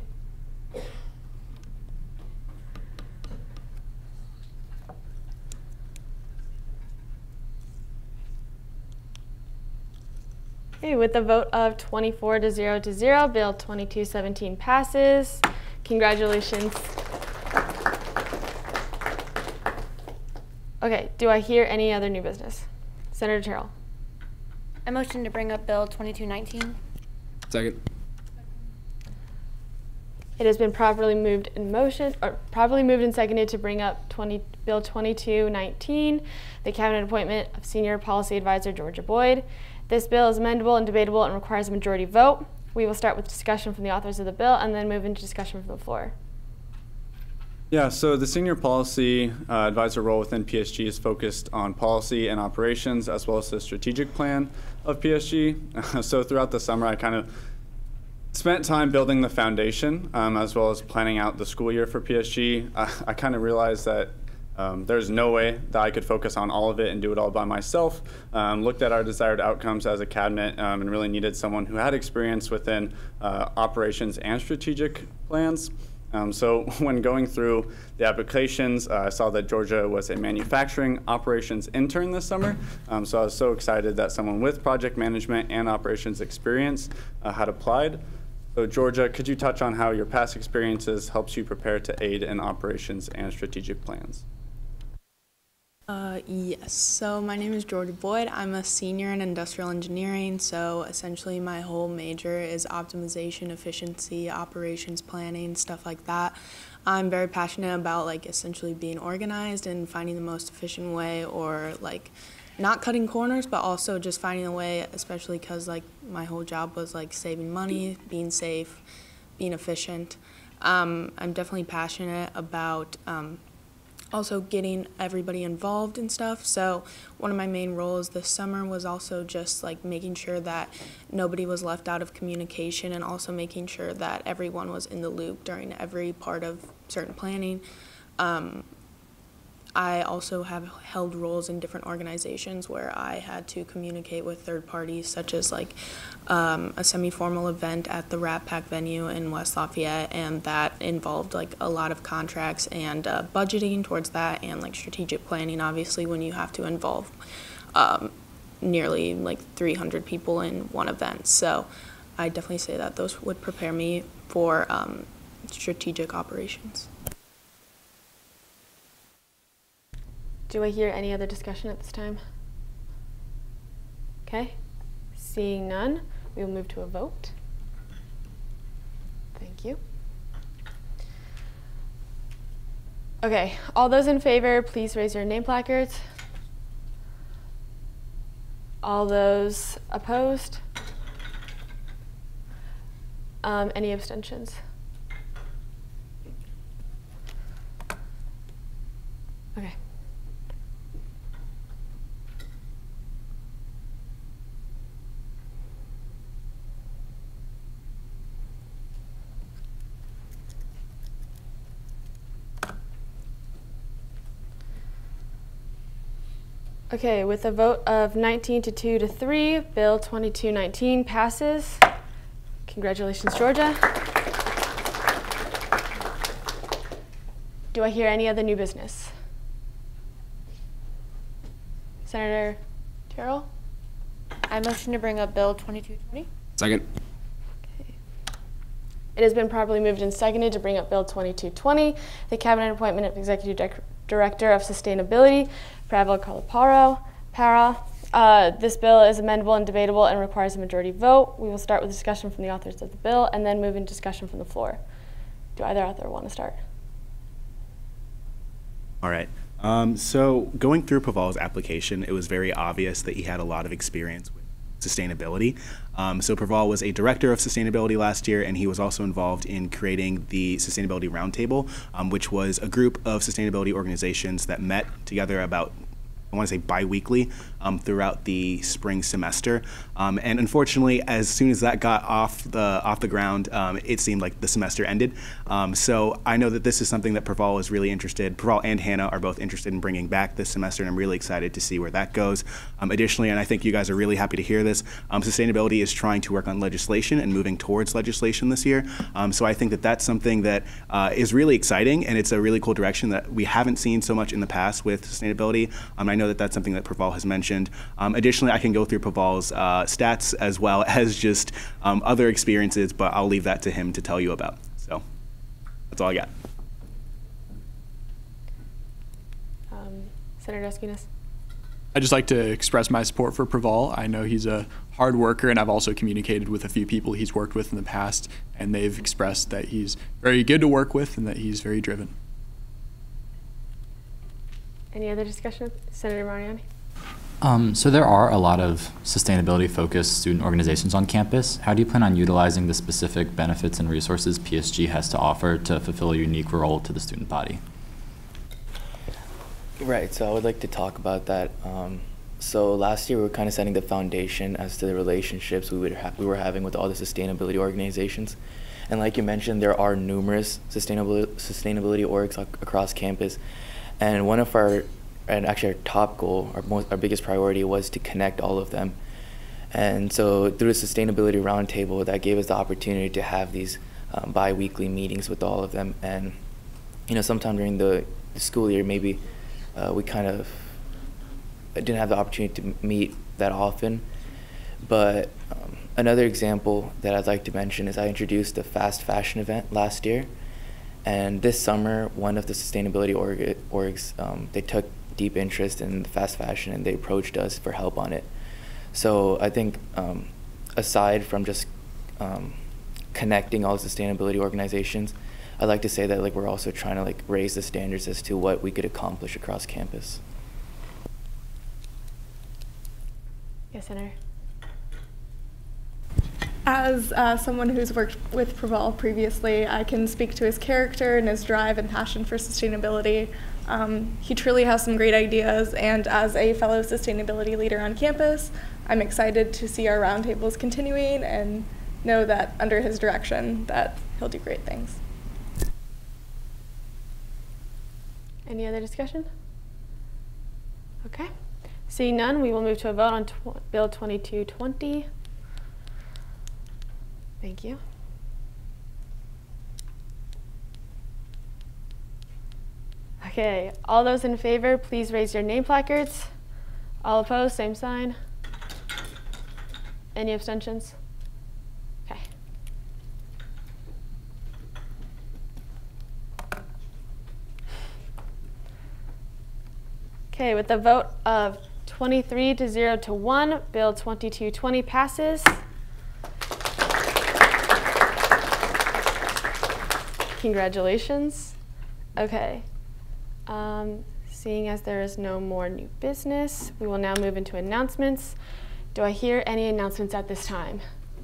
Okay, with a vote of 24 to 0 to 0, Bill 2217 passes. Congratulations. Okay, do I hear any other new business? Senator Terrell. I motion to bring up Bill 2219. Second. It has been properly moved and seconded to bring up Bill 2219, the cabinet appointment of Senior Policy Advisor Georgia Boyd. This bill is amendable and debatable and requires a majority vote. We will start with discussion from the authors of the bill and then move into discussion from the floor. Yeah, so the Senior Policy Advisor role within PSG is focused on policy and operations as well as the strategic plan of PSG. So throughout the summer, I kind of spent time building the foundation as well as planning out the school year for PSG. I kind of realized that there's no way that I could focus on all of it and do it all by myself. Looked at our desired outcomes as a cabinet and really needed someone who had experience within operations and strategic plans. So when going through the applications, I saw that Georgia was a manufacturing operations intern this summer. So I was so excited that someone with project management and operations experience had applied. So Georgia, could you touch on how your past experiences helps you prepare to aid in operations and strategic plans? Yes, so my name is Georgia Boyd. I'm a senior in industrial engineering, so essentially my whole major is optimization, efficiency, operations planning, stuff like that. I'm very passionate about essentially being organized and finding the most efficient way, or not cutting corners, but also just finding a way, especially because my whole job was saving money, being safe, being efficient. I'm definitely passionate about also getting everybody involved and stuff. So one of my main roles this summer was also just making sure that nobody was left out of communication, and also making sure that everyone was in the loop during every part of certain planning. I also have held roles in different organizations where I had to communicate with third parties, such as a semi-formal event at the Rat Pack venue in West Lafayette, and that involved a lot of contracts and budgeting towards that, and strategic planning, obviously, when you have to involve nearly 300 people in one event. So I definitely say that those would prepare me for strategic operations. Do I hear any other discussion at this time? Okay, seeing none, we will move to a vote. Thank you. Okay, all those in favor, please raise your name placards. All those opposed? Any abstentions? Okay. Okay, with a vote of 19 to 2 to 3, Bill 2219 passes. Congratulations, Georgia. Do I hear any other new business? Senator Terrell? I motion to bring up Bill 2220. Second. It has been properly moved and seconded to bring up Bill 2220, the Cabinet Appointment of Executive Director of Sustainability, Pravil Para. This bill is amendable and debatable and requires a majority vote. We will start with discussion from the authors of the bill and then move into discussion from the floor. Do either author want to start? All right. So going through Praval's application, it was very obvious that he had a lot of experience with sustainability. So Praval was a director of sustainability last year, and he was also involved in creating the Sustainability Roundtable, which was a group of sustainability organizations that met together about, I want to say, bi-weekly throughout the spring semester. And unfortunately, as soon as that got off the ground, it seemed like the semester ended. So I know that this is something that Praval is really interested. Praval and Hannah are both interested in bringing back this semester, and I'm really excited to see where that goes. Additionally, and I think you guys are really happy to hear this, sustainability is trying to work on legislation and moving towards legislation this year. So I think that that's something that is really exciting, and it's a really cool direction that we haven't seen so much in the past with sustainability. I know that that's something that Praval has mentioned. Additionally, I can go through Praval's stats as well as just other experiences, but I'll leave that to him to tell you about. So that's all I got. Senator Eskinas. I'd just like to express my support for Praval. I know he's a hard worker, and I've also communicated with a few people he's worked with in the past, and they've expressed that he's very good to work with and that he's very driven. Any other discussion? Senator Mariani? So there are a lot of sustainability-focused student organizations on campus. How do you plan on utilizing the specific benefits and resources PSG has to offer to fulfill a unique role to the student body? Right, so I would like to talk about that. So last year we were kind of setting the foundation as to the relationships we were having with all the sustainability organizations. And like you mentioned, there are numerous sustainability orgs across campus. And one of our actually our top goal, our biggest priority was to connect all of them. And so through the Sustainability Roundtable, that gave us the opportunity to have these bi-weekly meetings with all of them. And sometime during the school year, maybe we kind of didn't have the opportunity to meet that often. But another example that I'd like to mention is I introduced the fast fashion event last year. And this summer, one of the sustainability orgs, they took deep interest in fast fashion, and they approached us for help on it. So I think aside from just connecting all the sustainability organizations, I'd like to say that we're also trying to raise the standards as to what we could accomplish across campus. Yes, Senator. As someone who's worked with Praval previously, I can speak to his character and his drive and passion for sustainability. He truly has some great ideas, and as a fellow sustainability leader on campus, I'm excited to see our roundtables continuing and know that under his direction that he'll do great things. Any other discussion? Okay. Seeing none, we will move to a vote on Bill 2220. Thank you. Okay, all those in favor, please raise your name placards. All opposed, same sign. Any abstentions? Okay. Okay, with the vote of 23 to 0 to 1, Bill 2220 passes. Congratulations. Okay. Seeing as there is no more new business, we will now move into announcements. Do I hear any announcements at this time?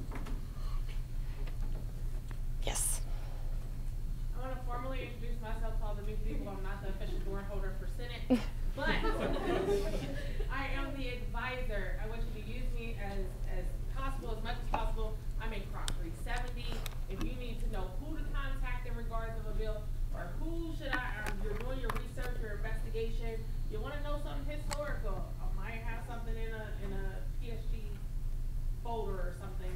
Yes. I want to formally introduce myself to all the new people. I'm not the official door holder for Senate, but I am the advisor. I want you to use me as possible, as much as possible. I'm in Croc 370. If you need to know who to contact in regards of a bill, or who should you're doing your research or investigation, you want to know something historical, I might have something in a PSG folder or something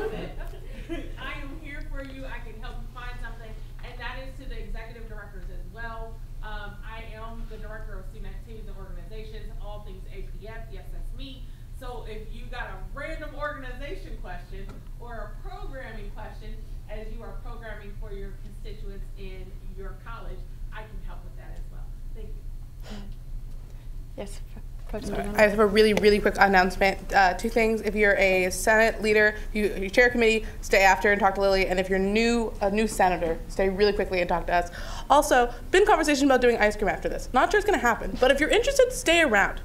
love it. I am here for you. I can help you find something, and that is to the executive directors as well. I am the director of student activities and organizations, all things APF. Yes, that's me. So if you got a random organization question or a programming question, as you are programming for your constituents in your college, I can help with that as well. Thank you. Yes. I have a really, really quick announcement. Two things. If you're a Senate leader, you chair a committee, stay after and talk to Lily. And if you're a new senator, stay really quickly and talk to us. Also, been conversation about doing ice cream after this. Not sure it's going to happen, but if you're interested, stay around.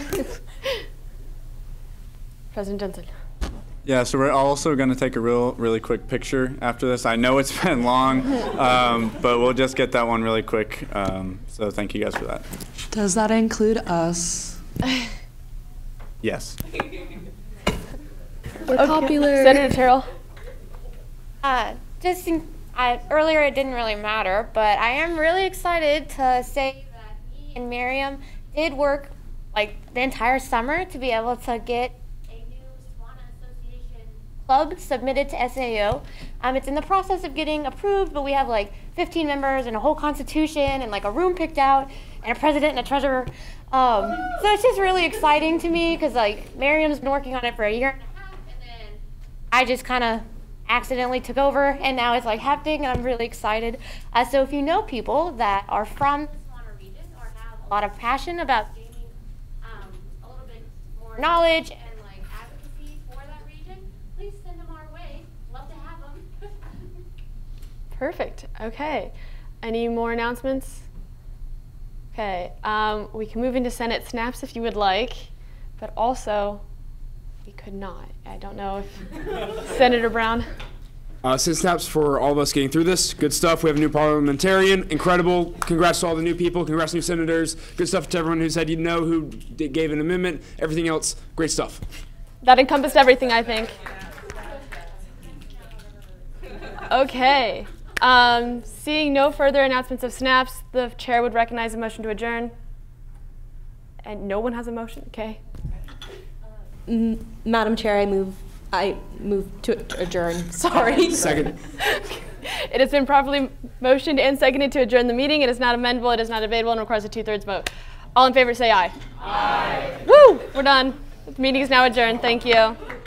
President Johnson. Yeah, so we're also going to take a really quick picture after this. I know it's been long, but we'll just get that one really quick. So thank you guys for that. Does that include us? Yes. We're popular. Senator Terrell. Earlier it didn't really matter, but I am really excited to say that me and Miriam did work like the entire summer to be able to get a new SWANA Association club submitted to SAO. It's in the process of getting approved, but we have like 15 members and a whole constitution and like a room picked out and a president and a treasurer. So it's just really exciting to me because like Miriam's been working on it for a year and a half, and then I just kind of accidentally took over, and now it's like happening, and I'm really excited. So if you know people that are from the SWANA region or have a lot of passion about gaining a little bit more knowledge and like advocacy for that region, please send them our way. Love to have them. Perfect. Okay. Any more announcements? Okay. We can move into Senate snaps if you would like, but also we could not. I don't know if Senator Brown. Senate snaps for all of us getting through this. Good stuff. We have a new parliamentarian. Incredible. Congrats to all the new people. Congrats to new senators. Good stuff to everyone who said you know, who gave an amendment. Everything else, great stuff. That encompassed everything, I think. Okay. Seeing no further announcements of snaps, the chair would recognize a motion to adjourn. And no one has a motion? Okay. Madam Chair, I move to adjourn. Sorry. Second. It has been properly motioned and seconded to adjourn the meeting. It is not amendable. It is not debatable and requires a 2/3 vote. All in favor say aye. Aye. Woo! We're done. The meeting is now adjourned. Thank you.